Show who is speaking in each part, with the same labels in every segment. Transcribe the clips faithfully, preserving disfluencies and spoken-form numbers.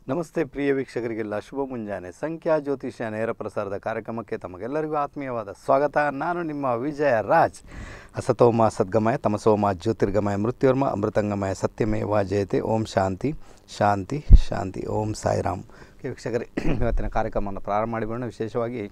Speaker 1: ನಮಸ್ತೆ ಪ್ರಿಯ ವೀಕ್ಷಕರಿಗೆಲ್ಲ ಶುಭ ಮುಂಜಾನೆ. ಸಂಖ್ಯಾ ಜ್ಯೋತಿಷ್ಯ ನೇರ ಪ್ರಸಾರದ ಕಾರ್ಯಕ್ರಮಕ್ಕೆ ತಮಗೆಲ್ಲರಿಗೂ ಆತ್ಮೀಯವಾದ ಸ್ವಾಗತ. ನಾನು ನಿಮ್ಮ ವಿಜಯ ರಾಜ್. ಅಸತೋಮ ಸದ್ಗಮಯ ತಮಸೋಮ ಜ್ಯೋತಿರ್ಗಮಯ ಮೃತ್ಯುರ್ಮ ಅಮೃತಂಗಮಯ ಸತ್ಯಮೇವ ಜಯತೆ. ಓಂ ಶಾಂತಿ ಶಾಂತಿ ಶಾಂತಿ. ಓಂ ಸಾಯಿರಾಮ್. ವೀಕ್ಷಕರೇ, ಇವತ್ತಿನ ಕಾರ್ಯಕ್ರಮವನ್ನು ಪ್ರಾರಂಭ ಮಾಡಿಕೊಂಡು ವಿಶೇಷವಾಗಿ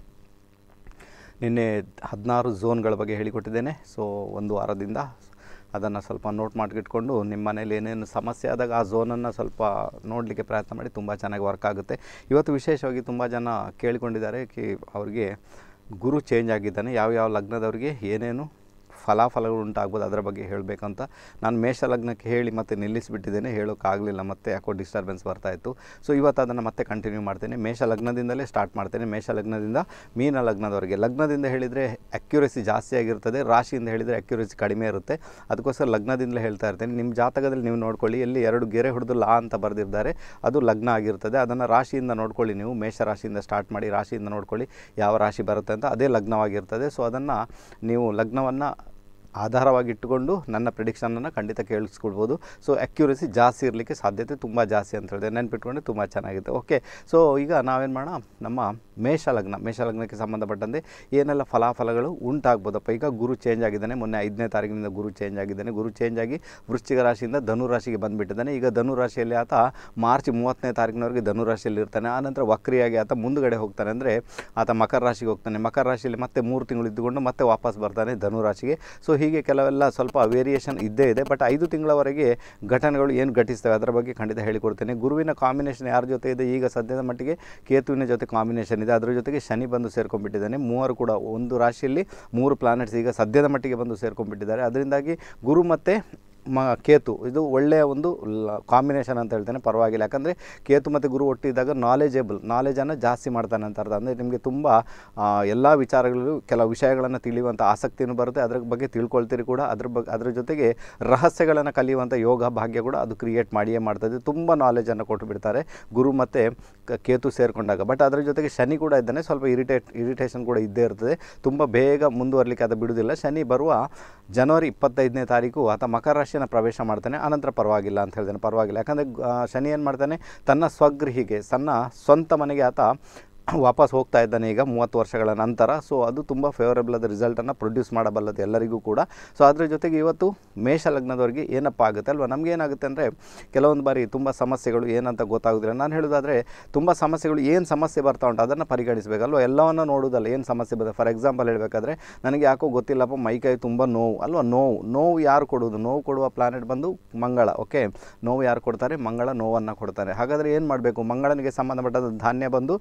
Speaker 1: ನಿನ್ನೆ ಹದಿನಾರು ಝೋನ್ಗಳ ಬಗ್ಗೆ ಹೇಳಿಕೊಟ್ಟಿದ್ದೇನೆ. ಸೊ ಒಂದು ವಾರದಿಂದ ಅದನ್ನು ಸ್ವಲ್ಪ ನೋಟ್ ಮಾಡಿಟ್ಕೊಂಡು ನಿಮ್ಮ ಮನೇಲಿ ಏನೇನು ಸಮಸ್ಯೆ ಆದಾಗ ಆ ಝೋನನ್ನು ಸ್ವಲ್ಪ ನೋಡಲಿಕ್ಕೆ ಪ್ರಯತ್ನ ಮಾಡಿ. ತುಂಬ ಚೆನ್ನಾಗಿ ವರ್ಕ್ ಆಗುತ್ತೆ. ಇವತ್ತು ವಿಶೇಷವಾಗಿ ತುಂಬ ಜನ ಕೇಳಿಕೊಂಡಿದ್ದಾರೆ ಕಿ ಅವರಿಗೆ ಗುರು ಚೇಂಜ್ ಆಗಿದ್ದಾನೆ, ಯಾವ ಯಾವ ಲಗ್ನದವ್ರಿಗೆ ಏನೇನು ಫಲಾಫಲಗಳು ಉಂಟಾಗ್ಬೋದು ಅದರ ಬಗ್ಗೆ ಹೇಳಬೇಕಂತ ನಾನು ಮೇಷ ಲಗ್ನಕ್ಕೆ ಹೇಳಿ ಮತ್ತೆ ನಿಲ್ಲಿಸಿಬಿಟ್ಟಿದ್ದೇನೆ. ಹೇಳೋಕ್ಕಾಗಲಿಲ್ಲ, ಮತ್ತೆ ಯಾಕೋ ಡಿಸ್ಟರ್ಬೆನ್ಸ್ ಬರ್ತಾಯಿತ್ತು. ಸೊ ಇವತ್ತು ಅದನ್ನು ಮತ್ತೆ ಕಂಟಿನ್ಯೂ ಮಾಡ್ತೇನೆ. ಮೇಷ ಲಗ್ನದಿಂದಲೇ ಸ್ಟಾರ್ಟ್ ಮಾಡ್ತೇನೆ. ಮೇಷ ಲಗ್ನದಿಂದ ಮೀನ ಲಗ್ನದವರೆಗೆ. ಲಗ್ನದಿಂದ ಹೇಳಿದರೆ ಅಕ್ಯುರಸಿ ಜಾಸ್ತಿ ಆಗಿರ್ತದೆ, ರಾಶಿಯಿಂದ ಹೇಳಿದರೆ ಅಕ್ಯುರಸಿ ಕಡಿಮೆ ಇರುತ್ತೆ. ಅದಕ್ಕೋಸ್ಕರ ಲಗ್ನದಿಂದಲೇ ಹೇಳ್ತಾ ಇರ್ತೇನೆ. ನಿಮ್ಮ ಜಾತಕದಲ್ಲಿ ನೀವು ನೋಡ್ಕೊಳ್ಳಿ, ಎಲ್ಲಿ ಎರಡು ಗೆರೆ ಹೊಡೆದು ಲಾ ಅಂತ ಬರೆದಿದ್ದಾರೆ ಅದು ಲಗ್ನ ಆಗಿರ್ತದೆ. ಅದನ್ನು ರಾಶಿಯಿಂದ ನೋಡ್ಕೊಳ್ಳಿ. ನೀವು ಮೇಷ ರಾಶಿಯಿಂದ ಸ್ಟಾರ್ಟ್ ಮಾಡಿ ರಾಶಿಯಿಂದ ನೋಡ್ಕೊಳ್ಳಿ ಯಾವ ರಾಶಿ ಬರುತ್ತೆ ಅಂತ, ಅದೇ ಲಗ್ನವಾಗಿರ್ತದೆ. ಸೊ ಅದನ್ನು ನೀವು ಲಗ್ನವನ್ನು ಆಧಾರವಾಗಿ ಇಟ್ಟುಕೊಂಡು ನನ್ನ ಪ್ರಿಡಿಕ್ಷನನ್ನು ಖಂಡಿತ ಕೇಳಿಸ್ಕೊಳ್ಬೋದು. ಸೊ ಅಕ್ಯುರಸಿ ಜಾಸ್ತಿ ಇರಲಿಕ್ಕೆ ಸಾಧ್ಯತೆ ತುಂಬ ಜಾಸ್ತಿ ಅಂತ ಹೇಳಿದೆ, ನೆನ್ಪಿಟ್ಕೊಂಡ್ರೆ ತುಂಬ ಚೆನ್ನಾಗಿದೆ. ಓಕೆ, ಸೊ ಈಗ ನಾವೇನು ಮಾಡೋಣ, ನಮ್ಮ ಮೇಷ ಲಗ್ನ ಮೇಷ ಲಗ್ನಕ್ಕೆ ಸಂಬಂಧಪಟ್ಟಂತೆ ಏನೆಲ್ಲ ಫಲಾಫಲಗಳು ಉಂಟಾಗ್ಬೋದಪ್ಪ. ಈಗ ಗುರು ಚೇಂಜ್ ಆಗಿದ್ದಾನೆ. ಮೊನ್ನೆ ಐದನೇ ತಾರೀಕಿನಿಂದ ಗುರು ಚೇಂಜ್ ಆಗಿದ್ದಾನೆ. ಗುರು ಚೇಂಜ್ ಆಗಿ ವೃಶ್ಚಿಕ ರಾಶಿಯಿಂದ ಧನುರಾಶಿಗೆ ಬಂದುಬಿಟ್ಟಿದ್ದಾನೆ. ಈಗ ಧನುರಾಶಿಯಲ್ಲಿ ಆತ ಮಾರ್ಚ್ ಮೂವತ್ತನೇ ತಾರೀಕಿನವರೆಗೆ ಧನುರಾಶಿಯಲ್ಲಿ ಇರ್ತಾನೆ. ಆನಂತರ ವಕ್ರಿಯಾಗಿ ಆತ ಮುಂದುಗಡೆ ಹೋಗ್ತಾನೆ, ಅಂದರೆ ಆತ ಮಕರ ರಾಶಿಗೆ ಹೋಗ್ತಾನೆ. ಮಕರ ರಾಶಿಯಲ್ಲಿ ಮತ್ತೆ ಮೂರು ತಿಂಗಳು ಇದ್ದುಕೊಂಡು ಮತ್ತೆ ವಾಪಸ್ ಬರ್ತಾನೆ ಧನುರಾಶಿಗೆ. ಸೊ ಹೀಗೆ ಕೆಲವೆಲ್ಲ ಸ್ವಲ್ಪ ವೇರಿಯೇಷನ್ ಇದ್ದೇ ಇದೆ. ಬಟ್ ಐದು ತಿಂಗಳವರೆಗೆ ಘಟನೆಗಳು ಏನು ಘಟಿಸ್ತವೆ ಅದರ ಬಗ್ಗೆ ಖಂಡಿತ ಹೇಳಿಕೊಡ್ತೇನೆ. ಗುರುವಿನ ಕಾಂಬಿನೇಷನ್ ಯಾರ ಜೊತೆ ಇದೆ ಈಗ ಸದ್ಯದ ಮಟ್ಟಿಗೆ? ಕೇತುವಿನ ಜೊತೆ ಕಾಂಬಿನೇಷನ್ ಇದೆ. ಅದರ ಜೊತೆಗೆ ಶನಿ ಬಂದು ಸೇರ್ಕೊಂಡ್ಬಿಟ್ಟಿದ್ದಾನೆ. ಮೂವರು ಕೂಡ ಒಂದು ರಾಶಿಯಲ್ಲಿ ಮೂರು ಪ್ಲಾನೆಟ್ಸ್ ಈಗ ಸದ್ಯದ ಮಟ್ಟಿಗೆ ಬಂದು ಸೇರ್ಕೊಂಡ್ಬಿಟ್ಟಿದ್ದಾರೆ. ಅದರಿಂದಾಗಿ ಗುರು ಮತ್ತು ಮ ಕೇತು ಇದು ಒಳ್ಳೆಯ ಒಂದು ಕಾಂಬಿನೇಷನ್ ಅಂತ ಹೇಳ್ತೇನೆ, ಪರವಾಗಿಲ್ಲ. ಯಾಕಂದರೆ ಕೇತು ಮತ್ತು ಗುರು ಒಟ್ಟಿದ್ದಾಗ ನಾಲೆಜೇಬಲ್ ನಾಲೆಜನ್ನು ಜಾಸ್ತಿ ಮಾಡ್ತಾನೆ ಅಂತ ಅರ್ಥ. ಅಂದರೆ ನಿಮಗೆ ತುಂಬ ಎಲ್ಲ ವಿಚಾರಗಳಲ್ಲೂ ಕೆಲವು ವಿಷಯಗಳನ್ನು ತಿಳಿಯುವಂಥ ಆಸಕ್ತಿಯೂ ಬರುತ್ತೆ, ಅದ್ರ ಬಗ್ಗೆ ತಿಳ್ಕೊಳ್ತೀರಿ ಕೂಡ. ಅದ್ರ ಬಗ್ಗೆ ಅದರ ಜೊತೆಗೆ ರಹಸ್ಯಗಳನ್ನು ಕಲಿಯುವಂಥ ಯೋಗ ಭಾಗ್ಯ ಕೂಡ ಅದು ಕ್ರಿಯೇಟ್ ಮಾಡಿಯೇ ಮಾಡ್ತದೆ. ತುಂಬ ನಾಲೆಜನ್ನು ಕೊಟ್ಟು ಬಿಡ್ತಾರೆ ಗುರು ಮತ್ತು ಕೇತು ಸೇರಿಕೊಂಡಾಗ. ಬಟ್ ಅದರ ಜೊತೆಗೆ ಶನಿ ಕೂಡ ಇದ್ದಾನೆ. ಸ್ವಲ್ಪ ಇರಿಟೇಟ್ ಇರಿಟೇಷನ್ ಕೂಡ ಇದ್ದೇ ಇರ್ತದೆ. ತುಂಬ ಬೇಗ ಮುಂದುವರಲಿಕ್ಕೆ ಅದು ಬಿಡುವುದಿಲ್ಲ. ಶನಿ ಬರುವ ಜನವರಿ ಇಪ್ಪತ್ತೈದನೇ ತಾರೀಕು ಆತ ಮಕರ ರಾಶಿಯನ್ನು ಪ್ರವೇಶ ಮಾಡ್ತಾನೆ. ಆನಂತರ ಪರವಾಗಿಲ್ಲ ಅಂತ ಹೇಳ್ತಾನೆ, ಪರವಾಗಿಲ್ಲ. ಯಾಕಂದರೆ ಶನಿ ಏನು ಮಾಡ್ತಾನೆ, ತನ್ನ ಸ್ವಗೃಹಿಗೆ ತನ್ನ ಸ್ವಂತ ಮನೆಗೆ ಆತ ವಾಪಸ್ ಹೋಗ್ತಾ ಇದ್ದಾನೆ ಈಗ ಮೂವತ್ತು ವರ್ಷಗಳ ನಂತರ. ಸೊ ಅದು ತುಂಬ ಫೇವರೇಬಲ್ ಆದ ರಿಸಲ್ಟನ್ನು ಪ್ರೊಡ್ಯೂಸ್ ಮಾಡಬಲ್ಲದು ಎಲ್ಲರಿಗೂ ಕೂಡ. ಸೊ ಅದರ ಜೊತೆಗೆ ಇವತ್ತು ಮೇಷ ಲಗ್ನದವರಿಗೆ ಏನಪ್ಪ ಆಗುತ್ತೆ ಅಲ್ವಾ, ನಮಗೇನಾಗುತ್ತೆ ಅಂದರೆ ಕೆಲವೊಂದು ಬಾರಿ ತುಂಬ ಸಮಸ್ಯೆಗಳು ಏನಂತ ಗೊತ್ತಾಗೋದಿಲ್ಲ. ನಾನು ಹೇಳೋದಾದರೆ ತುಂಬ ಸಮಸ್ಯೆಗಳು ಏನು ಸಮಸ್ಯೆ ಬರ್ತಾ ಉಂಟು ಅದನ್ನು ಪರಿಗಣಿಸಬೇಕಲ್ವ, ಎಲ್ಲವನ್ನು ನೋಡೋದಲ್ಲ. ಏನು ಸಮಸ್ಯೆ ಬರುತ್ತೆ, ಫಾರ್ ಎಕ್ಸಾಂಪಲ್ ಹೇಳಬೇಕಾದ್ರೆ ನನಗೆ ಯಾಕೋ ಗೊತ್ತಿಲ್ಲಪ್ಪ ಮೈಕೈ ತುಂಬ ನೋವು ಅಲ್ವಾ. ನೋವು ನೋವು ಯಾರು ಕೊಡೋದು? ನೋವು ಕೊಡುವ ಪ್ಲಾನೆಟ್ ಬಂದು ಮಂಗಳ. ಓಕೆ, ನೋವು ಯಾರು ಕೊಡ್ತಾರೆ? ಮಂಗಳ ನೋವನ್ನು ಕೊಡ್ತಾರೆ. ಹಾಗಾದರೆ ಏನು ಮಾಡಬೇಕು? ಮಂಗಳನಿಗೆ ಸಂಬಂಧಪಟ್ಟ ಧಾನ್ಯ ಬಂದು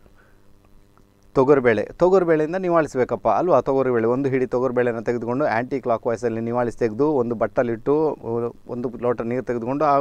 Speaker 1: ತೊಗರುಬೇಳೆ. ತೊಗರುಬೇಳೆಯಿಂದ ನಿವಾಳಿಸಬೇಕಪ್ಪ ಅಲ್ವಾ. ತೊಗರುಬೇಳೆ ಒಂದು ಹಿಡಿ ತೊಗರುಬೇಳೆಯನ್ನು ತೆಗೆದುಕೊಂಡು ಆ್ಯಂಟಿ ಕ್ಲಾಕ್ ವೈಸಲ್ಲಿ ನಿವಾಳಿಸಿ ತೆಗೆದು ಒಂದು ಬಟ್ಟಲಿಟ್ಟು ಒಂದು ಲೋಟ ನೀರು ತೆಗೆದುಕೊಂಡು ಆ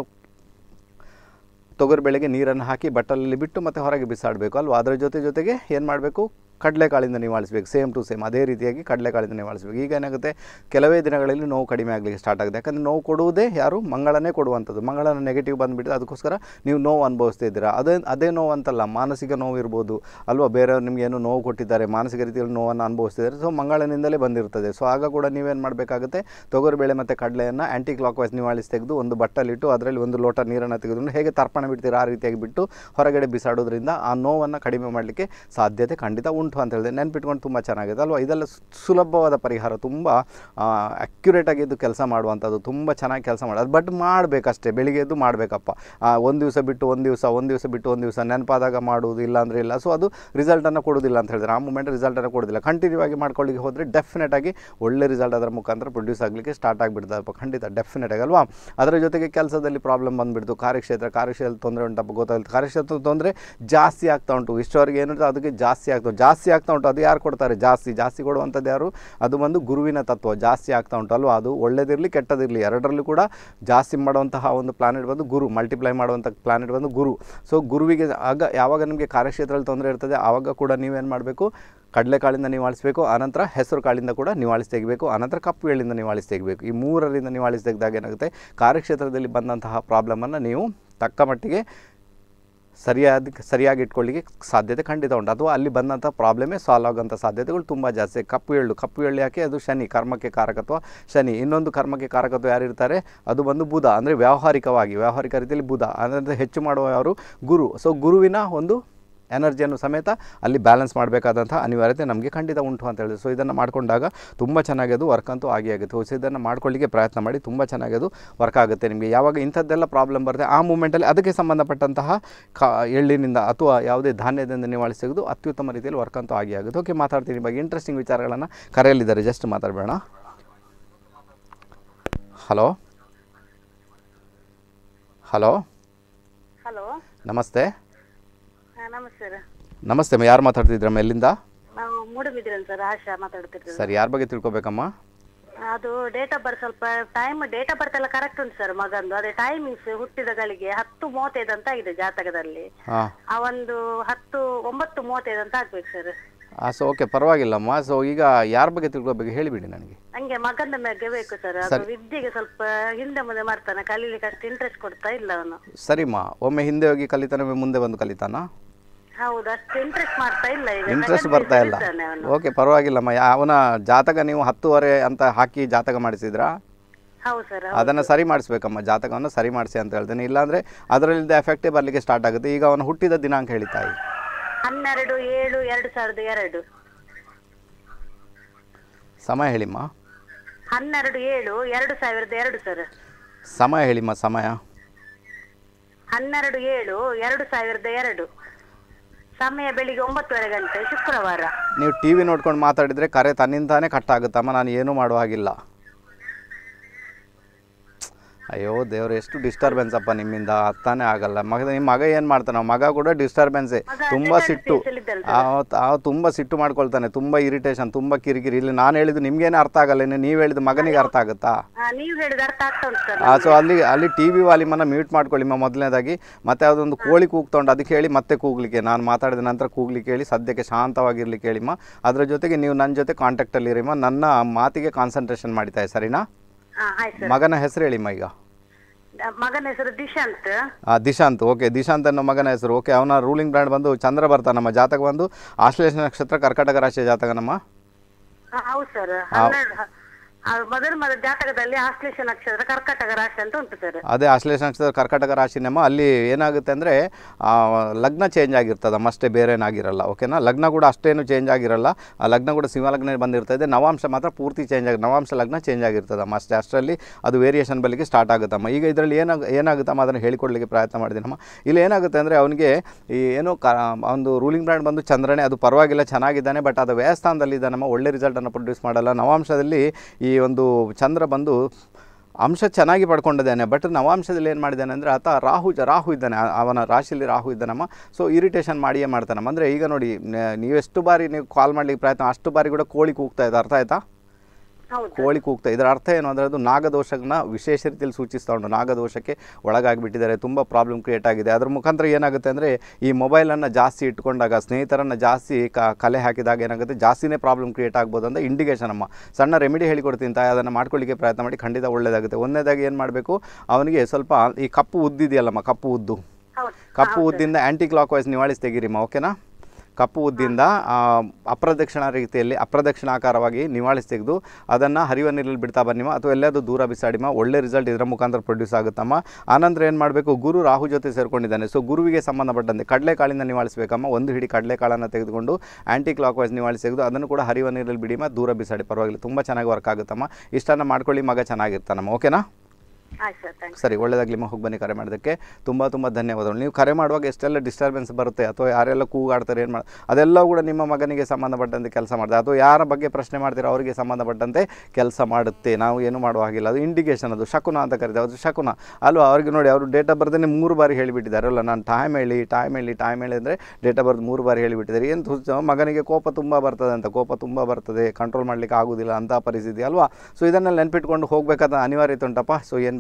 Speaker 1: ತೊಗರುಬೇಳೆಗೆ ನೀರನ್ನು ಹಾಕಿ ಬಟ್ಟಲಲ್ಲಿ ಬಿಟ್ಟು ಮತ್ತೆ ಹೊರಗೆ ಬಿಸಾಡಬೇಕು ಅಲ್ವಾ. ಅದರ ಜೊತೆ ಜೊತೆಗೆ ಏನು ಮಾಡಬೇಕು, ಕಡಲೆಕಾಳಿಂದ ನಿವಾಳಿಸಬೇಕು. ಸೇಮ್ ಟು ಸೇಮ್ ಅದೇ ರೀತಿಯಾಗಿ ಕಡಲೆಕಾಳಿಂದ ನಿವಾಳಿಸಬೇಕು. ಈಗ ಏನಾಗುತ್ತೆ, ಕೆಲವೇ ದಿನಗಳಲ್ಲಿ ನೋವು ಕಡಿಮೆ ಆಗಲಿಕ್ಕೆ ಸ್ಟಾರ್ಟ್ ಆಗುತ್ತೆ. ಯಾಕಂದರೆ ನೋವು ಕೊಡುವುದೇ ಯಾರು? ಮಂಗಳನೇ ಕೊಡುವಂಥದ್ದು. ಮಂಗಳನ ನೆಗೆಟಿವ್ ಬಂದುಬಿಟ್ಟು ಅದಕ್ಕೋಸ್ಕರ ನೀವು ನೋವು ಅನುಭವಿಸ್ತಾ ಇದ್ದೀರಾ. ಅದೇ ಅದೇ ನೋವು ಅಂತಲ್ಲ, ಮಾನಸಿಕ ನೋವು ಇರ್ಬೋದು ಅಲ್ವಾ. ಬೇರೆಯವ್ರು ನಿಮ್ಗೆ ಏನೋ ನೋವು ಕೊಟ್ಟಿದ್ದಾರೆ, ಮಾನಸಿಕ ರೀತಿಯಲ್ಲಿ ನೋವನ್ನು ಅನುಭವಿಸ್ತಿದ್ದಾರೆ. ಸೊ ಮಂಗಳನಿಂದಲೇ ಬಂದಿರ್ತದೆ. ಸೊ ಆಗ ಕೂಡ ನೀವೇನು ಮಾಡಬೇಕಾಗುತ್ತೆ, ತೊಗರುಬೇಳೆ ಮತ್ತು ಕಡಲೆಯನ್ನು ಆ್ಯಂಟಿ ಕ್ಲಾಕ್ ವೈಸ್ ನಿವಾಳಿಸಿ ತೆಗೆದು ಒಂದು ಬಟ್ಟಲಿಟ್ಟು ಅದರಲ್ಲಿ ಒಂದು ಲೋಟ ನೀರನ್ನು ತೆಗೆದುಕೊಂಡು ಹೇಗೆ ತರ್ಪಣ ಬಿಡ್ತೀರಾ ಆ ರೀತಿಯಾಗಿ ಬಿಟ್ಟು ಹೊರಗಡೆ ಬಿಸಾಡೋದ್ರಿಂದ ಆ ನೋವನ್ನು ಕಡಿಮೆ ಮಾಡಲಿಕ್ಕೆ ಸಾಧ್ಯತೆ ಖಂಡಿತ ಉಂಟು ಅಂತ ಹೇಳಿದೆ. ನೆನ್ಪಿಟ್ಕೊಂಡು ತುಂಬ ಚೆನ್ನಾಗಿದೆ ಅಲ್ವಾ. ಇದೆಲ್ಲ ಸುಲಭವಾದ ಪರಿಹಾರ, ತುಂಬ ಅಕ್ಯುರೇಟಾಗಿ ಇದು ಕೆಲಸ ಮಾಡುವಂಥದ್ದು, ತುಂಬ ಚೆನ್ನಾಗಿ ಕೆಲಸ ಮಾಡೋದು. ಬಟ್ ಮಾಡಬೇಕಷ್ಟೇ, ಬೆಳಿಗ್ಗೆ ಎದ್ದು ಮಾಡಬೇಕಪ್ಪ. ಒಂದು ದಿವಸ ಬಿಟ್ಟು ಒಂದು ದಿವಸ ಒಂದು ದಿವಸ ಬಿಟ್ಟು ಒಂದು ದಿವಸ ನೆನಪಾದಾಗ ಮಾಡುವುದು, ಇಲ್ಲ ಅಂದರೆ ಇಲ್ಲ. ಸೊ ಅದು ರಿಸಲ್ಟನ್ನು ಕೊಡೋದಿಲ್ಲ ಅಂತ ಹೇಳಿದ್ರೆ, ಆ ಮೂಮೆಂಟ್ ರಿಸಲ್ಟನ್ನು ಕೊಡೋದಿಲ್ಲ. ಕಂಟಿನ್ಯೂ ಆಗಿ ಮಾಡ್ಕೊಳ್ಳಿಕ್ಕೆ ಹೋದರೆ ಡೆಫಿನೆಟಾಗಿ ಒಳ್ಳೆ ರಿಸಲ್ಟ್ ಅದರ ಮುಖಾಂತರ ಪ್ರೊಡ್ಯೂಸ್ ಆಗಲಿಕ್ಕೆ ಸ್ಟಾರ್ಟ್ ಆಗಿಬಿಡ್ತದಪ್ಪ, ಖಂಡಿತ ಡೆಫಿನೆಟಾಗಿ ಅಲ್ವಾ. ಅದರ ಜೊತೆಗೆ ಕೆಲಸದಲ್ಲಿ ಪ್ರಾಬ್ಲಮ್ ಬಂದುಬಿಡ್ತು, ಕಾರ್ಯಕ್ಷೇತ್ರ ಕಾರ್ಯಕ್ಷೇತ್ರ ತೊಂದರೆ ಉಂಟಪ್ಪ, ಗೊತ್ತಾಗುತ್ತೆ. ಕಾರ್ಯಕ್ಷೇತ್ರ ತೊಂದರೆ ಜಾಸ್ತಿ ಆಗ್ತಾ ಉಂಟು. ಇಷ್ಟವರೆಗೆ ಏನಿದೆ ಅದಕ್ಕೆ ಜಾಸ್ತಿ ಆಗ್ತಾ ಜಾಸ್ತಿ ಆಗ್ತಾ ಉಂಟು. ಅದು ಯಾರು ಕೊಡ್ತಾರೆ? ಜಾಸ್ತಿ ಜಾಸ್ತಿ ಕೊಡುವಂಥದ್ದು ಯಾರು? ಅದು ಬಂದು ಗುರುವಿನ ತತ್ವ. ಜಾಸ್ತಿ ಆಗ್ತಾ ಉಂಟು ಅಲ್ವಾ. ಅದು ಒಳ್ಳೇದಿರಲಿ ಕೆಟ್ಟದಿರಲಿ ಎರಡರಲ್ಲೂ ಕೂಡ ಜಾಸ್ತಿ ಮಾಡುವಂತಹ ಒಂದು ಪ್ಲಾನೆಟ್ ಬಂದು ಗುರು, ಮಲ್ಟಿಪ್ಲೈ ಮಾಡುವಂಥ ಪ್ಲಾನೆಟ್ ಬಂದು ಗುರು. ಸೊ ಗುರುವಿಗೆ ಆಗ ಯಾವಾಗ ನಿಮಗೆ ಕಾರ್ಯಕ್ಷೇತ್ರದಲ್ಲಿ ತೊಂದರೆ ಇರ್ತದೆ ಆವಾಗ ಕೂಡ ನೀವೇನು ಮಾಡಬೇಕು, ಕಡಲೆಕಾಳಿಂದ ನಿವಾಳಿಸಬೇಕು. ಆನಂತರ ಹೆಸರು ಕಾಳಿಂದ ಕೂಡ ನಿವಾಳಿಸಿ ತೆಗಿಬೇಕು. ಆನಂತರ ಕಪ್ಪು ಎಳ್ಳಿಂದ ನಿವಾಳಿಸಿ ತೆಗಿಬೇಕು. ಈ ಮೂರರಿಂದ ನಿವಾಳಿಸಿ ತೆಗೆದಾಗ ಏನಾಗುತ್ತೆ, ಕಾರ್ಯಕ್ಷೇತ್ರದಲ್ಲಿ ಬಂದಂತಹ ಪ್ರಾಬ್ಲಮನ್ನು ನೀವು ತಕ್ಕ ಮಟ್ಟಿಗೆ ಸರಿಯಾದ ಸರಿಯಾಗಿ ಇಟ್ಕೊಳ್ಳಿಕ್ಕೆ ಸಾಧ್ಯತೆ ಖಂಡಿತ ಉಂಟು, ಅಥವಾ ಅಲ್ಲಿ ಬಂದಂಥ ಪ್ರಾಬ್ಲಮೇ ಸಾಲ್ವ್ ಆಗೋಂಥ ಸಾಧ್ಯತೆಗಳು ತುಂಬ ಜಾಸ್ತಿ. ಕಪ್ಪು ಎಳ್ಳು ಕಪ್ಪು ಎಳ್ಳು ಯಾಕೆ, ಅದು ಶನಿ, ಕರ್ಮಕ್ಕೆ ಕಾರಕತ್ವ ಶನಿ. ಇನ್ನೊಂದು ಕರ್ಮಕ್ಕೆ ಕಾರಕತ್ವ ಯಾರಿರ್ತಾರೆ, ಅದು ಬಂದು ಬುಧ, ಅಂದರೆ ವ್ಯಾವಹಾರಿಕವಾಗಿ ವ್ಯಾವಹಾರಿಕ ರೀತಿಯಲ್ಲಿ ಬುಧ, ಅಂದರೆ ಹೆಚ್ಚು ಮಾಡುವ ಯಾರು, ಗುರು. ಸೊ ಗುರುವಿನ ಒಂದು ಎನರ್ಜಿಯನ್ನು ಸಮೇತ ಅಲ್ಲಿ ಬ್ಯಾಲೆನ್ಸ್ ಮಾಡಬೇಕಾದಂಥ ಅನಿವಾರ್ಯತೆ ನಮಗೆ ಖಂಡಿತ ಉಂಟು ಅಂತ ಹೇಳಿದ್ರು. ಸೊ ಇದನ್ನು ಮಾಡಿಕೊಂಡಾಗ ತುಂಬ ಚೆನ್ನಾಗಿ ಅದು ವರ್ಕ್ ಅಂತೂ ಆಗಿ ಆಗುತ್ತೆ. ಸೊ ಇದನ್ನು ಮಾಡ್ಕೊಳ್ಳಿಕ್ಕೆ ಪ್ರಯತ್ನ ಮಾಡಿ, ತುಂಬ ಚೆನ್ನಾಗಿ ಅದು ವರ್ಕ್ ಆಗುತ್ತೆ ನಿಮಗೆ. ಯಾವಾಗ ಇಂಥದ್ದೆಲ್ಲ ಪ್ರಾಬ್ಲಮ್ ಬರುತ್ತೆ ಆ ಮೂಮೆಂಟಲ್ಲಿ ಅದಕ್ಕೆ ಸಂಬಂಧಪಟ್ಟಂತಹ ಕ ಎಳ್ಳಿನಿಂದ ಅಥವಾ ಯಾವುದೇ ಧಾನ್ಯದಿಂದ ನಿವಾಳಿಸಿ ತೆಗೆದು ಅತ್ಯುತ್ತಮ ರೀತಿಯಲ್ಲಿ ವರ್ಕ್ ಅಂತೂ ಆಗಿ ಆಗುತ್ತೆ. ಓಕೆ, ಮಾತಾಡ್ತೀನಿ ಬಗ್ಗೆ ಇಂಟ್ರೆಸ್ಟಿಂಗ್ ವಿಚಾರಗಳನ್ನು. ಕರೆಯಲ್ಲಿದ್ದಾರೆ, ಜಸ್ಟ್ ಮಾತಾಡಬೇಡ. ಹಲೋ ಹಲೋ
Speaker 2: ಹಲೋ,
Speaker 1: ನಮಸ್ತೆ.
Speaker 2: ನಮಸ್ತೆ ಸರ್.
Speaker 1: ನಮಸ್ತೆ ಅಮ್ಮ, ಯಾರು ಮಾತಾಡ್ತಿದ್ರಮ್ಮ, ಎಲ್ಲಿಂದ?
Speaker 2: ನಾವು ಮೂಡಬಿದ್ರಲ್ಲ ಸರ್, ಆಶಾ ಮಾತಾಡ್ತಿದ್ವಿ.
Speaker 1: ಸರ್, ಯಾರ ಬಗ್ಗೆ ತಿಳ್ಕೊಬೇಕಮ್ಮ?
Speaker 2: ಅದು ಡೇಟ್ ಆಫ್ ಬರ್ತ್ ಸ್ವಲ್ಪ ಟೈಮ್, ಡೇಟ್ ಆಫ್ ಬರ್ತ್ ಎಲ್ಲ ಕರೆಕ್ಟ್ ಉಂಟು ಸರ್ ಮಗಂದು. ಅದೇ ಟೈಮಿಂಗ್ಸ್ ಹುಟ್ಟಿದ ಗಳಿಗೆ ಹತ್ತು ಮೂವತ್ತೈದು ಅಂತ ಆಗಿದೆ ಜಾತಕದಲ್ಲಿ. ಆ ಒಂದು ಹತ್ತು ಒಂಬತ್ತು ಮೂವತ್ತೈದು ಅಂತ ಆಗ್ಬೇಕು ಸರ್.
Speaker 1: ಹಾಂ, ಸೊ ಓಕೆ, ಪರವಾಗಿಲ್ಲಮ್ಮ. ಸೊ ಈಗ ಯಾರ ಬಗ್ಗೆ ತಿಳ್ಕೊಬೇಕು ಹೇಳಿಬಿಡಿ ನನಗೆ.
Speaker 2: ಹಂಗೆ ಮಗನ ಬಗ್ಗೆ ಬೇಕು ಸರ್. ಅದು ವಿದ್ಯೆಗೆ ಸ್ವಲ್ಪ ಹಿಂದೆ ಮುಂದೆ ಮಾಡ್ತಾನೆ, ಕಲೀಲಿಕ್ಕೆ ಅಷ್ಟು ಇಂಟ್ರೆಸ್ಟ್ ಕೊಡ್ತಾ ಇಲ್ಲ ಅವನು.
Speaker 1: ಸರಿಮ್ಮ, ಒಮ್ಮೆ ಹಿಂದೆ ಹೋಗಿ ಕಲಿತಾನೆ, ಮುಂದೆ ಬಂದು ಕಲಿತಾನ?
Speaker 2: ಹೌದು, ಅಷ್ಟು ಇಂಟ್ರೆಸ್ಟ್ ಮಾಡ್ತಾ ಇಲ್ಲ ಈಗ.
Speaker 1: ಇಂಟ್ರೆಸ್ಟ್ ಬರ್ತಾ ಇಲ್ಲ. ಓಕೆ, ಪರವಾಗಿಲ್ಲಮ್ಮ. ಅವನ ಜಾತಕ ನೀವು ಹತ್ತುವರೆ ಅಂತ ಹಾಕಿ ಜಾತಕ ಮಾಡಿಸಿದ್ರಾ?
Speaker 2: ಹೌದು ಸರ್.
Speaker 1: ಅದನ್ನು ಸರಿ ಮಾಡಿಸ್ಬೇಕಮ್ಮ, ಜಾತಕವನ್ನು ಸರಿ ಮಾಡಿಸಿ ಅಂತ ಹೇಳ್ತೇನೆ. ಇಲ್ಲಾಂದರೆ ಅದರಲ್ಲಿದ್ದ ಎಫೆಕ್ಟೇ ಬರಲಿಕ್ಕೆ ಸ್ಟಾರ್ಟ್ ಆಗುತ್ತೆ. ಈಗ ಅವನು ಹುಟ್ಟಿದ ದಿನಾಂಕ ಹೇಳಿ ತಾಯಿ.
Speaker 2: ಹನ್ನೆರಡು ಏಳು ಎರಡು ಸಾವಿರದ ಎರಡು.
Speaker 1: ಸಮಯ ಹೇಳಿಮ್ಮ.
Speaker 2: ಹನ್ನೆರಡು ಏಳು ಎರಡು ಸಾವಿರದ ಎರಡು ಸರ್.
Speaker 1: ಸಮಯ ಹೇಳಿಮ್ಮ. ಸಮಯ
Speaker 2: ಹನ್ನೆರಡು ಏಳು ಎರಡು ಸಾವಿರದ ಎರಡು. ಸಮಯ ಬೆಳಿಗ್ಗೆ ಒಂಬತ್ತುವರೆ ಗಂಟೆ, ಶುಕ್ರವಾರ.
Speaker 1: ನೀವು ಟಿ ವಿ ನೋಡ್ಕೊಂಡು ಮಾತಾಡಿದರೆ ಕರೆ ತನ್ನಿಂದಾನೇ ಕಟ್ ಆಗುತ್ತಮ್ಮ, ನಾನು ಏನೂ ಮಾಡುವ ಹಾಗಿಲ್ಲ. ಅಯ್ಯೋ ದೇವ್ರು, ಎಷ್ಟು ಡಿಸ್ಟರ್ಬೆನ್ಸ್ ಅಪ್ಪ ನಿಮ್ಮಿಂದ, ಅರ್ಥನೇ ಆಗಲ್ಲ. ಮಗ ನಿಮ್ಮ ಮಗ ಏನು ಮಾಡ್ತಾನೆ, ಮಗ ಕೂಡ ಡಿಸ್ಟರ್ಬೆನ್ಸೇ, ತುಂಬ ಸಿಟ್ಟು, ತುಂಬ ಸಿಟ್ಟು ಮಾಡ್ಕೊಳ್ತಾನೆ, ತುಂಬ ಇರಿಟೇಷನ್, ತುಂಬ ಕಿರಿಕಿರಿ. ಇಲ್ಲಿ ನಾನು ಹೇಳಿದ್ದು ನಿಮ್ಗೇನೆ ಅರ್ಥ ಆಗಲ್ಲ, ಇನ್ನು ನೀವು ಹೇಳಿದ್ದು ಮಗನಿಗೆ ಅರ್ಥ ಆಗುತ್ತಾ? ಹಾಂ, ಸೊ ಅಲ್ಲಿ ಅಲ್ಲಿ ಟಿ ವಿ ವಾಲ್ಯೂಮನ್ನು ಮ್ಯೂಟ್ ಮಾಡ್ಕೊಳ್ಳಿಮ್ಮ ಮೊದಲನೇದಾಗಿ. ಮತ್ತೆ ಯಾವುದೊಂದು ಕೋಳಿ ಕೂಗ್ತೊಂಡು ಅದಕ್ಕೆ ಹೇಳಿ ಮತ್ತೆ ಕೂಗ್ಲಿಕ್ಕೆ, ನಾನು ಮಾತಾಡಿದ ನಂತರ ಕೂಗ್ಲಿಕ್ಕೆ ಹೇಳಿ, ಸದ್ಯಕ್ಕೆ ಶಾಂತವಾಗಿರ್ಲಿಕ್ಕೆ ಹೇಳಿಮ್ಮ. ಅದರ ಜೊತೆಗೆ ನೀವು ನನ್ನ ಜೊತೆ ಕಾಂಟ್ಯಾಕ್ಟಲ್ಲಿ ಇರಿಮ್ಮ, ನನ್ನ ಮಾತಿಗೆ ಕಾನ್ಸಂಟ್ರೇಷನ್ ಮಾಡಿತಾ, ಸರಿನಾ? ಮಗನ ಹೆಸರು ಹೇಳಿಮ್ಮ. ಈಗ
Speaker 2: ಮಗನ ಹೆಸರು ದಿಶಾಂತ್.
Speaker 1: ಹಾಂ, ದಿಶಾಂತ್. ಓಕೆ, ದಿಶಾಂತ್ ಅನ್ನೋ ಮಗನ ಹೆಸರು. ಓಕೆ, ಅವನ ರೂಲಿಂಗ್ ಬ್ರ್ಯಾಂಡ್ ಬಂದು ಚಂದ್ರ ಬರ್ತಾನೆ. ನಮ್ಮ ಜಾತಕ ಬಂದು ಆಶ್ಲೇಷ ನಕ್ಷತ್ರ, ಕರ್ಕಾಟಕ ರಾಶಿಯ ಜಾತಕ ನಮ್ಮ.
Speaker 2: ಹೌದು ಸರ್. ಮೊದಲ ಮೊದಲ ಜಾತಕದಲ್ಲಿ ಆಶ್ಲೇಷ ನಕ್ಷತ್ರ ಕರ್ಕಾಟಕ ರಾಶಿ ಅಂತ ಉಂಟು ಸರ್.
Speaker 1: ಅದೇ ಆಶ್ಲೇಷ ನಕ್ಷತ್ರ ಕರ್ಕಾಟಕ ರಾಶಿ ನಮ್ಮ. ಅಲ್ಲಿ ಏನಾಗುತ್ತೆ ಅಂದರೆ ಲಗ್ನ ಚೇಂಜ್ ಆಗಿರ್ತದಮ್ಮ, ಅಷ್ಟೇ, ಬೇರೆ ಏನಾಗಿರಲ್ಲ. ಓಕೆನಾ? ಲಗ್ನ ಕೂಡ ಅಷ್ಟೇನು ಚೇಂಜ್ ಆಗಿರಲ್ಲ. ಆ ಲಗ್ನ ಕೂಡ ಸಿಂಹಲಗ್ನ ಬಂದಿರ್ತದೆ. ನವಾಂಶ ಮಾತ್ರ ಪೂರ್ತಿ ಚೇಂಜ್ ಆಗಿ, ನವಾಂಶ ಲಗ್ನ ಚೇಂಜ್ ಆಗಿರ್ತದಮ್ಮ, ಅಷ್ಟೇ. ಅಷ್ಟರಲ್ಲಿ ಅದು ವೇರಿಯೇಷನ್ ಬಲಿಗೆ ಸ್ಟಾರ್ಟ್ ಆಗುತ್ತಮ್ಮ. ಈಗ ಇದರಲ್ಲಿ ಏನಾಗ ಏನಾಗುತ್ತಮ್ಮ ಅದನ್ನು ಹೇಳಿಕೊಡ್ಲಿಕ್ಕೆ ಪ್ರಯತ್ನ ಮಾಡಿದ್ದೀನಮ್ಮ. ಇಲ್ಲಿ ಏನಾಗುತ್ತೆ ಅಂದರೆ ಅವನಿಗೆ ಈ ಏನೋ ಕ ಒಂದು ರೂಲಿಂಗ್ ಬ್ರ್ಯಾಂಡ್ ಬಂದು ಚಂದ್ರನೇ, ಅದು ಪರವಾಗಿಲ್ಲ, ಚೆನ್ನಾಗಿದ್ದಾನೆ. ಬಟ್ ಅದು ವ್ಯಯಸ್ಥಾನದಲ್ಲಿದ್ದಾನಮ್ಮ, ಒಳ್ಳೆ ರಿಸಲ್ಟನ್ನು ಪ್ರೊಡ್ಯೂಸ್ ಮಾಡಲ್ಲ. ನವಾಂಶದಲ್ಲಿ ಈ ಒಂದು ಚಂದ್ರ ಬಂದು ಅಂಶ ಚೆನ್ನಾಗಿ ಪಡ್ಕೊಂಡಿದ್ದಾನೆ. ಬಟ್ ನವಾಂಶದಲ್ಲಿ ಏನು ಮಾಡಿದ್ದಾನೆ ಅಂದರೆ ಆತ ರಾಹು ರಾಹು ಇದ್ದಾನೆ, ಅವನ ರಾಶಿಯಲ್ಲಿ ರಾಹು ಇದ್ದಾನಮ್ಮ. ಸೊ ಇರಿಟೇಷನ್ ಮಾಡಿಯೇ ಮಾಡ್ತಾನಮ್ಮ. ಅಂದರೆ ಈಗ ನೋಡಿ, ನೀವೆಷ್ಟು ಬಾರಿ ನೀವು ಕಾಲ್ ಮಾಡಲಿಕ್ಕೆ ಪ್ರಯತ್ನ, ಅಷ್ಟು ಬಾರಿ ಕೂಡ ಕೋಳಿ ಕೂಗ್ತಾ ಇದೆ, ಅರ್ಥ ಆಯ್ತಾ? ಕೋಳಿ ಕೂಗ್ತಾ. ಇದರ ಅರ್ಥ ಏನು ಅಂದರೆ ಅದು ನಾಗದೋಷನ ವಿಶೇಷ ರೀತಿಯಲ್ಲಿ ಸೂಚಿಸ್ತಾ ಉಂಟು. ನಾಗದೋಷಕ್ಕೆ ಒಳಗಾಗಿಬಿಟ್ಟಿದ್ದಾರೆ, ತುಂಬ ಪ್ರಾಬ್ಲಮ್ ಕ್ರಿಯೇಟ್ ಆಗಿದೆ. ಅದರ ಮುಖಾಂತರ ಏನಾಗುತ್ತೆ ಅಂದರೆ ಈ ಮೊಬೈಲನ್ನು ಜಾಸ್ತಿ ಇಟ್ಕೊಂಡಾಗ, ಸ್ನೇಹಿತರನ್ನು ಜಾಸ್ತಿ ಕ ಕಲೆ ಹಾಕಿದಾಗ ಏನಾಗುತ್ತೆ, ಜಾಸ್ತಿನೇ ಪ್ರಾಬ್ಲಮ್ ಕ್ರಿಯೇಟ್ ಆಗ್ಬೋದು ಅಂತ ಇಂಡಿಕೇಶನ್ ಅಮ್ಮ. ಸಣ್ಣ ರೆಮಿಡಿ ಹೇಳಿಕೊಡ್ತೀನಿ ತಾಯಿ, ಅದನ್ನು ಮಾಡ್ಕೊಳ್ಳಿಕ್ಕೆ ಪ್ರಯತ್ನ ಮಾಡಿ, ಖಂಡಿತ ಒಳ್ಳೆಯದಾಗುತ್ತೆ. ಒಂದನೇದಾಗಿ ಏನು ಮಾಡಬೇಕು, ಅವನಿಗೆ ಸ್ವಲ್ಪ ಈ ಕಪ್ಪು ಉದ್ದಿದೆಯಲ್ಲಮ್ಮ, ಕಪ್ಪು ಉದ್ದು, ಕಪ್ಪು ಉದ್ದಿಂದ ಆ್ಯಂಟಿ ಕ್ಲಾಕ್ ವೈಸ್ ನಿವಾಳಿಸಿ ತೆಗೀರಿಮ್ಮ. ಓಕೆನಾ? ಕಪ್ಪು ಉದ್ದಿಂದ ಅಪ್ರದಕ್ಷಿಣ ರೀತಿಯಲ್ಲಿ ಅಪ್ರದಕ್ಷಿಣಾಕಾರವಾಗಿ ನಿವಾಳಿಸಿ ತೆಗೆದು ಅದನ್ನು ಹರಿಯುವ ನೀರಲ್ಲಿ ಬಿಡ್ತಾ ಬನ್ನಿಮ್ಮ, ಅಥವಾ ಎಲ್ಲಾದರೂ ದೂರ ಬಿಸಾಡಿಮ್ಮ. ಒಳ್ಳೆ ರಿಸಲ್ಟ್ ಇದರ ಮುಖಾಂತರ ಪ್ರೊಡ್ಯೂಸ್ ಆಗುತ್ತಮ್ಮ. ಆನಂತರ ಏನು ಮಾಡಬೇಕು, ಗುರು ರಾಹು ಜೊತೆ ಸೇರಿಕೊಂಡಿದ್ದಾನೆ. ಸೊ ಗುರುವಿಗೆ ಸಂಬಂಧಪಟ್ಟಂತೆ ಕಡಲೆಕಾಳಿಂದ ನಿವಾಳಿಸಬೇಕಮ್ಮ. ಒಂದು ಹಿಡಿ ಕಡಲೆಕಾಳನ್ನು ತೆಗೆದುಕೊಂಡು ಆ್ಯಂಟಿ ಕ್ಲಾಕ್ ವೈಸ್ ನಿವಾಳಿಸಿ ತೆಗೆದು ಅದನ್ನು ಕೂಡ ಹರಿಯುವ ನೀರಲ್ಲಿ ಬಿಡಿಮ್ಮ, ದೂರ ಬಿಸಾಡಿ, ಪರವಾಗಿಲ್ಲ, ತುಂಬ ಚೆನ್ನಾಗಿ ವರ್ಕ್ ಆಗುತ್ತಮ್ಮ. ಇಷ್ಟನ್ನು ಮಾಡ್ಕೊಳ್ಳಿ, ಮಗ ಚೆನ್ನಾಗಿರ್ತಾನಮ್ಮ. ಓಕೆನಾ? ಸರಿ, ಒಳ್ಳೆಯದಾಗಲಿಮ್ಮ. ಹೋಗಿ ಬನ್ನಿ. ಕರೆ ಮಾಡೋದಕ್ಕೆ ತುಂಬ ತುಂಬ ಧನ್ಯವಾದಗಳು. ನೀವು ಕರೆ ಮಾಡುವಾಗ ಎಷ್ಟೆಲ್ಲ ಡಿಸ್ಟರ್ಬೆನ್ಸ್ ಬರುತ್ತೆ, ಅಥವಾ ಯಾರೆಲ್ಲ ಕೂಗಾಡ್ತಾರೆ, ಏನು ಮಾಡಿ, ಅದೆಲ್ಲ ಕೂಡ ನಿಮ್ಮ ಮಗನಿಗೆ ಸಂಬಂಧಪಟ್ಟಂತೆ ಕೆಲಸ ಮಾಡುತ್ತೆ, ಅಥವಾ ಯಾರ ಬಗ್ಗೆ ಪ್ರಶ್ನೆ ಮಾಡ್ತೀರೋ ಅವರಿಗೆ ಸಂಬಂಧಪಟ್ಟಂತೆ ಕೆಲಸ ಮಾಡುತ್ತೆ. ನಾವು ಏನು ಮಾಡುವ ಹಾಗಿಲ್ಲ, ಅದು ಇಂಡಿಕೇಶನ್, ಅದು ಶಕುನ ಅಂತ ಕರೀತಾರೆ. ಅದು ಶಕುನ ಅಲ್ವಾ? ಅವ್ರಿಗೆ ನೋಡಿ, ಅವರು ಡೇಟ್ ಆಫ್ ಬರ್ತ್ನೇ ಮೂರು ಬಾರಿ ಹೇಳಿಬಿಟ್ಟಿದ್ದಾರೆ ಅಲ್ಲ, ನಾನು ಟೈಮ್ ಹೇಳಿ ಟೈಮ್ ಹೇಳಿ ಟೈಮ್ ಹೇಳಿ ಅಂದರೆ ಡೇಟ್ ಆಫ್ ಬರ್ತ್ ಮೂರು ಬಾರಿ ಹೇಳಿಬಿಟ್ಟಿದ್ದಾರೆ. ಏನು ಮಗನಿಗೆ ಕೋಪ ತುಂಬ ಬರ್ತದೆ ಅಂತ, ಕೋಪ ತುಂಬ ಬರ್ತದೆ, ಕಂಟ್ರೋಲ್ ಮಾಡಲಿಕ್ಕೆ ಆಗೋದಿಲ್ಲ ಅಂತ ಪರಿಸ್ಥಿತಿ ಅಲ್ವಾ? ಸೊ ಇದನ್ನೆಲ್ಲ ನೆನ್ಪಿಟ್ಕೊಂಡು ಹೋಗಬೇಕಾದ ಅನಿವಾರ್ಯತೆ ಉಂಟಪ್ಪ. ಸೊ ಏನು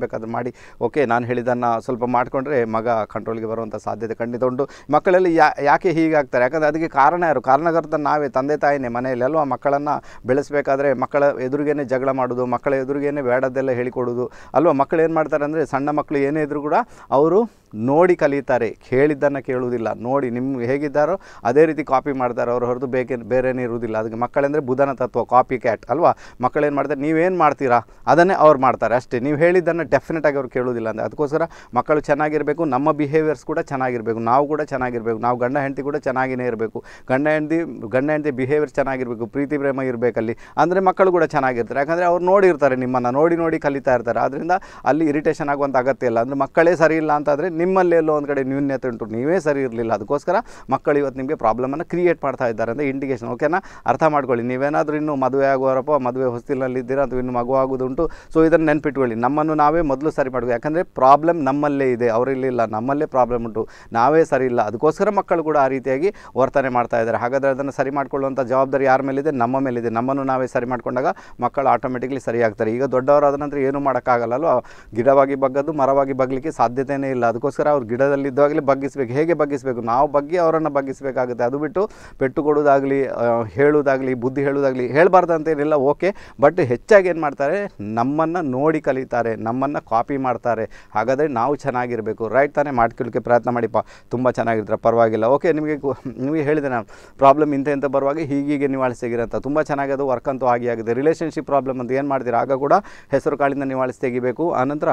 Speaker 1: ಮಾಡಬೇಕಾದ್ರೆ ಮಾಡಿ ಓಕೆ ನಾನು ಹೇಳಿದ್ದನ್ನು ಸ್ವಲ್ಪ ಮಾಡಿಕೊಂಡ್ರೆ ಮಗ ಕಂಟ್ರೋಲ್ಗೆ ಬರುವಂಥ ಸಾಧ್ಯತೆ ಖಂಡಿತ ಉಂಟು. ಮಕ್ಕಳಲ್ಲಿ ಯಾ ಯಾಕೆ ಹೀಗಾಗ್ತಾರೆ, ಯಾಕಂದರೆ ಅದಕ್ಕೆ ಕಾರಣ ಯಾರು, ಕಾರಣಕರ್ತ ನಾವೇ, ತಂದೆ ತಾಯಿನೇ ಮನೆಯಲ್ಲಿ ಅಲ್ವಾ. ಮಕ್ಕಳನ್ನು ಬೆಳೆಸಬೇಕಾದ್ರೆ ಮಕ್ಕಳ ಎದುರಿಗೇನೆ ಜಗಳ ಮಾಡೋದು, ಮಕ್ಕಳ ಎದುರಿಗೇನೆ ಬೇಡದ್ದೆಲ್ಲ ಹೇಳಿಕೊಡೋದು ಅಲ್ವಾ. ಮಕ್ಕಳು ಏನು ಮಾಡ್ತಾರೆ ಅಂದರೆ, ಸಣ್ಣ ಮಕ್ಕಳು ಏನೇ ಇದ್ದರೂ ಕೂಡ ಅವರು ನೋಡಿ ಕಲಿತಾರೆ, ಹೇಳಿದ್ದನ್ನು ಕೇಳುವುದಿಲ್ಲ. ನೋಡಿ ನಿಮ್ಗೆ ಹೇಗಿದ್ದಾರೋ ಅದೇ ರೀತಿ ಕಾಪಿ ಮಾಡ್ತಾರೆ ಅವರು, ಹೊರತು ಬೇಕೆ ಬೇರೆನೇ ಇರುವುದಿಲ್ಲ. ಅದಕ್ಕೆ ಮಕ್ಕಳೆಂದರೆ ಬುಧನ ತತ್ವ, ಕಾಪಿ ಕ್ಯಾಟ್ ಅಲ್ವಾ. ಮಕ್ಕಳೇನು ಮಾಡ್ತಾರೆ, ನೀವೇನು ಮಾಡ್ತೀರಾ ಅದನ್ನೇ ಅವ್ರು ಮಾಡ್ತಾರೆ ಅಷ್ಟೇ. ನೀವು ಹೇಳಿದ್ದನ್ನು ಡೆಫಿನೆಟಾಗಿ ಅವ್ರು ಕೇಳೋದಿಲ್ಲ. ಅಂದರೆ ಅದಕ್ಕೋಸ್ಕರ ಮಕ್ಕಳು ಚೆನ್ನಾಗಿರಬೇಕು, ನಮ್ಮ ಬಿಹೇವಿಯರ್ಸ್ ಕೂಡ ಚೆನ್ನಾಗಿರಬೇಕು, ನಾವು ಕೂಡ ಚೆನ್ನಾಗಿರಬೇಕು, ನಾವು ಗಂಡ ಹೆಂಡತಿ ಕೂಡ ಚೆನ್ನಾಗಿಯೇ ಇರಬೇಕು. ಗಂಡ ಹೆಂಡತಿ ಗಂಡ ಹೆಂಡತಿ ಬಿಹೇವಿಯರ್ ಚೆನ್ನಾಗಿರಬೇಕು, ಪ್ರೀತಿ ಪ್ರೇಮ ಇರಬೇಕಲ್ಲಿ, ಅಂದರೆ ಮಕ್ಕಳು ಕೂಡ ಚೆನ್ನಾಗಿರ್ತಾರೆ. ಯಾಕಂದರೆ ಅವ್ರು ನೋಡಿರ್ತಾರೆ, ನಿಮ್ಮನ್ನು ನೋಡಿ ನೋಡಿ ಕಲಿತಾ ಇರ್ತಾರೆ. ಆದ್ದರಿಂದ ಅಲ್ಲಿ ಇರಿಟೇಷನ್ ಆಗುವಂಥ ಅಗತ್ಯ ಇಲ್ಲ. ಅಂದರೆ ಮಕ್ಕಳೇ ಸರಿ ಇಲ್ಲ ಅಂತಾದರೆ ನಿಮ್ಮಲ್ಲಿ ಎಲ್ಲೋ ಒಂದು ಕಡೆ ನ್ಯೂನ್ಯತೆ ಉಂಟು, ನೀವೇ ಸರಿ ಇರಲಿಲ್ಲ. ಅದಕ್ಕೋಸ್ಕರ ಮಕ್ಕಳು ಇವತ್ತು ನಿಮಗೆ ಪ್ರಾಬ್ಲಮನ್ನು ಕ್ರಿಯೇಟ್ ಮಾಡ್ತಾ ಇದ್ದಾರೆ ಅಂತ ಇಂಡಿಕೇಶನ್. ಓಕೆನಾ, ಅರ್ಥ ಮಾಡ್ಕೊಳ್ಳಿ. ನೀವೇನಾದರೂ ಇನ್ನೂ ಮದುವೆ ಆಗುವರಪ್ಪ, ಮದುವೆ ಹೊಸ್ತಿಲಲ್ಲಿದ್ದೀರಾ ಅಥವಾ ಇನ್ನು ಮಗು ಆಗೋದುಂಟು, ಸೊ ಇದನ್ನು ನೆನ್ಪಿಟ್ಕೊಳ್ಳಿ. ನಮ್ಮನ್ನು ನಾವೇ ಮೊದಲು ಸರಿ ಮಾಡಬೇಕು. ಯಾಕಂದರೆ ಪ್ರಾಬ್ಲಮ್ ನಮ್ಮಲ್ಲೇ ಇದೆ, ಅವರಿಲ್ಲ, ನಮ್ಮಲ್ಲೇ ಪ್ರಾಬ್ಲಮ್ ಉಂಟು, ನಾವೇ ಸರಿ ಇಲ್ಲ. ಅದಕ್ಕೋಸ್ಕರ ಮಕ್ಕಳು ಕೂಡ ಆ ರೀತಿಯಾಗಿ ವರ್ತನೆ ಮಾಡ್ತಾ ಇದ್ದಾರೆ. ಹಾಗಾದರೆ ಅದನ್ನು ಸರಿ ಮಾಡಿಕೊಳ್ಳುವಂಥ ಜವಾಬ್ದಾರಿ ಯಾರ ಮೇಲಿದೆ, ನಮ್ಮ ಮೇಲಿದೆ. ನಮ್ಮನ್ನು ನಾವೇ ಸರಿ ಮಾಡಿಕೊಂಡಾಗ ಮಕ್ಕಳು ಆಟೋಮೆಟಿಕ್ಲಿ ಸರಿಯಾಗ್ತಾರೆ. ಈಗ ದೊಡ್ಡವರಾದ ನಂತರ ಏನೂ ಮಾಡೋಕ್ಕಾಗಲ್ಲ ಅಲ್ವಾ. ಗಿಡವಾಗಿ ಬಗ್ಗದ್ದು ಮರವಾಗಿ ಬಗ್ಗಲಿಕ್ಕೆ ಸಾಧ್ಯತೆಯೇ ಇಲ್ಲ. ಅದಕ್ಕೋಸ್ಕರ ಅವ್ರು ಗಿಡದಲ್ಲಿದ್ದಾಗಲೇ ಬಗ್ಗಿಸಬೇಕು. ಹೇಗೆ ಬಗ್ಗಿಸಬೇಕು, ನಾವು ಬಗ್ಗೆ ಅವರನ್ನು ಬಗ್ಗಿಸಬೇಕಾಗುತ್ತೆ. ಅದು ಬಿಟ್ಟು ಪೆಟ್ಟು ಕೊಡೋದಾಗಲಿ, ಹೇಳೋದಾಗಲಿ, ಬುದ್ಧಿ ಹೇಳೋದಾಗಲಿ ಹೇಳಬಾರ್ದು ಅಂತೇನಿಲ್ಲ, ಓಕೆ. ಬಟ್ ಹೆಚ್ಚಾಗಿ ಏನು ಮಾಡ್ತಾರೆ, ನಮ್ಮನ್ನು ನೋಡಿ ಕಲಿತಾರೆ, ನಮ್ಮನ್ನು ಕಾಪಿ ಮಾಡ್ತಾರೆ. ಹಾಗಾದರೆ ನಾವು ಚೆನ್ನಾಗಿರಬೇಕು, ರೈಟ್ ತಾನೇ. ಮಾಡ್ಕೊಳ್ಳಿಕ್ಕೆ ಪ್ರಯತ್ನ ಮಾಡಿಪ್ಪ, ತುಂಬ ಚೆನ್ನಾಗಿರ್ತಾರೆ, ಪರವಾಗಿಲ್ಲ. ಓಕೆ, ನಿಮಗೆ ನಿಮಗೆ ಹೇಳಿದೆ ನಾನು ಪ್ರಾಬ್ಲಮ್ ಇಂಥ ಇಂಥ ಬರುವಾಗ ಹೀಗೀಗೆ ನಿವಾಳಿಸ್ತೆಗಿರಂತ, ತುಂಬ ಚೆನ್ನಾಗಿ ಅದು ವರ್ಕ್ ಅಂತೂ ಆಗಿ ಆಗಿದೆ. ರಿಲೇಷನ್ಶಿಪ್ ಪ್ರಾಬ್ಲಮ್ ಅಂತ ಏನು ಮಾಡ್ತೀರಾ, ಆಗ ಕೂಡ ಹೆಸರು ಕಾಳಿಂದ ನಿವಾಳಿಸಿ ತೆಗಿಬೇಕು. ಆನಂತರ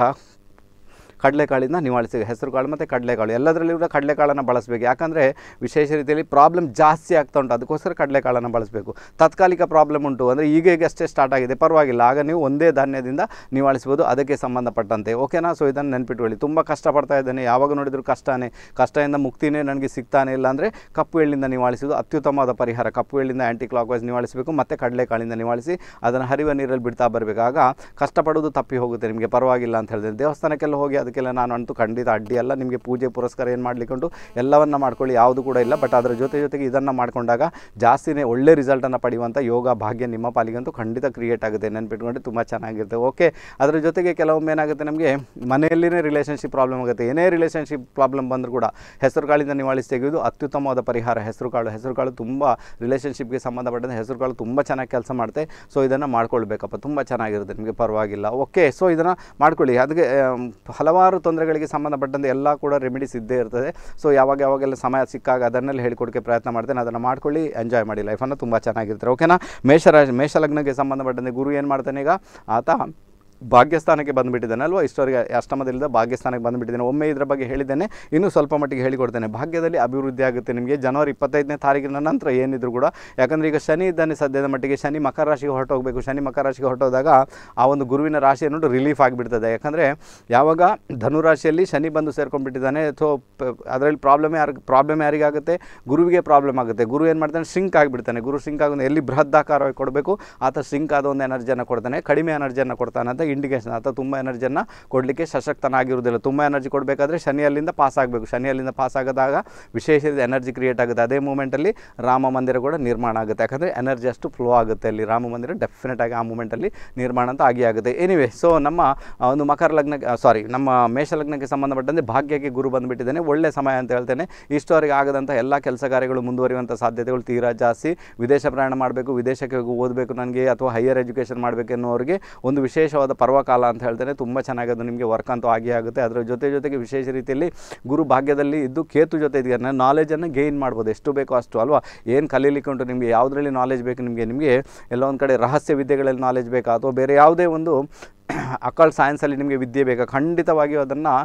Speaker 1: ಕಡಲೆಕಾಳಿಂದ ನಿವಾಳಿಸಿ, ಹೆಸರು ಕಾಳು ಮತ್ತು ಕಡಲೆಕಾಳು ಎಲ್ಲದರಲ್ಲಿ ಕೂಡ ಕಡಲೆಕಾಳನ್ನು ಬಳಸಬೇಕು. ಯಾಕಂದರೆ ವಿಶೇಷ ರೀತಿಯಲ್ಲಿ ಪ್ರಾಬ್ಲಮ್ ಜಾಸ್ತಿ ಆಗ್ತಾ ಉಂಟು, ಅದಕ್ಕೋಸ್ಕರ ಕಡಲೆಕಾಳನ್ನು ಬಳಸಬೇಕು. ತಾತ್ಕಾಲಿಕ ಪ್ರಾಬ್ಲಮ್ ಉಂಟು ಅಂದರೆ ಈಗ ಈಗ ಅಷ್ಟೇ ಸ್ಟಾರ್ಟ್ ಆಗಿದೆ, ಪರವಾಗಿಲ್ಲ, ಆಗ ನೀವು ಒಂದೇ ಧಾನ್ಯದಿಂದ ನಿವಾಳಿಸ್ಬೋದು, ಅದಕ್ಕೆ ಸಂಬಂಧಪಟ್ಟಂತೆ. ಓಕೆನಾ. ಸೊ ಇದನ್ನು ನೆನ್ಪಿಟ್ಕೊಳ್ಳಿ. ತುಂಬ ಕಷ್ಟಪಡ್ತಾ ಇದ್ದೇನೆ, ಯಾವಾಗ ನೋಡಿದರೂ ಕಷ್ಟನೇ, ಕಷ್ಟದಿಂದ ಮುಕ್ತಿನೇ ನನಗೆ ಸಿಗ್ತಾನೆ ಇಲ್ಲ ಅಂದರೆ ಕಪ್ಪು ಎಳ್ಳಿಂದ ನಿವಾಳಿಸೋದು ಅತ್ಯುತ್ತಮವಾದ ಪರಿಹಾರ. ಕಪ್ಪು ಎಳ್ಳಿಂದ ಆ್ಯಂಟಿ ಕ್ಲಾಕ್ ವೈಸ್ ನಿವಾಳಿಸಬೇಕು, ಮತ್ತು ಕಡಲೆಕಾಳಿಂದ ನಿವಾಳಿಸಿ ಅದನ್ನು ಹರಿವ ನೀರಲ್ಲಿ ಬಿಡ್ತಾ ಬರಬೇಕು. ಆಗ ಕಷ್ಟಪಡೋದು ತಪ್ಪಿ ಹೋಗುತ್ತೆ ನಿಮಗೆ, ಪರವಾಗಿಲ್ಲ ಅಂತ ಹೇಳಿದ್ರೆ. ದೇವಸ್ಥಾನಕ್ಕೆಲ್ಲ ಹೋಗಿ ಅದಕ್ಕೆಲ್ಲ ನಾನು ಅಂತೂ ಖಂಡಿತ ಅಡ್ಡಿ ಅಲ್ಲ, ನಿಮಗೆ ಪೂಜೆ ಪುರಸ್ಕಾರ ಏನು ಮಾಡಲಿಕ್ಕುಂಟು ಎಲ್ಲವನ್ನು ಮಾಡ್ಕೊಳ್ಳಿ, ಯಾವುದು ಕೂಡ ಇಲ್ಲ. ಬಟ್ ಅದರ ಜೊತೆ ಜೊತೆಗೆ ಇದನ್ನು ಮಾಡಿಕೊಂಡಾಗ ಜಾಸ್ತಿನೇ ಒಳ್ಳೆ ರಿಸಲ್ಟನ್ನು ಪಡೆಯುವಂಥ ಯೋಗ ಭಾಗ್ಯ ನಿಮ್ಮ ಪಾಲಿಗಂತೂ ಖಂಡಿತ ಕ್ರಿಯೇಟ್ ಆಗುತ್ತೆ. ನೆನ್ಪಿಟ್ಕೊಂಡು ತುಂಬ ಚೆನ್ನಾಗಿರುತ್ತೆ. ಓಕೆ, ಅದರ ಜೊತೆಗೆ ಕೆಲವೊಮ್ಮೆ ಏನಾಗುತ್ತೆ, ನಮಗೆ ಮನೆಯಲ್ಲಿನೇ ರಿಲೇಷನ್ಶಿಪ್ ಪ್ರಾಬ್ಲಮ್ ಆಗುತ್ತೆ. ಏನೇ ರಿಲೇಷನ್ಶಿಪ್ ಪ್ರಾಬ್ಲಮ್ ಬಂದರೂ ಕೂಡ ಹೆಸರು ಕಾಳಿಂದ ನಿವಾಳಿಸಿ ತೆಗೆಯುವುದು ಅತ್ಯುತ್ತಮವಾದ ಪರಿಹಾರ. ಹೆಸರು ಕಾಳು ಹೆಸರು ಕಾಳು ತುಂಬ ರಿಲೇಷನ್ಶಿಪ್ಗೆ ಸಂಬಂಧಪಟ್ಟಂತೆ ಹೆಸರು ಕಾಳು ತುಂಬ ಚೆನ್ನಾಗಿ ಕೆಲಸ ಮಾಡುತ್ತೆ. ಸೊ ಇದನ್ನು ಮಾಡ್ಕೊಳ್ಬೇಕಪ್ಪ, ತುಂಬ ಚೆನ್ನಾಗಿರುತ್ತೆ ನಿಮಗೆ, ಪರವಾಗಿಲ್ಲ. ಓಕೆ, ಸೊ ಇದನ್ನು ಮಾಡ್ಕೊಳ್ಳಿ. ಅದಕ್ಕೆ ಹಲವಾರು ತೊಂದರೆಗಳಿಗೆ ಸಂಬಂಧಪಟ್ಟಂತೆ ಎಲ್ಲ ಕೂಡ ರೆಮಿಡೀಸ್ ಇದ್ದೇ ಇರ್ತದೆ. ಸೊ ಯಾವಾಗ ಯಾವಾಗೆಲ್ಲ ಸಮಯ ಸಿಕ್ಕಾಗ ಅದನ್ನೆಲ್ಲ ಹೇಳಿಕೊಡೋಕ್ಕೆ ಪ್ರಯತ್ನ ಮಾಡ್ತೇನೆ. ಅದನ್ನು ಮಾಡ್ಕೊಳ್ಳಿ, ಎಂಜಾಯ್ ಮಾಡಿ ಲೈಫನ್ನು, ತುಂಬ ಚೆನ್ನಾಗಿರ್ತಾರೆ. ಓಕೆನಾ. ಮೇಷರಾಶಿ ಮೇಷಲಗ್ನಕ್ಕೆ ಸಂಬಂಧಪಟ್ಟಂತೆ ಗುರು ಏನು ಮಾಡ್ತಾನೆ ಈಗ, ಆತ ಭಾಗ್ಯಸ್ಥಾನಕ್ಕೆ ಬಂದುಬಿಟ್ಟಿದ್ದಾನೆ ಅಲ್ವಾ. ಇಷ್ಟವರೆಗೆ ಅಷ್ಟಮದಲ್ಲಿದ್ದ ಭಾಗ್ಯಸ್ಥಾನಕ್ಕೆ ಬಂದುಬಿಟ್ಟಿದ್ದೇನೆ. ಒಮ್ಮೆ ಇದರ ಬಗ್ಗೆ ಹೇಳಿದ್ದೇನೆ, ಇನ್ನೂ ಸ್ವಲ್ಪ ಮಟ್ಟಿಗೆ ಹೇಳಿಕೊಡ್ತೇನೆ. ಭಾಗ್ಯದಲ್ಲಿ ಅಭಿವೃದ್ಧಿ ಆಗುತ್ತೆ ನಿಮಗೆ ಜನವರಿ ಇಪ್ಪತ್ತೈದನೇ ತಾರೀಕಿನ ನಂತರ ಏನಿದ್ರು ಕೂಡ. ಯಾಕಂದರೆ ಈಗ ಶನಿ ಇದ್ದಾನೆ ಸದ್ಯದ ಮಟ್ಟಿಗೆ. ಶನಿ ಮಕರ ರಾಶಿಗೆ ಹೊರಟೋಗಬೇಕು. ಶನಿ ಮಕರ ರಾಶಿಗೆ ಹೊರಟೋದಾಗ ಆ ಒಂದು ಗುರುವಿನ ರಾಶಿ ಅನ್ನೋದು ರಿಲೀಫ್ ಆಗಿಬಿಡ್ತದೆ. ಯಾಕಂದರೆ ಯಾವಾಗ ಧನುರಾಶಿಯಲ್ಲಿ ಶನಿ ಬಂದು ಸೇರ್ಕೊಂಡ್ಬಿಟ್ಟಿದ್ದಾನೆ, ಸೊ ಅದರಲ್ಲಿ ಪ್ರಾಬ್ಲಮ್ ಯಾರು ಪ್ರಾಬ್ಲಮ್ ಯಾರಿಗಾಗುತ್ತೆ, ಗುರುವಿಗೆ ಪ್ರಾಬ್ಲಮ್ ಆಗುತ್ತೆ. ಗುರು ಏನು ಮಾಡ್ತಾನೆ, ಸಿಂಕ್ ಆಗಿಬಿಡ್ತಾನೆ. ಗುರು ಸಿಂಕ್ ಆಗೋದು ಎಲ್ಲಿ ಬೃಹದಾಕಾರವಾಗಿ ಕೊಡಬೇಕು, ಆತ ಸಿಂಕ್ ಆದ ಒಂದು ಎನರ್ಜಿಯನ್ನು ಕೊಡ್ತಾನೆ, ಕಡಿಮೆ ಎನರ್ಜಿಯನ್ನು ಕೊಡ್ತಾನೆ ಅಂತ ಇಂಡಿಕೇಶನ್. ಆತ ತುಂಬ ಎನರ್ಜಿಯನ್ನು ಕೊಡಲಿಕ್ಕೆ ಸಶಕ್ತನಾಗಿರುವುದಿಲ್ಲ. ತುಂಬ ಎನರ್ಜಿ ಕೊಡಬೇಕಾದ್ರೆ ಶನಿ ಅಲ್ಲಿಂದ ಪಾಸ್ ಆಗಬೇಕು. ಶನಿ ಅಲ್ಲಿಂದ ಪಾಸ್ ಆಗೋದಾಗ ವಿಶೇಷ ಎನರ್ಜಿ ಕ್ರಿಯೇಟ್ ಆಗುತ್ತೆ. ಅದೇ ಮೂಮೆಂಟಲ್ಲಿ ರಾಮ ಮಂದಿರ ಕೂಡ ನಿರ್ಮಾಣ ಆಗುತ್ತೆ. ಯಾಕಂದರೆ ಎನರ್ಜಿ ಅಷ್ಟು ಫ್ಲೋ ಆಗುತ್ತೆ ಅಲ್ಲಿ. ರಾಮ ಮಂದಿರ ಡೆಫಿನೆಟಾಗಿ ಆ ಮೂಮೆಂಟಲ್ಲಿ ನಿರ್ಮಾಣ ಅಂತ ಆಗಿ ಆಗುತ್ತೆ. ಎನಿವೆ, ಸೊ ನಮ್ಮ ಒಂದು ಮಕರ ಲಗ್ನಕ್ಕೆ ಸಾರಿ ನಮ್ಮ ಮೇಷ ಲಗ್ನಕ್ಕೆ ಸಂಬಂಧಪಟ್ಟಂತೆ ಭಾಗ್ಯಕ್ಕೆ ಗುರು ಬಂದುಬಿಟ್ಟಿದ್ದಾನೆ. ಒಳ್ಳೆ ಸಮಯ ಅಂತ ಹೇಳ್ತೇನೆ. ಇಷ್ಟವರೆಗೆ ಆಗದಂಥ ಎಲ್ಲ ಕೆಲಸ ಕಾರ್ಯಗಳು ಮುಂದುವರಿಯುವಂಥ ಸಾಧ್ಯತೆಗಳು ತೀರಾ ಜಾಸ್ತಿ. ವಿದೇಶ ಪ್ರಯಾಣ ಮಾಡಬೇಕು, ವಿದೇಶಕ್ಕೆ ಹೋಗಿ ಓದಬೇಕು ನನಗೆ, ಅಥವಾ ಹೈಯರ್ ಎಜುಕೇಷನ್ ಮಾಡಬೇಕು ಎನ್ನುವರಿಗೆ ಒಂದು ವಿಶೇಷವಾದ ಪರ್ವಕಾಲ ಅಂತ ಹೇಳ್ತೇನೆ. ತುಂಬ ಚೆನ್ನಾಗದು ನಿಮಗೆ ವರ್ಕ್ ಅಂತೂ ಆಗಿ ಆಗುತ್ತೆ. ಅದರ ಜೊತೆ ಜೊತೆಗೆ ವಿಶೇಷ ರೀತಿಯಲ್ಲಿ ಗುರು ಭಾಗ್ಯದಲ್ಲಿ ಇದ್ದು ಕೇತು ಜೊತೆ ಇದೆಯಾ ನಾಲೆಜನ್ನು ಗೇನ್ ಮಾಡ್ಬೋದು, ಎಷ್ಟು ಬೇಕೋ ಅಷ್ಟು ಅಲ್ವಾ. ಏನು ಕಲೀಲಿಕ್ಕೆ ಉಂಟು ನಿಮಗೆ, ಯಾವುದರಲ್ಲಿ ನಾಲೆಜ್ ಬೇಕು ನಿಮಗೆ, ನಿಮಗೆ ಎಲ್ಲ ಒಂದು ಕಡೆ ರಹಸ್ಯ ವಿದ್ಯೆಗಳಲ್ಲಿ ನಾಲೆಜ್ ಬೇಕಾ, ಅಥವಾ ಬೇರೆ ಯಾವುದೇ ಒಂದು ಅಕಲ್ಟ್ ಸೈನ್ಸಲ್ಲಿ ನಿಮಗೆ ವಿದ್ಯೆ ಬೇಕಾ, ಖಂಡಿತವಾಗಿಯೂ ಅದನ್ನು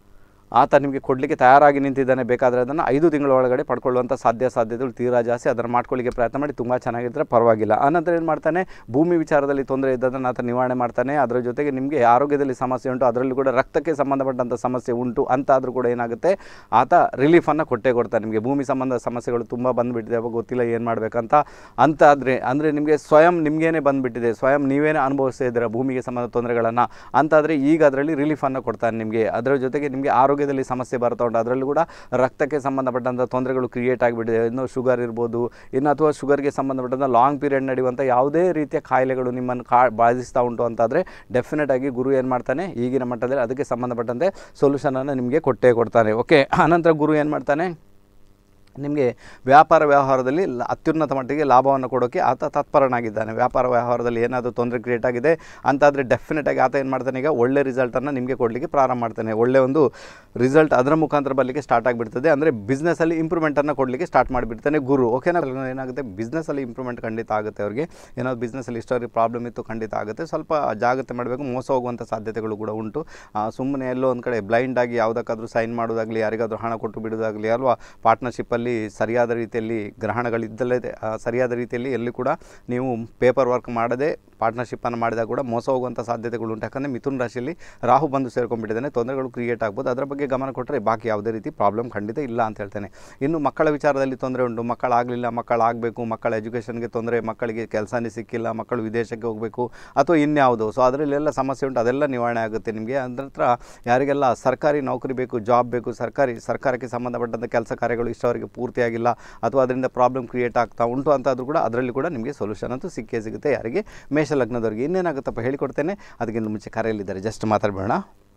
Speaker 1: ಆತ ನಿಮಗೆ ಕೊಡಲಿಕ್ಕೆ ತಯಾರಾಗಿ ನಿಂತಿದ್ದಾನೆ. ಬೇಕಾದರೆ ಅದನ್ನು ಐದು ತಿಂಗಳ ಒಳಗಡೆ ಪಡ್ಕೊಳ್ಳುವಂಥ ಸಾಧ್ಯ ಸಾಧ್ಯತೆಗಳು ತೀರಾ ಜಾಸ್ತಿ. ಅದನ್ನು ಮಾಡ್ಕೊಳ್ಳಿಕ್ಕೆ ಪ್ರಯತ್ನ ಮಾಡಿ, ತುಂಬ ಚೆನ್ನಾಗಿದ್ದರೆ ಪರವಾಗಿಲ್ಲ. ಆನಂತರ ಏನು ಮಾಡ್ತಾನೆ, ಭೂಮಿ ವಿಚಾರದಲ್ಲಿ ತೊಂದರೆ ಇದ್ದದನ್ನು ಆತ ನಿವಾರಣೆ ಮಾಡ್ತಾನೆ. ಅದರ ಜೊತೆಗೆ ನಿಮಗೆ ಆರೋಗ್ಯದಲ್ಲಿ ಸಮಸ್ಯೆ ಉಂಟು, ಅದರಲ್ಲೂ ಕೂಡ ರಕ್ತಕ್ಕೆ ಸಂಬಂಧಪಟ್ಟಂಥ ಸಮಸ್ಯೆ ಉಂಟು ಅಂತಾದರೂ ಕೂಡ ಏನಾಗುತ್ತೆ, ಆತ ರಿಲೀಫನ್ನು ಕೊಟ್ಟೇ ಕೊಡ್ತಾನೆ ನಿಮಗೆ. ಭೂಮಿ ಸಂಬಂಧ ಸಮಸ್ಯೆಗಳು ತುಂಬ ಬಂದುಬಿಟ್ಟಿದೆ, ಅವಾಗ ಗೊತ್ತಿಲ್ಲ ಏನು ಮಾಡಬೇಕಂತ ಅಂತಾದರೆ, ಅಂದರೆ ನಿಮಗೆ ಸ್ವಯಂ ನಿಮಗೇನೆ ಬಂದುಬಿಟ್ಟಿದೆ, ಸ್ವಯಂ ನೀವೇನೇ ಅನುಭವಿಸ್ತಾ ಇದ್ದೀರಾ ಭೂಮಿಗೆ ಸಂಬಂಧ ತೊಂದರೆಗಳನ್ನು ಅಂತಾದರೆ ಈಗ ಅದರಲ್ಲಿ ರಿಲೀಫನ್ನು ಕೊಡ್ತಾನೆ ನಿಮಗೆ. ಅದರ ಜೊತೆಗೆ ನಿಮಗೆ ಆರೋಗ್ಯ ಆರೋಗ್ಯದಲ್ಲಿ ಸಮಸ್ಯೆ ಬರ್ತಾ ಉಂಟು, ಅದರಲ್ಲೂ ಕೂಡ ರಕ್ತಕ್ಕೆ ಸಂಬಂಧಪಟ್ಟಂಥ ತೊಂದರೆಗಳು ಕ್ರಿಯೇಟ್ ಆಗಿಬಿಟ್ಟಿದೆ. ಇನ್ನು ಶುಗರ್ ಇರ್ಬೋದು, ಇನ್ನು ಅಥವಾ ಶುಗರ್ಗೆ ಸಂಬಂಧಪಟ್ಟಂಥ ಲಾಂಗ್ ಪೀರಿಯಡ್ ನಡೆಯುವಂಥ ಯಾವುದೇ ರೀತಿಯ ಕಾಯಿಲೆಗಳು ನಿಮ್ಮನ್ನು ಕಾ ಬಾಧಿಸ್ತಾ ಉಂಟು ಅಂತಾದರೆ ಡೆಫಿನೆಟಾಗಿ ಗುರು ಏನು ಮಾಡ್ತಾನೆ, ಈಗಿನ ಮಟ್ಟದಲ್ಲಿ ಅದಕ್ಕೆ ಸಂಬಂಧಪಟ್ಟಂತೆ ಸೊಲ್ಯೂಷನನ್ನು ನಿಮಗೆ ಕೊಟ್ಟೇ ಕೊಡ್ತಾನೆ. ಓಕೆ, ಆನಂತರ ಗುರು ಏನು ಮಾಡ್ತಾನೆ, ನಿಮಗೆ ವ್ಯಾಪಾರ ವ್ಯವಹಾರದಲ್ಲಿ ಅತ್ಯುನ್ನತ ಮಟ್ಟಿಗೆ ಲಾಭವನ್ನು ಕೊಡೋಕ್ಕೆ ಆತ ತತ್ಪರನಾಗಿದ್ದಾನೆ. ವ್ಯಾಪಾರ ವ್ಯವಹಾರದಲ್ಲಿ ಏನಾದರೂ ತೊಂದರೆ ಕ್ರಿಯೇಟ್ ಆಗಿದೆ ಅಂತಾದರೆ ಡೆಫಿನೆಟಾಗಿ ಆತ ಏನು ಮಾಡ್ತಾನೆ, ಈಗ ಒಳ್ಳೆ ರಿಸಲ್ಟನ್ನು ನಿಮಗೆ ಕೊಡಲಿಕ್ಕೆ ಪ್ರಾರಂಭ ಮಾಡ್ತಾನೆ. ಒಳ್ಳೆ ಒಂದು ರಿಸಲ್ಟ್ ಅದರ ಮುಖಾಂತರ ಬರಲಿಕ್ಕೆ ಸ್ಟಾರ್ಟ್ ಆಗಿಬಿಡ್ತದೆ. ಅಂದರೆ ಬಿಸ್ನೆಸ್ಸಲ್ಲಿ ಇಂಪ್ರೂವ್ಮೆಂಟನ್ನು ಕೊಡಲಿಕ್ಕೆ ಸ್ಟಾರ್ಟ್ ಮಾಡಿಬಿಡ್ತಾನೆ ಗುರು. ಓಕೆನಾ, ಏನಾಗುತ್ತೆ, ಬಿಸ್ನೆಸ್ಸಲ್ಲಿ ಇಂಪ್ರೂವ್ಮೆಂಟ್ ಖಂಡಿತ ಆಗುತ್ತೆ. ಅವ್ರಿಗೆ ಏನಾದ್ರು ಬಿಸ್ನೆಸ್ಸಲ್ಲಿ ಇಷ್ಟವರೆಗೆ ಪ್ರಾಬ್ಲಮ್ ಇತ್ತು ಖಂಡಿತ ಆಗುತ್ತೆ. ಸ್ವಲ್ಪ ಜಾಗ್ರತೆ ಮಾಡಬೇಕು, ಮೋಸ ಹೋಗುವಂಥ ಸಾಧ್ಯತೆಗಳು ಕೂಡ ಉಂಟು. ಸುಮ್ಮನೆ ಎಲ್ಲೋ ಒಂದು ಕಡೆ ಬ್ಲೈಂಡಾಗಿ ಯಾವುದಕ್ಕಾದರೂ ಸೈನ್ ಮಾಡೋದಾಗಲಿ, ಯಾರಿಗಾದರೂ ಹಣ ಕೊಟ್ಟು ಬಿಡೋದಾಗಲಿ, ಅಲ್ವಾ ಪಾರ್ಟ್ನರ್ಶಿಪ್ಪಲ್ಲಿ ಸರಿಯಾದ ರೀತಿಯಲ್ಲಿ ಗ್ರಹಣಗಳಿದ್ದಲ್ಲೇ ಸರಿಯಾದ ರೀತಿಯಲ್ಲಿ ಎಲ್ಲಿ ಕೂಡ ನೀವು ಪೇಪರ್ ವರ್ಕ್ ಮಾಡದೆ ಪಾರ್ಟ್ನರ್ಶಿಪ್ಪನ್ನು ಮಾಡಿದಾಗ ಕೂಡ ಮೋಸ ಹೋಗುವಂಥ ಸಾಧ್ಯತೆಗಳು ಉಂಟು. ಯಾಕಂದರೆ ಮಿಥುನ ರಾಶಿಯಲ್ಲಿ ರಾಹು ಬಂದು ಸೇರ್ಕೊಂಡ್ಬಿಟ್ಟಿದ್ದಾನೆ, ತೊಂದರೆಗಳು ಕ್ರಿಯೇಟ್ ಆಗ್ಬೋದು. ಅದರ ಬಗ್ಗೆ ಗಮನ ಕೊಟ್ಟರೆ ಬಾಕಿ ಯಾವುದೇ ರೀತಿ ಪ್ರಾಬ್ಲಮ್ ಖಂಡಿತ ಇಲ್ಲ ಅಂತ ಹೇಳ್ತೇನೆ. ಇನ್ನು ಮಕ್ಕಳ ವಿಚಾರದಲ್ಲಿ ತೊಂದರೆ ಉಂಟು, ಮಕ್ಕಳಾಗಲಿಲ್ಲ, ಮಕ್ಕಳಾಗಬೇಕು, ಮಕ್ಕಳ ಎಜುಕೇಷನ್ಗೆ ತೊಂದರೆ, ಮಕ್ಕಳಿಗೆ ಕೆಲಸನೇ ಸಿಕ್ಕಿಲ್ಲ, ಮಕ್ಕಳು ವಿದೇಶಕ್ಕೆ ಹೋಗಬೇಕು ಅಥವಾ ಇನ್ಯಾವುದು, ಸೊ ಅದರಲ್ಲೆಲ್ಲ ಸಮಸ್ಯೆ ಉಂಟು, ಅದೆಲ್ಲ ನಿವಾರಣೆ ಆಗುತ್ತೆ ನಿಮಗೆ. ಅದರ ಹತ್ರ ಯಾರಿಗೆಲ್ಲ ಸರ್ಕಾರಿ ನೌಕರಿ ಬೇಕು, ಜಾಬ್ ಬೇಕು, ಸರ್ಕಾರಿ ಸರ್ಕಾರಕ್ಕೆ ಸಂಬಂಧಪಟ್ಟಂಥ ಕೆಲಸ ಕಾರ್ಯಗಳು ಇಷ್ಟವರೆಗೆ ಪೂರ್ತಿಯಾಗಿಲ್ಲ ಅಥವಾ ಅದರಿಂದ ಪ್ರಾಬ್ಲಮ್ ಕ್ರಿಯೇಟ್ ಆಗ್ತಾ ಉಂಟು ಅಂತಾದರೂ ಕೂಡ ಅದರಲ್ಲಿ ಕೂಡ ನಿಮಗೆ ಸೊಲ್ಯೂಷನ್ ಅಂತೂ ಸಿಕ್ಕೇ ಸಿಗುತ್ತೆ. ಯಾರಿಗೆ ಮೇಷ ಲಗ್ನದವರಿಗೆ ಇನ್ನೇನಾಗುತ್ತಪ್ಪ ಹೇಳಿಕೊಡ್ತೇನೆ, ಅದಕ್ಕಿಂತ ಮುಂಚೆ ಕರೆಯಲ್ಲಿದ್ದಾರೆ, ಜಸ್ಟ್ ಮಾತಾಡಬೇಡ.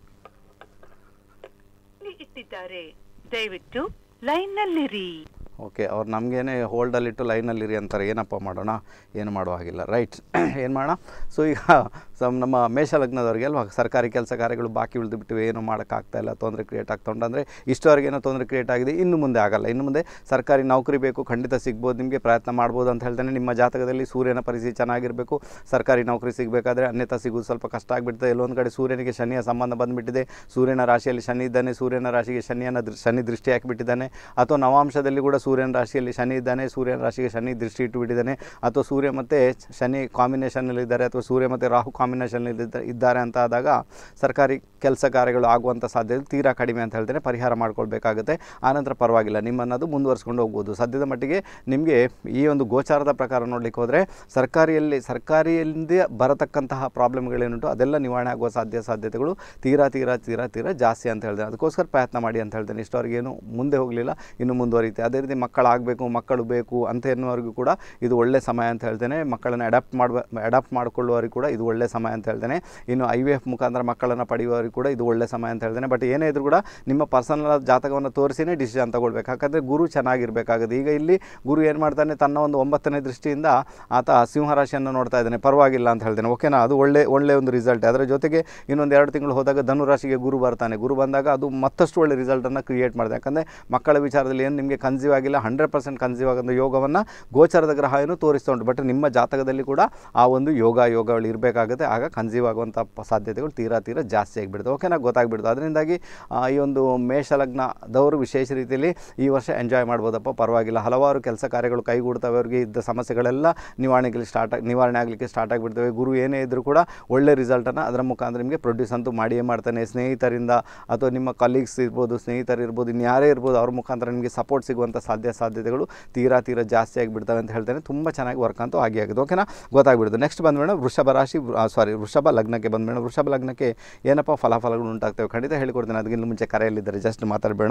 Speaker 3: ದಯವಿಟ್ಟು ಲೈನ್ನಲ್ಲಿರಿ.
Speaker 1: ಓಕೆ, ಅವ್ರು ನಮಗೇನೆ ಹೋಲ್ಡಲ್ಲಿಟ್ಟು ಲೈನಲ್ಲಿರಿ ಅಂತಾರೆ. ಏನಪ್ಪ ಮಾಡೋಣ, ಏನು ಮಾಡೋ ಹಾಗಿಲ್ಲ, ರೈಟ್. ಏನು ಮಾಡೋಣ, ಸೊ ಈಗ ಸಮ್ ನಮ್ಮ ಮೇಷ ಲಗ್ನದವ್ರಿಗೆ ಅಲ್ವಾ ಸರ್ಕಾರಿ ಕೆಲಸ ಕಾರ್ಯಗಳು ಬಾಕಿ ಉಳಿದು ಬಿಟ್ಟಿವೆ, ಏನೂ ಮಾಡೋಕ್ಕಾಗ್ತಾ ಇಲ್ಲ, ತೊಂದರೆ ಕ್ರಿಯೇಟ್ ಆಗ್ತಾ ಉಂಟು. ಅಂದರೆ ಇಷ್ಟವರೆಗೆ ಏನೋ ತೊಂದರೆ ಕ್ರಿಯೇಟ್ ಆಗಿದೆ, ಇನ್ನು ಮುಂದೆ ಆಗಲ್ಲ. ಇನ್ನು ಮುಂದೆ ಸರ್ಕಾರಿ ನೌಕರಿ ಬೇಕು, ಖಂಡಿತ ಸಿಗ್ಬೋದು, ನಿಮಗೆ ಪ್ರಯತ್ನ ಮಾಡ್ಬೋದು ಅಂತ ಹೇಳ್ತಾನೆ. ನಿಮ್ಮ ಜಾತಕದಲ್ಲಿ ಸೂರ್ಯನ ಪರಿಸ್ಥಿತಿ ಚೆನ್ನಾಗಿರಬೇಕು, ಸರ್ಕಾರಿ ನೌಕರಿ ಸಿಗಬೇಕಾದ್ರೆ, ಅನ್ಯಥಾ ಸಿಗೋದು ಸ್ವಲ್ಪ ಕಷ್ಟ ಆಗಿಬಿಡ್ತದೆ. ಎಲ್ಲೊಂದು ಕಡೆ ಸೂರ್ಯನಿಗೆ ಶನಿಯ ಸಂಬಂಧ ಬಂದುಬಿಟ್ಟಿದೆ, ಸೂರ್ಯನ ರಾಶಿಯಲ್ಲಿ ಶನಿ ಇದ್ದಾನೆ, ಸೂರ್ಯನ ರಾಶಿಗೆ ಶನಿಯನ್ನು ದೃ ಶನಿ ದೃಷ್ಟಿ ಹಾಕಿಬಿಟ್ಟಿದ್ದಾನೆ, ಅಥವಾ ನವಾಂಶದಲ್ಲಿ ಕೂಡ ಸೂರ್ಯನ ರಾಶಿಯಲ್ಲಿ ಶನಿ ಇದ್ದಾನೆ, ಸೂರ್ಯನ ರಾಶಿಗೆ ಶನಿ ದೃಷ್ಟಿ ಇಟ್ಟುಬಿಟ್ಟಿದ್ದಾನೆ, ಅಥವಾ ಸೂರ್ಯ ಮತ್ತು ಶನಿ ಕಾಂಬಿನೇಷನ್ನಲ್ಲಿದ್ದಾರೆ, ಅಥವಾ ಸೂರ್ಯ ಮತ್ತು ರಾಹು ಕಾಂಬಿನೇಷನ್ ಇದ್ದಾರೆ ಅಂತ ಆದಾಗ ಸರ್ಕಾರಿ ಕೆಲಸ ಕಾರ್ಯಗಳು ಆಗುವಂಥ ಸಾಧ್ಯತೆ ತೀರಾ ಕಡಿಮೆ ಅಂತ ಹೇಳ್ತೇನೆ. ಪರಿಹಾರ ಮಾಡ್ಕೊಳ್ಬೇಕಾಗುತ್ತೆ. ಆನಂತರ ಪರವಾಗಿಲ್ಲ, ನಿಮ್ಮನ್ನದು ಮುಂದುವರ್ಸ್ಕೊಂಡು ಹೋಗ್ಬೋದು. ಸದ್ಯದ ಮಟ್ಟಿಗೆ ನಿಮಗೆ ಈ ಒಂದು ಗೋಚಾರದ ಪ್ರಕಾರ ನೋಡಲಿಕ್ಕೆ ಹೋದರೆ ಸರ್ಕಾರಿಯಲ್ಲಿ ಸರ್ಕಾರಿಯಿಂದ ಬರತಕ್ಕಂತಹ ಪ್ರಾಬ್ಲಮ್ಗಳೇನುಂಟು ಅದೆಲ್ಲ ನಿವಾರಣೆ ಆಗುವ ಸಾಧ್ಯ ಸಾಧ್ಯತೆಗಳು ತೀರಾ ತೀರಾ ತೀರಾ ತೀರಾ ಜಾಸ್ತಿ ಅಂತ ಹೇಳ್ತೇನೆ. ಅದಕ್ಕೋಸ್ಕರ ಪ್ರಯತ್ನ ಮಾಡಿ ಅಂತ ಹೇಳ್ತೇನೆ. ಇಷ್ಟವರೆಗೇನು ಮುಂದೆ ಹೋಗಲಿಲ್ಲ, ಇನ್ನು ಮುಂದುವರಿಯುತ್ತೆ. ಅದೇ ರೀತಿ ಮಕ್ಕಳಾಗಬೇಕು, ಮಕ್ಕಳು ಬೇಕು ಅಂತ ಎನ್ನುವರೆಗೂ ಕೂಡ ಇದು ಒಳ್ಳೆ ಸಮಯ ಅಂತ ಹೇಳ್ತೇನೆ. ಮಕ್ಕಳನ್ನು ಅಡಾಪ್ಟ್ ಮಾಡುವ ಅಡಾಪ್ಟ್ ಮಾಡಿಕೊಳ್ಳುವವರಿಗೆ ಕೂಡ ಇದು ಒಳ್ಳೆ ಸಮಯ ಅಂತ ಹೇಳ್ತೇನೆ. ಇನ್ನು ಐ ವಿ ಎಫ್ ಮುಖಾಂತರ ಮಕ್ಕಳನ್ನು ಪಡೆಯುವವರಿಗೆ ಕೂಡ ಇದು ಒಳ್ಳೆ ಸಮಯ ಅಂತ ಹೇಳ್ತೇನೆ. ಬಟ್ ಏನೇ ಇದ್ರೂ ಕೂಡ ನಿಮ್ಮ ಪರ್ಸನಲ್ ಜಾತಕವನ್ನು ತೋರಿಸಿನೇ ಡಿಸಿಷನ್ ತಗೊಳ್ಬೇಕು. ಯಾಕಂದರೆ ಗುರು ಚೆನ್ನಾಗಿರಬೇಕಾಗುತ್ತೆ. ಈಗ ಇಲ್ಲಿ ಗುರು ಏನು ಮಾಡ್ತಾನೆ, ತನ್ನ ಒಂದು ಒಂಬತ್ತನೇ ದೃಷ್ಟಿಯಿಂದ ಆತ ಸಿಂಹರಾಶಿಯನ್ನು ನೋಡ್ತಾ ಇದ್ದಾನೆ, ಪರವಾಗಿಲ್ಲ ಅಂತ ಹೇಳ್ತೇನೆ. ಓಕೆನಾ, ಅದು ಒಳ್ಳೆ ಒಳ್ಳೆ ಒಂದು ರಿಸಲ್ಟ್. ಅದರ ಜೊತೆಗೆ ಇನ್ನೊಂದು ಎರಡು ತಿಂಗಳು ಹೋದಾಗ ಧನುರಾಶಿಗೆ ಗುರು ಬರ್ತಾನೆ. ಗುರು ಬಂದಾಗ ಅದು ಮತ್ತಷ್ಟು ಒಳ್ಳೆ ರಿಸಲ್ಟನ್ನು ಕ್ರಿಯೇಟ್ ಮಾಡಿದೆ. ಯಾಕಂದರೆ ಮಕ್ಕಳ ವಿಚಾರದಲ್ಲಿ ಏನು ನಿಮಗೆ ಕನ್ಸೀವ್ ಆಗಿಲ್ಲ, ಹಂಡ್ರೆಡ್ ಪರ್ಸೆಂಟ್ ಕನ್ಸೀವ್ ಆಗೋ ಯೋಗವನ್ನು ಗೋಚರದ ಗ್ರಹ ಏನು ತೋರಿಸ್ತಾ ಉಂಟು. ಬಟ್ ನಿಮ್ಮ ಜಾತಕದಲ್ಲಿ ಕೂಡ ಆ ಒಂದು ಯೋಗ ಯೋಗಗಳು ಇರಬೇಕಾಗುತ್ತೆ. ಆಗ ಕನ್ಸೀವ್ ಆಗುವಂಥ ಸಾಧ್ಯತೆಗಳು ತೀರಾ ತೀರಾ ಜಾಸ್ತಿ ಆಗಿಬಿಡ್ತದೆ. ಓಕೆನಾ, ಗೊತ್ತಾಗ್ಬಿಡ್ತು. ಅದರಿಂದಾಗಿ ಈ ಒಂದು ಮೇಷ ಲಗ್ನದವರು ವಿಶೇಷ ರೀತಿಯಲ್ಲಿ ಈ ವರ್ಷ ಎಂಜಾಯ್ ಮಾಡ್ಬೋದಪ್ಪ, ಪರವಾಗಿಲ್ಲ. ಹಲವಾರು ಕೆಲಸ ಕಾರ್ಯಗಳು ಕೈಗೂಡ್ತವೆ. ಅವರಿಗೆ ಇದ್ದ ಸಮಸ್ಯೆಗಳೆಲ್ಲ ನಿವಾರಣೆಗೆ ಸ್ಟಾರ್ಟ್ ನಿವಾರಣೆ ಆಗಲಿಕ್ಕೆ ಸ್ಟಾರ್ಟ್ ಆಗಿಬಿಡ್ತವೆ. ಗುರು ಏನೇ ಇದ್ದರೂ ಕೂಡ ಒಳ್ಳೆ ರಿಸಲ್ಟನ್ನು ಅದರ ಮುಖಾಂತರ ನಿಮಗೆ ಪ್ರೊಡ್ಯೂಸ್ ಅಂತೂ ಮಾಡಿಯೇ ಮಾಡ್ತಾನೆ. ಸ್ನೇಹಿತರಿಂದ ಅಥವಾ ನಿಮ್ಮ ಕಲೀಗ್ಸ್ ಇರ್ಬೋದು, ಸ್ನೇಹಿತರು ಇರ್ಬೋದು, ಇನ್ಯಾರೇ ಇರ್ಬೋದು, ಅವ್ರ ಮುಖಾಂತರ ನಿಮಗೆ ಸಪೋರ್ಟ್ ಸಿಗುವಂಥ ಸಾಧ್ಯ ಸಾಧ್ಯತೆಗಳು ತೀರಾ ತೀರಾ ಜಾಸ್ತಿ ಆಗಿಬಿಡ್ತವೆ ಅಂತ ಹೇಳ್ತೇನೆ. ತುಂಬ ಚೆನ್ನಾಗಿ ವರ್ಕ್ ಅಂತೂ ಆಗಿ ಆಗಿದೆ. ಓಕೆನಾ, ಗೊತ್ತಾಗ್ಬಿಡ್ತು. ನೆಕ್ಸ್ಟ್ ಬಂದ್ಬೇಡ ವೃಷಭ ರಾಶಿ ಸಾರಿ ವೃಷಭ ಲಗ್ನಕ್ಕೆ ಬಂದ್ಬೇಡ. ವೃಷಭ ಲಗ್ನಕ್ಕೆ ಏನಪ್ಪ ಫಲಾಫಲಗಳು ಉಂಟಾಗ್ತವೆ ಖಂಡಿತ ಹೇಳಿಕೊಡ್ತೇನೆ. ಅದಕ್ಕಿಂತ ಮುಂಚೆ ಕರೆಯಲ್ಲಿದ್ದಾರೆ, ಜಸ್ಟ್ ಮಾತಾಡಬೇಡ.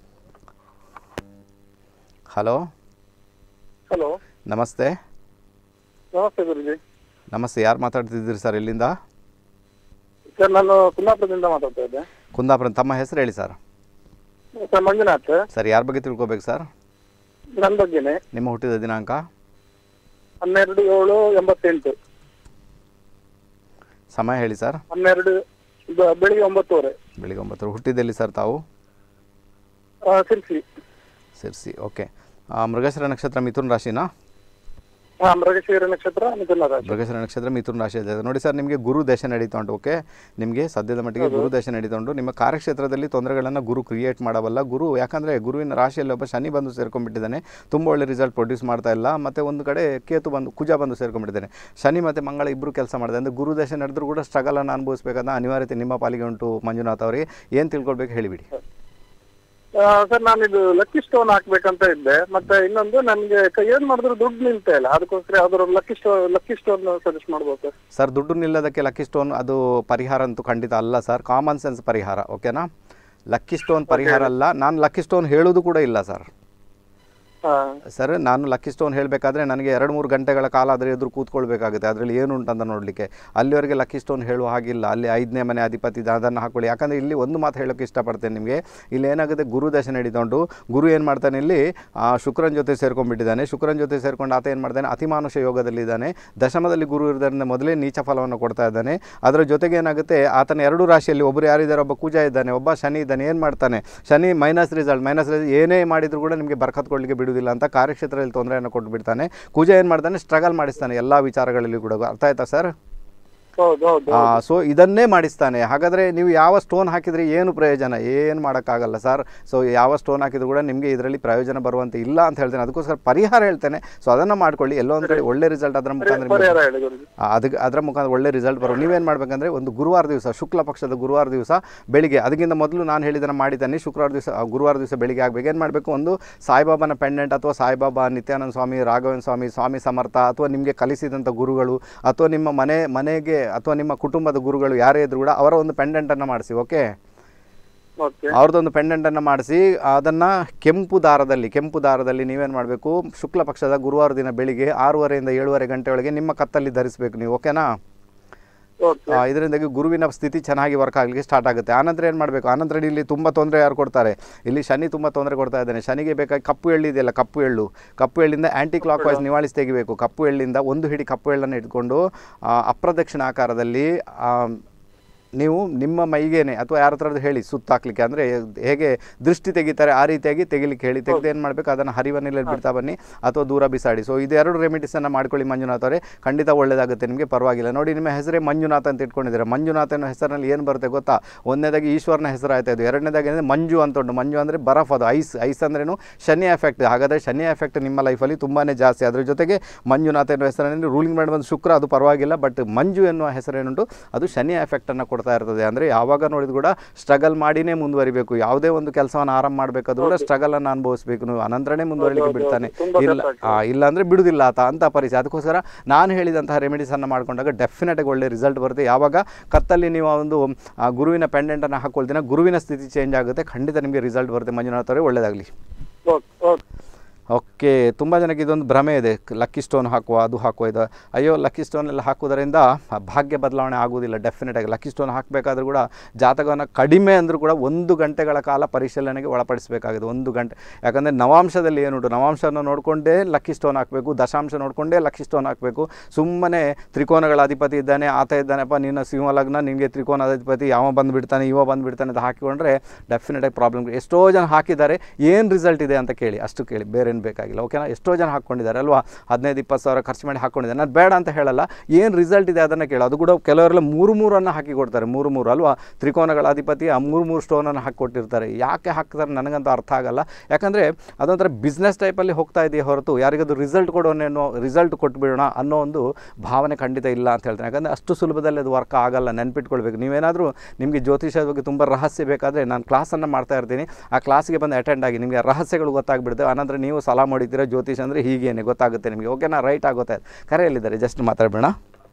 Speaker 1: ಹಲೋ
Speaker 4: ಹಲೋ,
Speaker 1: ನಮಸ್ತೆ.
Speaker 4: ನಮಸ್ತೆ ಗುರುಜಿ.
Speaker 1: ನಮಸ್ತೆ, ಯಾರು ಮಾತಾಡ್ತಿದ್ದೀರಿ ಸರ್, ಎಲ್ಲಿಂದ?
Speaker 4: ಸರ್ ನಾನು ಕುಂದಾಪುರದಿಂದ ಮಾತಾಡ್ತಾ ಇದ್ದೆ.
Speaker 1: ಕುಂದಾಪುರ. ತಮ್ಮ ಹೆಸರು ಹೇಳಿ ಸರ್.
Speaker 4: ಸರ್ ಮಂಜುನಾಥ್.
Speaker 1: ಸರ್, ಯಾರ ಬಗ್ಗೆ ತಿಳ್ಕೊಬೇಕು ಸರ್?
Speaker 4: ನನ್ನ ಬಗ್ಗೆನೇ.
Speaker 1: ನಿಮ್ಮ ಹುಟ್ಟಿದ ದಿನಾಂಕ?
Speaker 4: ಹನ್ನೆರಡು ಏಳು ಎಂಬತ್ತೆಂಟು.
Speaker 1: ಸಮಯ ಹೇಳಿ ಸರ್.
Speaker 4: ಹನ್ನೆರಡು ಬೆಳಿಗ್ಗೆ ಒಂಬತ್ತುವರೆ.
Speaker 1: ಬೆಳಿಗ್ಗೆ ಒಂಬತ್ತು. ಹುಟ್ಟಿದಲ್ಲಿ ಸರ್ ತಾವು?
Speaker 4: ಸಿರ್ಸಿ.
Speaker 1: ಸಿರ್ಸಿ, ಓಕೆ. ಮೃಗಶಿರ ನಕ್ಷತ್ರ ಮಿಥುನ ರಾಶಿನಾ?
Speaker 4: ಹಾಂ, ಮೃಗಶಿರ ನಕ್ಷತ್ರ ಮಿಥುನ ರಾಶಿ.
Speaker 1: ಮೃಗಶಿರ ನಕ್ಷತ್ರ ಮಿಥುನ ರಾಶಿ ಇದೆ ನೋಡಿ ಸರ್. ನಿಮಗೆ ಗುರು ದೇಶ ನಡೀತಾ ಉಂಟು. ಓಕೆ, ನಿಮಗೆ ಸದ್ಯದ ಮಟ್ಟಿಗೆ ಗುರು ದೇಶ ನಡೀತಾ ಉಂಟು. ನಿಮ್ಮ ಕಾರ್ಯಕ್ಷೇತ್ರದಲ್ಲಿ ತೊಂದರೆಗಳನ್ನು ಗುರು ಕ್ರಿಯೇಟ್ ಮಾಡಬಲ್ಲ. ಗುರು ಯಾಕಂದರೆ ಗುರುವಿನ ರಾಶಿಯಲ್ಲಿ ಒಬ್ಬ ಶನಿ ಬಂದು ಸೇರ್ಕೊಂಡ್ಬಿಟ್ಟಿದ್ದಾನೆ, ತುಂಬ ಒಳ್ಳೆ ರಿಸಲ್ಟ್ ಪ್ರೊಡ್ಯೂಸ್ ಮಾಡ್ತಾ ಇಲ್ಲ. ಮತ್ತು ಒಂದು ಕಡೆ ಕೇತು ಬಂದು ಕುಜ ಬಂದು ಸೇರ್ಕೊಂಡ್ಬಿಟ್ಟಿದ್ದಾನೆ. ಶನಿ ಮತ್ತು ಮಂಗಳ ಇಬ್ಬರು ಕೆಲಸ ಮಾಡಿದೆ. ಅಂದರೆ ಗುರು ದೇಶ ನಡೆದರೂ ಕೂಡ ಸ್ಟ್ರಗಲನ್ನು ಅನುಭವಿಸಬೇಕಾದ ಅನಿವಾರ್ಯತೆ ನಿಮ್ಮ ಪಾಲಿಗೆ ಉಂಟು. ಮಂಜುನಾಥ್ ಅವರಿಗೆ ಏನು ತಿಳ್ಕೊಳ್ಬೇಕು ಹೇಳಿಬಿಡಿ.
Speaker 4: ಸರ್ ನಾನಿದು ಲಕ್ಕಿ ಸ್ಟೋನ್ ಹಾಕ್ಬೇಕಂತ ಇದ್ದೆ. ಮತ್ತೆ ಇನ್ನೊಂದು ನನಗೆ ಏನ್ ಮಾಡಿದ್ರು ದುಡ್ಡು ನಿಲ್ತಾ ಇಲ್ಲ. ಅದಕ್ಕೋಸ್ಕರ ಯಾವ್ದಾದ್ರು lucky stone lucky stone suggest ಮಾಡ್ಬೋದು
Speaker 1: ಸರ್? ದುಡ್ಡು ನಿಲ್ಲೋದಕ್ಕೆ ಲಕ್ಕಿ ಸ್ಟೋನ್ ಅದು ಪರಿಹಾರ ಅಂತೂ ಖಂಡಿತ ಅಲ್ಲ ಸರ್, ಕಾಮನ್ ಸೆನ್ಸ್ ಪರಿಹಾರ. ಓಕೆನಾ, ಲಕ್ಕಿ ಸ್ಟೋನ್ ಪರಿಹಾರ ಅಲ್ಲ, ನಾನು ಲಕ್ಕಿ ಸ್ಟೋನ್ ಹೇಳೋದು ಕೂಡ ಇಲ್ಲ ಸರ್. ಸರ್ ನಾನು ಲಕ್ಕಿ ಸ್ಟೋನ್ ಹೇಳಬೇಕಾದ್ರೆ ನನಗೆ ಎರಡು ಮೂರು ಗಂಟೆಗಳ ಕಾಲ ಅದರ ಎದುರು ಕೂತ್ಕೊಳ್ಬೇಕಾಗುತ್ತೆ, ಅದರಲ್ಲಿ ಏನು ಉಂಟಂತ ನೋಡಲಿಕ್ಕೆ. ಅಲ್ಲಿವರೆಗೆ ಲಕ್ಕಿ ಸ್ಟೋನ್ ಹೇಳುವ ಹಾಗಿಲ್ಲ. ಅಲ್ಲಿ ಐದನೇ ಮನೆ ಅಧಿಪತಿ ಅದನ್ನು ಹಾಕೊಳ್ಳಿ. ಯಾಕಂದರೆ ಇಲ್ಲಿ ಒಂದು ಮಾತು ಹೇಳೋಕ್ಕೆ ಇಷ್ಟಪಡ್ತೇನೆ ನಿಮಗೆ. ಇಲ್ಲಿ ಏನಾಗುತ್ತೆ, ಗುರು ದಶೆ ನಡೀತುಂಟು. ಗುರು ಏನು ಮಾಡ್ತಾನೆ, ಇಲ್ಲಿ ಶುಕ್ರನ ಜೊತೆ ಸೇರ್ಕೊಂಡ್ಬಿಟ್ಟಿದ್ದಾನೆ. ಶುಕ್ರನ ಜೊತೆ ಸೇರ್ಕೊಂಡು ಆತ ಏನು ಮಾಡ್ತಾನೆ, ಅತಿಮಾನುಷ ಯೋಗದಲ್ಲಿದ್ದಾನೆ. ದಶಮದಲ್ಲಿ ಗುರು ಇರೋದ್ರಿಂದ ಮೊದಲೇ ನೀಚ ಫಲವನ್ನು ಕೊಡ್ತಾ ಇದ್ದಾನೆ. ಅದರ ಜೊತೆಗೆ ಏನಾಗುತ್ತೆ, ಆತನ ಎರಡು ರಾಶಿಯಲ್ಲಿ ಒಬ್ಬರು ಯಾರಿದ್ದಾರೆ, ಒಬ್ಬ ಕುಜ ಇದ್ದಾನೆ, ಒಬ್ಬ ಶನಿ ಇದ್ದಾನೆ. ಏನು ಮಾಡ್ತಾನೆ, Shani minus result. Minus result ಏನೇ ಮಾಡಿದರೂ ಕೂಡ ನಿಮಗೆ ಬರ್ಕತ್ ಕೊಡಲಿಕ್ಕೆ ಬಿಡುವುದಿಲ್ಲ ಅಂತ ಕಾರ್ಯಕ್ಷೇತ್ರದಲ್ಲಿ ತೊಂದರೆಯನ್ನು ಕೊಟ್ಟು ಬಿಡ್ತಾನೆ. ಕುಜ ಏನು ಮಾಡ್ತಾನೆ, ಸ್ಟ್ರಗಲ್ ಮಾಡಿಸ್ತಾನೆ ಎಲ್ಲ ವಿಚಾರಗಳಲ್ಲಿ ಕೂಡ. ಅರ್ಥ ಆಯ್ತಾ ಸರ್? ಸೊ ಇದನ್ನೇ ಮಾಡಿಸ್ತಾನೆ. ಹಾಗಾದರೆ ನೀವು ಯಾವ ಸ್ಟೋನ್ ಹಾಕಿದರೆ ಏನು ಪ್ರಯೋಜನ, ಏನು ಮಾಡೋಕ್ಕಾಗಲ್ಲ ಸರ್. ಸೊ ಯಾವ ಸ್ಟೋನ್ ಹಾಕಿದ್ರು ಕೂಡ ನಿಮಗೆ ಇದರಲ್ಲಿ ಪ್ರಯೋಜನ ಬರುವಂತೆ ಇಲ್ಲ ಅಂತ ಹೇಳ್ತೇನೆ. ಅದಕ್ಕೋಸ್ಕರ ಪರಿಹಾರ ಹೇಳ್ತೇನೆ. ಸೊ ಅದನ್ನು ಮಾಡ್ಕೊಳ್ಳಿ. ಎಲ್ಲೋ ಒಂದು ಕಡೆ ಒಳ್ಳೆ ರಿಸಲ್ಟ್ ಅದರ ಮುಖಾಂತರ ಅದಕ್ಕೆ ಅದರ ಮುಖಾಂತರ ಒಳ್ಳೆ ರಿಸಲ್ಟ್ ಬರೋ. ನೀವೇನು ಮಾಡಬೇಕಂದ್ರೆ, ಒಂದು ಗುರುವಾರ ದಿವಸ, ಶುಕ್ಲ ಪಕ್ಷದ ಗುರುವಾರ ದಿವಸ ಬೆಳಿಗ್ಗೆ, ಅದಕ್ಕಿಂತ ಮೊದಲು ನಾನು ಹೇಳಿದ್ದನ್ನು ಮಾಡಿದ್ದಾನೆ. ಶುಕ್ರವಾರ ದಿವಸ ಗುರುವಾರ ದಿವಸ ಬೆಳಿಗ್ಗೆ ಆಗಬೇಕು. ಏನು ಮಾಡಬೇಕು, ಒಂದು ಸಾಯಿಬಾಬಾನ ಪೆಂಡೆಂಟ್ ಅಥವಾ ಸಾಯಿಬಾಬಾ, ನಿತ್ಯಾನಂದ ಸ್ವಾಮಿ, ರಾಘವೇಂದ್ರ ಸ್ವಾಮಿ, ಸ್ವಾಮಿ ಸಮರ್ಥ ಅಥವಾ ನಿಮಗೆ ಕಲಿಸಿದಂಥ ಗುರುಗಳು ಅಥವಾ ನಿಮ್ಮ ಮನೆ ಮನೆಗೆ ಅಥವಾ ನಿಮ್ಮ ಕುಟುಂಬದ ಗುರುಗಳು ಯಾರೇ ಇದ್ರೂ ಕೂಡ ಅವರ ಒಂದು ಪೆಂಡೆಂಟನ್ನು ಮಾಡಿಸಿ. ಓಕೆ, ಅವ್ರದ್ದೊಂದು ಪೆಂಡೆಂಟನ್ನು ಮಾಡಿಸಿ ಅದನ್ನು ಕೆಂಪು ದಾರದಲ್ಲಿ ಕೆಂಪು ದಾರದಲ್ಲಿ ನೀವೇನು ಮಾಡಬೇಕು, ಶುಕ್ಲ ಪಕ್ಷದ ಗುರುವಾರ ದಿನ ಬೆಳಿಗ್ಗೆ ಆರೂವರೆಯಿಂದ ಏಳುವರೆ ಗಂಟೆ ಒಳಗೆ ನಿಮ್ಮ ಕತ್ತಲ್ಲಿ ಧರಿಸಬೇಕು ನೀವು. ಓಕೆನಾ? ಇದರಿಂದಾಗಿ ಗುರುವಿನ ಸ್ಥಿತಿ ಚೆನ್ನಾಗಿ ವರ್ಕ್ ಆಗಲಿಕ್ಕೆ ಸ್ಟಾರ್ಟ್ ಆಗುತ್ತೆ. ಆನಂತರ ಏನು ಮಾಡಬೇಕು, ಆನಂತರ ಇಲ್ಲಿ ತುಂಬ ತೊಂದರೆ ಯಾರು ಕೊಡ್ತಾರೆ, ಇಲ್ಲಿ ಶನಿ ತುಂಬ ತೊಂದರೆ ಕೊಡ್ತಾ ಇದ್ದಾನೆ. ಶನಿಗೆ ಬೇಕಾಗಿ ಕಪ್ಪು ಎಳ್ಳು ಇದೆಯಲ್ಲ, ಕಪ್ಪು ಎಳ್ಳು ಕಪ್ಪು ಎಳ್ಳಿಂದ ಆ್ಯಂಟಿ ಕ್ಲಾಕ್ ವೈಸ್ ನಿವಾಳಿಸಿ ತೆಗಿಬೇಕು. ಕಪ್ಪು ಎಳ್ಳಿಂದ ಒಂದು ಹಿಡಿ ಕಪ್ಪು ಎಳ್ಳನ್ನು ಇಟ್ಕೊಂಡು ಅಪ್ರದಕ್ಷಿಣ ಆಕಾರದಲ್ಲಿ ನೀವು ನಿಮ್ಮ ಮೈಗೇನೆ ಅಥವಾ ಯಾರ ಹತ್ರದ್ದು ಹೇಳಿ ಸುತ್ತಾಕ್ಲಿಕ್ಕೆ, ಅಂದರೆ ಹೇಗೆ ದೃಷ್ಟಿ ತೆಗಿತಾರೆ ಆ ರೀತಿಯಾಗಿ ತೆಗಿಲಿಕ್ಕೆ ಹೇಳಿ. ತೆಗೆದು ಏನು ಮಾಡಬೇಕು, ಅದನ್ನು ಹರಿವ ನೀರಲ್ಲಿ ಬಿಡ್ತಾ ಬನ್ನಿ ಅಥವಾ ದೂರ ಬಿಸಾಡಿ. ಸೊ ಇದೆರಡು ರೆಮಿಡೀಸನ್ನು ಮಾಡ್ಕೊಳ್ಳಿ ಮಂಜುನಾಥ್ ಅವರೇ, ಖಂಡಿತ ಒಳ್ಳೆಯದಾಗುತ್ತೆ ನಿಮಗೆ, ಪರವಾಗಿಲ್ಲ. ನೋಡಿ, ನಿಮ್ಮ ಹೆಸರೇ ಮಂಜುನಾಥ್ ಅಂತ ಇಟ್ಕೊಂಡಿದ್ದೀರಾ. ಮಂಜುನಾಥನ ಹೆಸರಿನಲ್ಲಿ ಏನು ಬರುತ್ತೆ ಗೊತ್ತಾ, ಒಂದನೇದಾಗಿ ಈಶ್ವರನ ಹೆಸರು ಆಯ್ತಾ ಇದು, ಎರಡನೇದಾಗಿ ಅಂದರೆ ಮಂಜು ಅಂತ ಉಂಟು. ಮಂಜು ಅಂದರೆ ಬರಫ್, ಅದು ಐಸ್. ಐಸ್ ಅಂದ್ರೇನು, ಶನಿ ಎಫೆಕ್ಟ್. ಹಾಗಾದರೆ ಶನಿ ಎಫೆಕ್ಟ್ ನಿಮ್ಮ ಲೈಫಲ್ಲಿ ತುಂಬಾ ಜಾಸ್ತಿ. ಅದ್ರ ಜೊತೆಗೆ ಮಂಜುನಾಥ ಎನ್ನುವ ಹೆಸರಿನಲ್ಲಿ ರೂಲಿಂಗ್ ಮಾಡಿ ಬಂದು ಶುಕ್ರ, ಅದು ಪರವಾಗಿಲ್ಲ. ಬಟ್ ಮಂಜು ಎನ್ನುವ ಹೆಸರೇನುಂಟು ಅದು ಶನಿ ಎಫೆಕ್ಟನ್ನು ಕೊಡ್ತಾ ಇರ್ತದೆ. ಅಂದರೆ ಯಾವಾಗ ನೋಡಿದ್ರು ಕೂಡ ಸ್ಟ್ರಗಲ್ ಮಾಡಿನೇ ಮುಂದುವರಿಬೇಕು. ಯಾವುದೇ ಒಂದು ಕೆಲಸವನ್ನು ಆರಂಭ ಮಾಡಬೇಕಾದ್ರೂ ಕೂಡ ಸ್ಟ್ರಗಲನ್ನು ಅನುಭವಿಸಬೇಕು. ನೀವು ಅನಂತರನೇ ಮುಂದುವರಿಲಿಕ್ಕೆ ಬಿಡ್ತಾನೆ, ಇಲ್ಲ ಇಲ್ಲ ಅಂದರೆ ಬಿಡುವುದಿಲ್ಲ ಆತ ಅಂತ ಪರಿಚಯ. ಅದಕ್ಕೋಸ್ಕರ ನಾನು ಹೇಳಿದಂತಹ ರೆಮಿಡೀಸನ್ನು ಮಾಡ್ಕೊಂಡಾಗ ಡೆಫಿನೆಟಾಗಿ ಒಳ್ಳೆ ರಿಸಲ್ಟ್ ಬರುತ್ತೆ. ಯಾವಾಗ ಕತ್ತಲ್ಲಿ ನೀವು ಒಂದು ಗುರುವಿನ ಪೆಂಡೆಂಟನ್ನು ಹಾಕೊಳ್ತೀನ, ಗುರುವಿನ ಸ್ಥಿತಿ ಚೇಂಜ್ ಆಗುತ್ತೆ, ಖಂಡಿತ ನಿಮಗೆ ರಿಸಲ್ಟ್ ಬರುತ್ತೆ. ಮಂಜುನಾಥ್ ಅವರೇ, ಒಳ್ಳೆಯದಾಗಲಿ. ಓಕೆ, ತುಂಬ ಜನಕ್ಕೆ ಇದೊಂದು ಭ್ರಮೆ ಇದೆ, ಲಕ್ಕಿ ಸ್ಟೋನ್ ಹಾಕುವ, ಅದು ಹಾಕುವ, ಇದು ಅಯ್ಯೋ ಲಕ್ಕಿ ಸ್ಟೋನ್ ಎಲ್ಲ ಹಾಕುವುದರಿಂದ ಭಾಗ್ಯ ಬದಲಾವಣೆ ಆಗೋದಿಲ್ಲ. ಡೆಫಿನೆಟಾಗಿ ಲಕ್ಕಿ ಸ್ಟೋನ್ ಹಾಕಬೇಕಾದ್ರೂ ಕೂಡ ಜಾತಕವನ್ನು ಕಡಿಮೆ ಅಂದರೂ ಕೂಡ ಒಂದು ಗಂಟೆಗಳ ಕಾಲ ಪರಿಶೀಲನೆಗೆ ಒಳಪಡಿಸಬೇಕಾಗಿದೆ. ಒಂದು ಗಂಟೆ. ಯಾಕಂದರೆ ನವಾಂಶದಲ್ಲಿ ಏನುಂಟು, ನವಾಂಶವನ್ನು ನೋಡಿಕೊಂಡೇ ಲಕ್ಕಿ ಸ್ಟೋನ್ ಹಾಕಬೇಕು, ದಶಾಂಶ ನೋಡಿಕೊಂಡೇ ಲಕ್ಕಿ ಸ್ಟೋನ್ ಹಾಕಬೇಕು. ಸುಮ್ಮನೆ ತ್ರಿಕೋನಗಳ ಅಧಿಪತಿ ಇದ್ದಾನೆ, ಆತ ಇದ್ದಾನೆಪ್ಪ, ನಿನ್ನ ಸಿಂಹ ಲಗ್ನ, ನಿನಗೆ ತ್ರಿಕೋನದ ಅಧಿಪತಿ ಯಾವ ಬಂದುಬಿಡ್ತಾನೆ, ಇವ ಬಂದುಬಿಡ್ತಾನೆ ಅಂತ ಹಾಕಿಕೊಂಡ್ರೆ ಡೆಫಿನೆಟಾಗಿ ಪ್ರಾಬ್ಲಮ್. ಎಷ್ಟೋ ಜನ ಹಾಕಿದ್ದಾರೆ, ಏನು ರಿಸಲ್ಟ್ ಇದೆ ಅಂತ ಕೇಳಿ, ಅಷ್ಟು ಕೇಳಿ, ಬೇರೆ ಏನು ಬೇಕಾಗಿಲ್ಲ. ಓಕೆನಾ? ಎಷ್ಟೋ ಜನ ಹಾಕ್ಕೊಂಡಿದ್ದಾರೆ ಅಲ್ವಾ, ಹದಿನೈದು ಇಪ್ಪತ್ತು ಸಾವಿರ ಖರ್ಚು ಮಾಡಿ ಹಾಕ್ಕೊಂಡಿದ್ದಾರೆ. ನಾನು ಬೇಡ ಅಂತ ಹೇಳಲ್ಲ, ಏನು ರಿಸಲ್ಟ್ ಇದೆ ಅದನ್ನು ಕೇಳಿ. ಅದು ಕೂಡ ಕೆಲವರೆಲ್ಲ ಮೂರು ಮೂರನ್ನು ಹಾಕಿ ಕೊಡ್ತಾರೆ, ಮೂರು ಮೂರು ಅಲ್ವಾ, ತ್ರಿಕೋನಗಳ ಅಧಿಪತಿ ಆ ಮೂರು ಮೂರು ಸ್ಟೋನನ್ನು ಹಾಕಿಕೊಟ್ಟಿರ್ತಾರೆ. ಯಾಕೆ ಹಾಕ್ತಾರೆ ನನಗಂತೂ ಅರ್ಥ ಆಗಲ್ಲ. ಯಾಕಂದರೆ ಅದೊಂಥರ ಬಿಸ್ನೆಸ್ ಟೈಪಲ್ಲಿ ಹೋಗ್ತಾ ಇದೆಯೇ ಹೊರತು ಯಾರಿಗದು ರಿಸಲ್ಟ್ ಕೊಡೋನೇನೋ, ರಿಸಲ್ಟ್ ಕೊಟ್ಬಿಡೋಣ ಅನ್ನೋ ಒಂದು ಭಾವನೆ ಖಂಡಿತ ಇಲ್ಲ ಅಂತ ಹೇಳ್ತೇನೆ. ಯಾಕಂದರೆ ಅಷ್ಟು ಸುಲಭದಲ್ಲಿ ಅದು ವರ್ಕ್ ಆಗಲ್ಲ, ನೆನ್ಪಿಟ್ಕೊಳ್ಬೇಕು. ನೀವೇನಾದರೂ ನಿಮಗೆ ಜ್ಯೋತಿಷದ ಬಗ್ಗೆ ತುಂಬ ರಹಸ್ಯ ಬೇಕಾದರೆ ನಾನು ಕ್ಲಾಸನ್ನು ಮಾಡ್ತಾ ಇರ್ತೀನಿ, ಆ ಕ್ಲಾಸ್ಗೆ ಬಂದು ಅಟೆಂಡ್ ಆಗಿ ನಿಮಗೆ ರಹಸ್ಯಗಳು ಗೊತ್ತಾಗ್ಬಿಡುತ್ತೆ. ಆನಂತರ ನೀವು ಸಲಾ ಮಾಡಿದ್ದೀರಾ, ಜ್ಯೋತಿಷ ಅಂದರೆ ಹೀಗೇನೆ ಗೊತ್ತಾಗುತ್ತೆ ನಿಮಗೆ. ಓಕೆನಾ? ರೈಟ್ ಆಗುತ್ತೆ. ಕರೆಯಲ್ಲಿದ್ದಾರೆ, ಜಸ್ಟ್ ಮಾತಾಡಬೇಡ.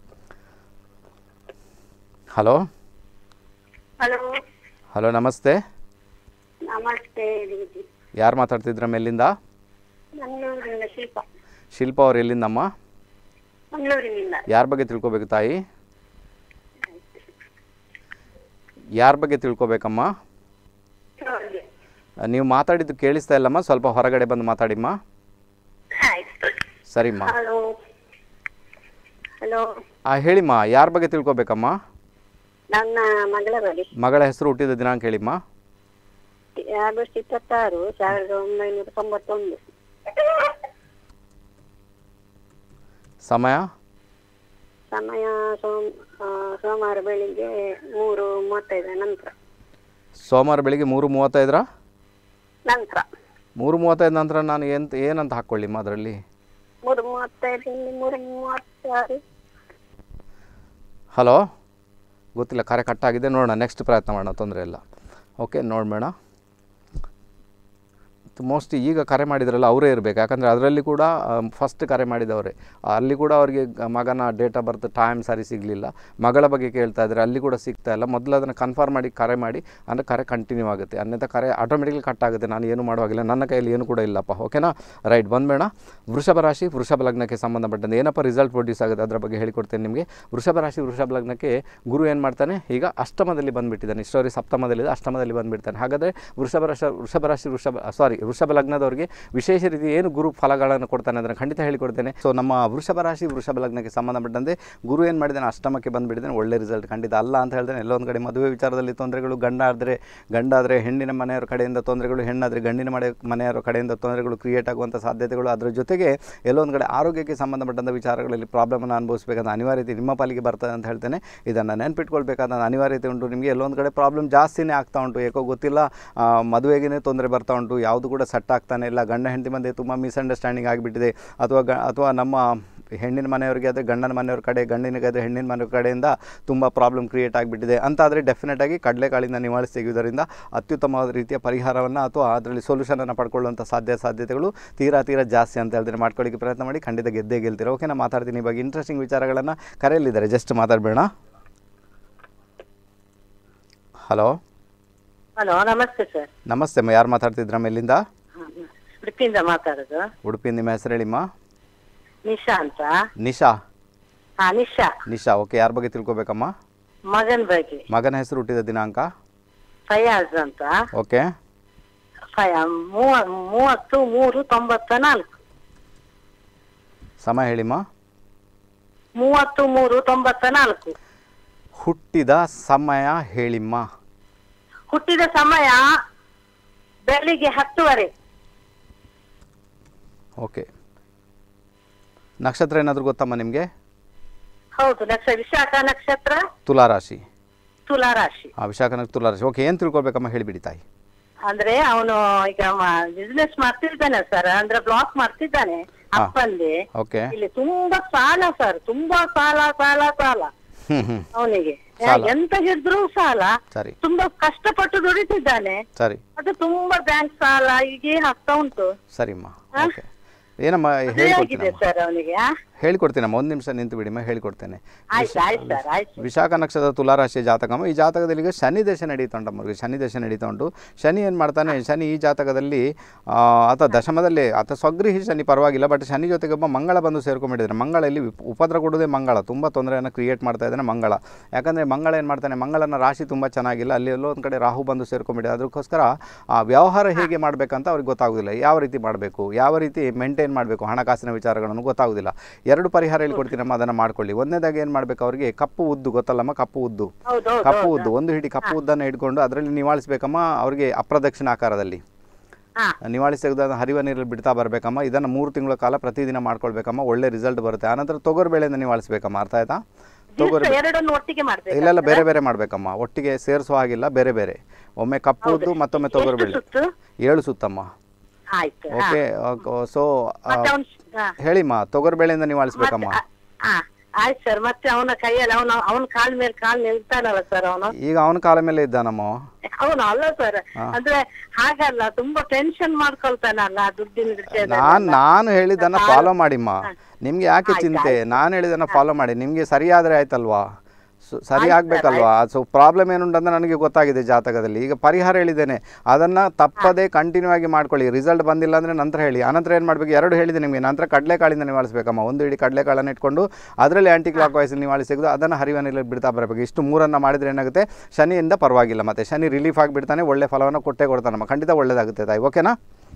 Speaker 1: ಹಲೋ
Speaker 2: ಹಲೋ
Speaker 1: ಹಲೋ ನಮಸ್ತೆ.
Speaker 2: ನಮಸ್ತೆ.
Speaker 1: ಯಾರು ಮಾತಾಡ್ತಿದ್ರ ಮೇಲಿಂದ?
Speaker 2: ಮಂಗಳೂರಿನಿಂದ ಶಿಲ್ಪ.
Speaker 1: ಶಿಲ್ಪ ಅವ್ರು ಎಲ್ಲಿಂದಮ್ಮ?
Speaker 2: ಮಂಗಳೂರಿನಿಂದ.
Speaker 1: ಯಾರ ಬಗ್ಗೆ ತಿಳ್ಕೊಬೇಕು ತಾಯಿ? ಯಾರ ಬಗ್ಗೆ ತಿಳ್ಕೊಬೇಕಮ್ಮ? ನೀವು ಮಾತಾಡಿದ್ದು ಕೇಳಿಸ್ತಾ ಇಲ್ಲಮ್ಮ, ಸ್ವಲ್ಪ ಹೊರಗಡೆ ಬಂದು ಮಾತಾಡಿಮ್ಮ. ಸರಿಮ್ಮ.
Speaker 2: ಹಲೋ ಹಲೋ
Speaker 1: ಹಾಂ ಹೇಳಿಮ್ಮ, ಯಾರ ಬಗ್ಗೆ ತಿಳ್ಕೊಬೇಕಮ್ಮ?
Speaker 2: ನನ್ನ ಮಗಳ ಬಗ್ಗೆ.
Speaker 1: ಮಗಳ ಹೆಸರು, ಹುಟ್ಟಿದ ದಿನಾಂಕ ಹೇಳಿಮ್ಮ.
Speaker 2: ಆಗಸ್ಟ್ ಇಪ್ಪತ್ತಾರು ಸಾವಿರದ ಒಂಬೈನೂರ ತೊಂಬತ್ತೊಂದು.
Speaker 1: ಸಮಯ?
Speaker 2: ಸಮಯ ಸೋಮ ಸೋಮವಾರ ಬೆಳಿಗ್ಗೆ ಮೂರು ಮೂವತ್ತೈದರ ನಂತರ.
Speaker 1: ಸೋಮವಾರ ಬೆಳಿಗ್ಗೆ ಮೂರು ಮೂವತ್ತೈದರ
Speaker 2: ನಂತರ.
Speaker 1: ಮೂರು ಮೂವತ್ತೈದು ನಂತರ ನಾನು ಎಂತ ಏನಂತ ಹಾಕ್ಕೊಳ್ಳಿಮ್ಮ ಅದರಲ್ಲಿ?
Speaker 2: ಮೂರು ಮೂವತ್ತೈದರಿಂದ ಮೂರು ಮೂವತ್ತಾರು.
Speaker 1: ಹಲೋ, ಗೊತ್ತಿಲ್ಲ, ಕರೆ ಕಟ್ಟಾಗಿದೆ. ನೋಡೋಣ, ನೆಕ್ಸ್ಟ್ ಪ್ರಯತ್ನ ಮಾಡೋಣ, ತೊಂದರೆ ಇಲ್ಲ. ಓಕೆ, ನೋಡಬೇಡ. ಮೋಸ್ಟ್ಲಿ ಈಗ ಕರೆ ಮಾಡಿದ್ರಲ್ಲ ಅವರೇ ಇರಬೇಕು, ಯಾಕಂದರೆ ಅದರಲ್ಲಿ ಕೂಡ ಫಸ್ಟ್ ಕರೆ ಮಾಡಿದವರೇ. ಅಲ್ಲಿ ಕೂಡ ಅವರಿಗೆ ಮಗನ ಡೇಟ್ ಆಫ್ ಬರ್ತ್ ಟೈಮ್ ಸರಿ ಸಿಗಲಿಲ್ಲ, ಮಗಳ ಬಗ್ಗೆ ಕೇಳ್ತಾ ಇದ್ದಾರೆ, ಅಲ್ಲಿ ಕೂಡ ಸಿಗ್ತಾ ಇಲ್ಲ. ಮೊದಲು ಅದನ್ನು ಕನ್ಫರ್ಮ್ ಮಾಡಿ ಕರೆ ಮಾಡಿ, ಅಂದರೆ ಕರೆ ಕಂಟಿನ್ಯೂ ಆಗುತ್ತೆ, ಅನ್ಯಥ ಕರೆ ಆಟೋಮೆಟಿಕ್ಲಿ ಕಟ್ ಆಗುತ್ತೆ. ನಾನು ಏನು ಮಾಡುವಾಗಿಲ್ಲ, ನನ್ನ ಕೈಯಲ್ಲಿ ಏನು ಕೂಡ ಇಲ್ಲಪ್ಪ. ಓಕೆನಾ, ರೈಟ್. ಬಂದ್ಬೇಡ. ವೃಷಭ ರಾಶಿ ವೃಷಭ ಲಗ್ನಕ್ಕೆ ಸಂಬಂಧಪಟ್ಟಂತೆ ಏನಪ್ಪ ರಿಸಲ್ಟ್ ಪ್ರೊಡ್ಯೂಸ್ ಆಗುತ್ತೆ ಅದರ ಬಗ್ಗೆ ಹೇಳಿಕೊಡ್ತೇನೆ ನಿಮಗೆ. ವೃಷಭ ರಾಶಿ ವೃಷಭ ಲಗ್ನಕ್ಕೆ ಗುರು ಏನು ಮಾಡ್ತಾನೆ, ಈಗ ಅಷ್ಟಮದಲ್ಲಿ ಬಂದುಬಿಟ್ಟಿದ್ದಾನೆ. ಇಷ್ಟವರೆಗೆ ಸಪ್ತಮದಲ್ಲಿದೆ, ಅಷ್ಟಮದಲ್ಲಿ ಬಂದುಬಿಡ್ತಾನೆ. ಹಾಗಾದರೆ ವೃಷಭ ರಾಶಿ ವೃಷಭ ರಾಶಿ ವೃಷಭ ಸಾರಿ ವೃಷಭ ಲಗ್ನದವರಿಗೆ ವಿಶೇಷ ರೀತಿ ಏನು ಗುರು ಫಲಗಳನ್ನು ಕೊಡ್ತಾನೆ ಅದನ್ನು ಖಂಡಿತ ಹೇಳಿಕೊಡ್ತೇನೆ. ಸೊ ನಮ್ಮ ವೃಷಭ ರಾಶಿ ವೃಷಭ ಲಗ್ನಕ್ಕೆ ಸಂಬಂಧಪಟ್ಟಂತೆ ಗುರು ಏನು ಮಾಡಿದ್ದಾನೆ, ಅಷ್ಟಮಕ್ಕೆ ಬಂದುಬಿಟ್ಟಿದ್ದಾನೆ. ಒಳ್ಳೆ ರಿಸಲ್ಟ್ ಖಂಡಿತ ಅಲ್ಲ ಅಂತ ಹೇಳ್ತೇನೆ. ಎಲ್ಲೊಂದು ಕಡೆ ಮದುವೆ ವಿಚಾರದಲ್ಲಿ ತೊಂದರೆಗಳು, ಗಂಡ ಆದರೆ ಗಂಡಾದರೆ ಹೆಣ್ಣಿನ ಮನೆಯವರ ಕಡೆಯಿಂದ ತೊಂದರೆಗಳು, ಹೆಣ್ಣಾದರೆ ಗಂಡಿನ ಮನೆ ಮನೆಯವರ ಕಡೆಯಿಂದ ತೊಂದರೆಗಳು ಕ್ರಿಯೇಟ್ ಆಗುವಂಥ ಸಾಧ್ಯತೆಗಳು. ಅದರ ಜೊತೆಗೆ ಎಲ್ಲೊಂದು ಕಡೆ ಆರೋಗ್ಯಕ್ಕೆ ಸಂಬಂಧಪಟ್ಟಂಥ ವಿಚಾರಗಳಲ್ಲಿ ಪ್ರಾಬ್ಲಮನ್ನು ಅನುಭವಿಸಬೇಕಾದ ಅನಿವಾರ್ಯತೆ ನಿಮ್ಮ ಪಾಲಿಗೆ ಬರ್ತದೆ ಅಂತ ಹೇಳ್ತೇನೆ. ಇದನ್ನು ನೆನ್ಪಿಟ್ಕೊಳ್ಬೇಕಾದ ಅನಿವಾರ್ಯತೆ ಉಂಟು ನಿಮಗೆ. ಎಲ್ಲೊಂದು ಕಡೆ ಪ್ರಾಬ್ಲಮ್ ಜಾಸ್ತಿನೇ ಆಗ್ತಾ ಉಂಟು, ಏಕೋ ಗೊತ್ತಿಲ್ಲ, ಮದುವೆಗೇ ತೊಂದರೆ ಬರ್ತಾ ಉಂಟು, ಯಾವುದು ಕೂಡ ಸೆಟ್ ಆಗ್ತಾನೆ ಇಲ್ಲ. ಗಂಡ ಹೆಂಡತಿ ಮಧ್ಯೆ ತುಂಬ ಮಿಸ್ಅಂಡರ್ಸ್ಟ್ಯಾಂಡಿಂಗ್ ಆಗಿಬಿಟ್ಟಿದೆ, ಅಥವಾ ಗ ಅಥವಾ ನಮ್ಮ ಹೆಣ್ಣಿನ ಮನೆಯವರಿಗೆ ಆದರೆ ಗಂಡನ ಮನೆಯವ್ರ ಕಡೆ, ಗಂಡಿನಿಗೆ ಆದರೆ ಹೆಣ್ಣಿನ ಮನೆಯವ್ರ ಕಡೆಯಿಂದ ತುಂಬ ಪ್ರಾಬ್ಲಮ್ ಕ್ರಿಯೇಟ್ ಆಗಿಬಿಟ್ಟಿದೆ ಅಂತಾದರೆ ಡೆಫಿನೆಟಾಗಿ ಕಡಲೆಕಾಳಿಂದ ನಿವಾಳಿಸಿ ತೆಗೆಯುವುದರಿಂದ ಅತ್ಯುತ್ತಮವಾದ ರೀತಿಯ ಪರಿಹಾರವನ್ನು ಅಥವಾ ಅದರಲ್ಲಿ ಸೊಲ್ಯೂಷನನ್ನು ಪಡ್ಕೊಳ್ಳುವಂಥ ಸಾಧ್ಯ ಸಾಧ್ಯತೆಗಳು ತೀರಾ ತೀರಾ ಜಾಸ್ತಿ ಅಂತ ಹೇಳ್ತೀನಿ. ಮಾಡ್ಕೊಳ್ಳಿಕ್ಕೆ ಪ್ರಯತ್ನ ಮಾಡಿ, ಖಂಡಿತ ಗೆದ್ದೇ ಗೆಲ್ತೀರ. ಓಕೆ, ನಾನು ಮಾತಾಡ್ತೀನಿ ಇವಾಗ ಇಂಟ್ರೆಸ್ಟಿಂಗ್ ವಿಚಾರಗಳನ್ನು. ಕರೆಯಲ್ಲಿದ್ದಾರೆ, ಜಸ್ಟ್ ಮಾತಾಡಬೇಡ. ಹಲೋ
Speaker 2: ಹಲೋ, ನಮಸ್ತೆ ಸರ್.
Speaker 1: ನಮಸ್ತೆ ಅಮ್ಮ, ಯಾರು ಮಾತಾಡ್ತಿದ್ರಮ್ಮ, ಎಲ್ಲಿಂದ?
Speaker 2: ಉಡುಪಿಯಿಂದ ಮಾತಾಡೋದು.
Speaker 1: ಉಡುಪಿ, ನಿಮ್ಮ ಹೆಸರು ಹೇಳಿಮ್ಮ?
Speaker 2: ನಿಶಾ ಅಂತ.
Speaker 1: ನಿಶಾ?
Speaker 2: ಹಾ, ನಿಶಾ.
Speaker 1: ನಿಶಾ, ಓಕೆ. ಯಾರ ಬಗ್ಗೆ ತಿಳ್ಕೊಬೇಕಮ್ಮ?
Speaker 2: ಮಗನ ಬಗ್ಗೆ.
Speaker 1: ಮಗನ ಹೆಸರು, ಹುಟ್ಟಿದ ದಿನಾಂಕ?
Speaker 2: ಫಯಾಜ್ ಅಂತ.
Speaker 1: ಓಕೆ.
Speaker 2: ಮೂವತ್ತು ಮೂರು ತೊಂಬತ್ತ ನಾಲ್ಕು.
Speaker 1: ಸಮಯ ಹೇಳಿಮ್ಮ?
Speaker 2: ಮೂವತ್ತು ಮೂರು ತೊಂಬತ್ತ ನಾಲ್ಕು.
Speaker 1: ಹುಟ್ಟಿದ ಸಮಯ ಹೇಳಿಮ್ಮ?
Speaker 2: ಹುಟ್ಟಿದ ಸಮಯ ಬೆಳಿಗ್ಗೆ ಹತ್ತುವರೆ.
Speaker 1: ಓಕೆ. ನಕ್ಷತ್ರ ಏನಾದರೂ ಗೊತ್ತಮ್ಮ ನಿಮಗೆ?
Speaker 2: ಹೌದು, ನಕ್ಷತ್ರ ವಿಶಾಖ ನಕ್ಷತ್ರ,
Speaker 1: ತುಲಾರಾಶಿ.
Speaker 2: ತುಲಾರಾಶಿ.
Speaker 1: ಹಾಂ, ವಿಶಾಖ ನಕ್ಷತ್ರ, ತುಲಾರಾಶಿ. ಓಕೆ, ಏನು ತಿಳ್ಕೊಳ್ಬೇಕಮ್ಮ, ಹೇಳಿಬಿಡಿ ತಾಯಿ.
Speaker 2: ಅಂದ್ರೆ ಅವನು ಈಗ ಬಿಸ್ನೆಸ್ ಮಾಡ್ತಿದ್ದಾನೆ ಸರ್, ಅಂದ್ರೆ ಬ್ಲಾಕ್ ಮಾಡ್ತಿದ್ದಾನೆ ಅಪ್ಪಂದೆ.
Speaker 1: ಓಕೆ.
Speaker 2: ಇಲ್ಲಿ ತುಂಬಾ ಸಾಲ ಸರ್, ತುಂಬಾ ಸಾಲ ಸಾಲ ಸಾಲ ಅವನಿಗೆ. ಎಂತ ಹಿಡಿದ್ರು ಸಾಲ.
Speaker 1: ಸರಿ.
Speaker 2: ತುಂಬಾ ಕಷ್ಟಪಟ್ಟು ದುಡಿತಿದ್ದಾನೆ.
Speaker 1: ಸರಿ. ಅದು
Speaker 2: ತುಂಬಾ ಬ್ಯಾಂಕ್ ಸಾಲ ಹೀಗೆ ಆಗ್ತಾ ಉಂಟು.
Speaker 1: ಸರಿಮ್ಮ. ಓಕೆ. ಏನಮ್ಮ ಹೇಳ್ಕೊಡ್ತೀನಿ
Speaker 2: ಸರ್ ಅವನಿಗೆ?
Speaker 1: ಹೇಳ್ಕೊಡ್ತೀನಮ್ಮ, ಒಂದು ನಿಮಿಷ ನಿಂತು ಬಿಡಿಮ್ಮ, ಹೇಳ್ಕೊಡ್ತೇನೆ.
Speaker 2: ಆಯ್ತು ಆಯ್ತು ಸರ್, ಆಯ್ತು.
Speaker 1: ವಿಶಾಖ ನಕ್ಷತ್ರದ ತುಲಾರಾಶಿಯ ಜಾತಕಮ್ಮ. ಈ ಜಾತಕದಲ್ಲಿ ಈಗ ಶನಿ ದೇಶ ನಡೀತಾ ಉಂಟಮ್ಮವ್ರಿಗೆ, ಶನಿ ದೇಶ ನಡೀತಾ ಉಂಟು. ಶನಿ ಏನು ಮಾಡ್ತಾನೆ, ಶನಿ ಈ ಜಾತಕದಲ್ಲಿ ಆತ ದಶಮದಲ್ಲಿ ಆತ ಸ್ವಗೃಹಿ ಶನಿ ಪರವಾಗಿಲ್ಲ, ಬಟ್ ಶನಿ ಜೊತೆಗೆ ಒಬ್ಬ ಮಂಗಳ ಬಂದು ಸೇರ್ಕೊಂಡ್ಬಿಟ್ಟಿದ್ದಾನೆ. ಮಂಗಳ ಇಲ್ಲಿ ಉಪದ್ರ ಕೊಡೋದೇ ಮಂಗಳ, ತುಂಬ ತೊಂದರೆಯನ್ನು ಕ್ರಿಯೇಟ್ ಮಾಡ್ತಾ ಇದ್ದಾನೆ ಮಂಗಳ. ಯಾಕಂದರೆ ಮಂಗಳ ಏನು ಮಾಡ್ತಾನೆ, ಮಂಗಳನ ರಾಶಿ ತುಂಬ ಚೆನ್ನಾಗಿಲ್ಲ, ಅಲ್ಲಿ ಎಲ್ಲೋ ಒಂದು ಕಡೆ ರಾಹು ಬಂದು ಸೇರ್ಕೊಂಡ್ಬಿಟ್ಟಿದೆ. ಅದಕ್ಕೋಸ್ಕರ ಆ ವ್ಯವಹಾರ ಹೇಗೆ ಮಾಡಬೇಕಂತ ಅವ್ರಿಗೆ ಗೊತ್ತಾಗೋದಿಲ್ಲ, ಯಾವ ರೀತಿ ಮಾಡಬೇಕು, ಯಾವ ರೀತಿ ಮೇಂಟೈನ್ ಮಾಡಬೇಕು, ಹಣಕಾಸಿನ ವಿಚಾರಗಳನ್ನು ಗೊತ್ತಾಗೋದಿಲ್ಲ. ಎರಡು ಪರಿಹಾರ ಹೇಳ್ಕೊಡ್ತೀನಮ್ಮ, ಅದನ್ನು ಮಾಡ್ಕೊಳ್ಳಿ. ಒಂದನೇದಾಗಿ ಏನು ಮಾಡಬೇಕು, ಅವರಿಗೆ ಕಪ್ಪು ಉದ್ದು ಗೊತ್ತಲ್ಲಮ್ಮ, ಕಪ್ಪು ಉದ್ದು, ಕಪ್ಪು ಉದ್ದು ಒಂದು ಹಿಡಿ ಕಪ್ಪು ಉದ್ದನ್ನು ಹಿಡ್ಕೊಂಡು ಅದರಲ್ಲಿ ನಿವಾಳಿಸ್ಬೇಕಮ್ಮ. ಅವರಿಗೆ ಅಪ್ರದಕ್ಷಿಣಾಕಾರದಲ್ಲಿ ನಿವಾಳಿಸಿ ತೆಗೆದು ಹರಿವ ನೀರಲ್ಲಿ ಬಿಡ್ತಾ ಬರಬೇಕಮ್ಮ. ಇದನ್ನು ಮೂರು ತಿಂಗಳ ಕಾಲ ಪ್ರತಿದಿನ ಮಾಡ್ಕೊಳ್ಬೇಕಮ್ಮ, ಒಳ್ಳೆ ರಿಸಲ್ಟ್ ಬರುತ್ತೆ. ಆನಂತರ ತೊಗರು ಬೇಳೆಯಿಂದ ನಿವಾಳಿಸ್ಬೇಕಮ್ಮ, ಅರ್ಥ ಆಯ್ತಾ? ತೊಗರು ಇಲ್ಲ ಇಲ್ಲ ಬೇರೆ ಬೇರೆ ಮಾಡಬೇಕಮ್ಮ, ಒಟ್ಟಿಗೆ ಸೇರಿಸೋ ಹಾಗಿಲ್ಲ, ಬೇರೆ ಬೇರೆ. ಒಮ್ಮೆ ಕಪ್ಪು ಉದ್ದು, ಮತ್ತೊಮ್ಮೆ ತೊಗರು ಬೇಳೆ, ಏಳು ಸುತ್ತಮ್ಮ. ಓಕೆ. ಸೊ ಹೇಳಿಮ್ಮ, ತೊಗರು ಬೇಳೆಯಿಂದ ನಿವಾಳಿಸ್ಬೇಕಮ್ಮ.
Speaker 2: ಆಯ್ತು ಸರ್. ಮತ್ತೆ ಅವನ ಕೈಯಲ್ಲಿ ಅವನ ಅವನ ಕಾಲ ಮೇಲೆ ಕಾಲ್ ನಿಲ್ತಾನಲ್ಲ ಸರ್ ಅವನು.
Speaker 1: ಈಗ ಅವನ ಕಾಲ ಮೇಲೆ ಇದ್ದಾನಮ್ಮ
Speaker 2: ಅವನು. ಅಲ್ಲ ಸರ್, ಅಂದ್ರೆ ಹಾಗಲ್ಲ, ತುಂಬಾ ಟೆನ್ಷನ್ ಮಾಡ್ಕೊಳ್ತಾನಲ್ಲ ದುಡ್ಡಿನ.
Speaker 1: ನಾನ್ ನಾನು ಹೇಳಿದ್ದನ್ನ ಫಾಲೋ ಮಾಡಿಮ್ಮ, ನಿಮ್ಗೆ ಯಾಕೆ ಚಿಂತೆ? ನಾನು ಹೇಳಿದ್ದನ್ನ ಫಾಲೋ ಮಾಡಿ, ನಿಮ್ಗೆ ಸರಿಯಾದ್ರೆ ಆಯ್ತಲ್ವಾ, ಸರಿ ಆಗ್ಬೇಕಲ್ವಾ? ಸೊ ಪ್ರಾಬ್ಲಮ್ ಏನುಂಟಂತ ನನಗೆ ಗೊತ್ತಾಗಿದೆ ಜಾತಕದಲ್ಲಿ. ಈಗ ಪರಿಹಾರ ಹೇಳಿದ್ದೇನೆ, ಅದನ್ನು ತಪ್ಪದೇ ಕಂಟಿನ್ಯೂ ಆಗಿ ಮಾಡ್ಕೊಳ್ಳಿ. ರಿಸಲ್ಟ್ ಬಂದಿಲ್ಲ ಅಂದರೆ ನಂತರ ಹೇಳಿ. ಆನಂತರ ಏನು ಮಾಡಬೇಕು, ಎರಡು ಹೇಳಿದೆ ನಿಮಗೆ. ನಂತರ ಕಡಲೆಕಾಳಿಂದ ನಿವಾಳಿಸಬೇಕಮ್ಮ, ಒಂದು ಇಡೀ ಕಡಲೆಕಾಳನ್ನು ಇಟ್ಕೊಂಡು ಅದರಲ್ಲಿ ಆ್ಯಂಟಿ ಕ್ಲಾಕ್ ವೈಸ್ ನಿವಾಳಿಸಿ ತೆಗೆದು ಅದನ್ನು ಹರಿವನಲ್ಲಿ ಬಿಡ್ತಾ ಬರಬೇಕು. ಇಷ್ಟು ಮೂರನ್ನು ಮಾಡಿದರೆ ಏನಾಗುತ್ತೆ, ಶನಿಯಿಂದ ಪರವಾಗಿಲ್ಲ, ಮತ್ತು ಶನಿ ರಿಲೀಫ್ ಆಗಿಬಿಡ್ತಾನೆ, ಒಳ್ಳೆ ಫಲವನ್ನು ಕೊಟ್ಟೇ ಕೊಡ್ತಾನಮ್ಮ, ಖಂಡಿತ ಒಳ್ಳೇದಾಗುತ್ತೆ ತಾಯಿ. ಓಕೆನಾ?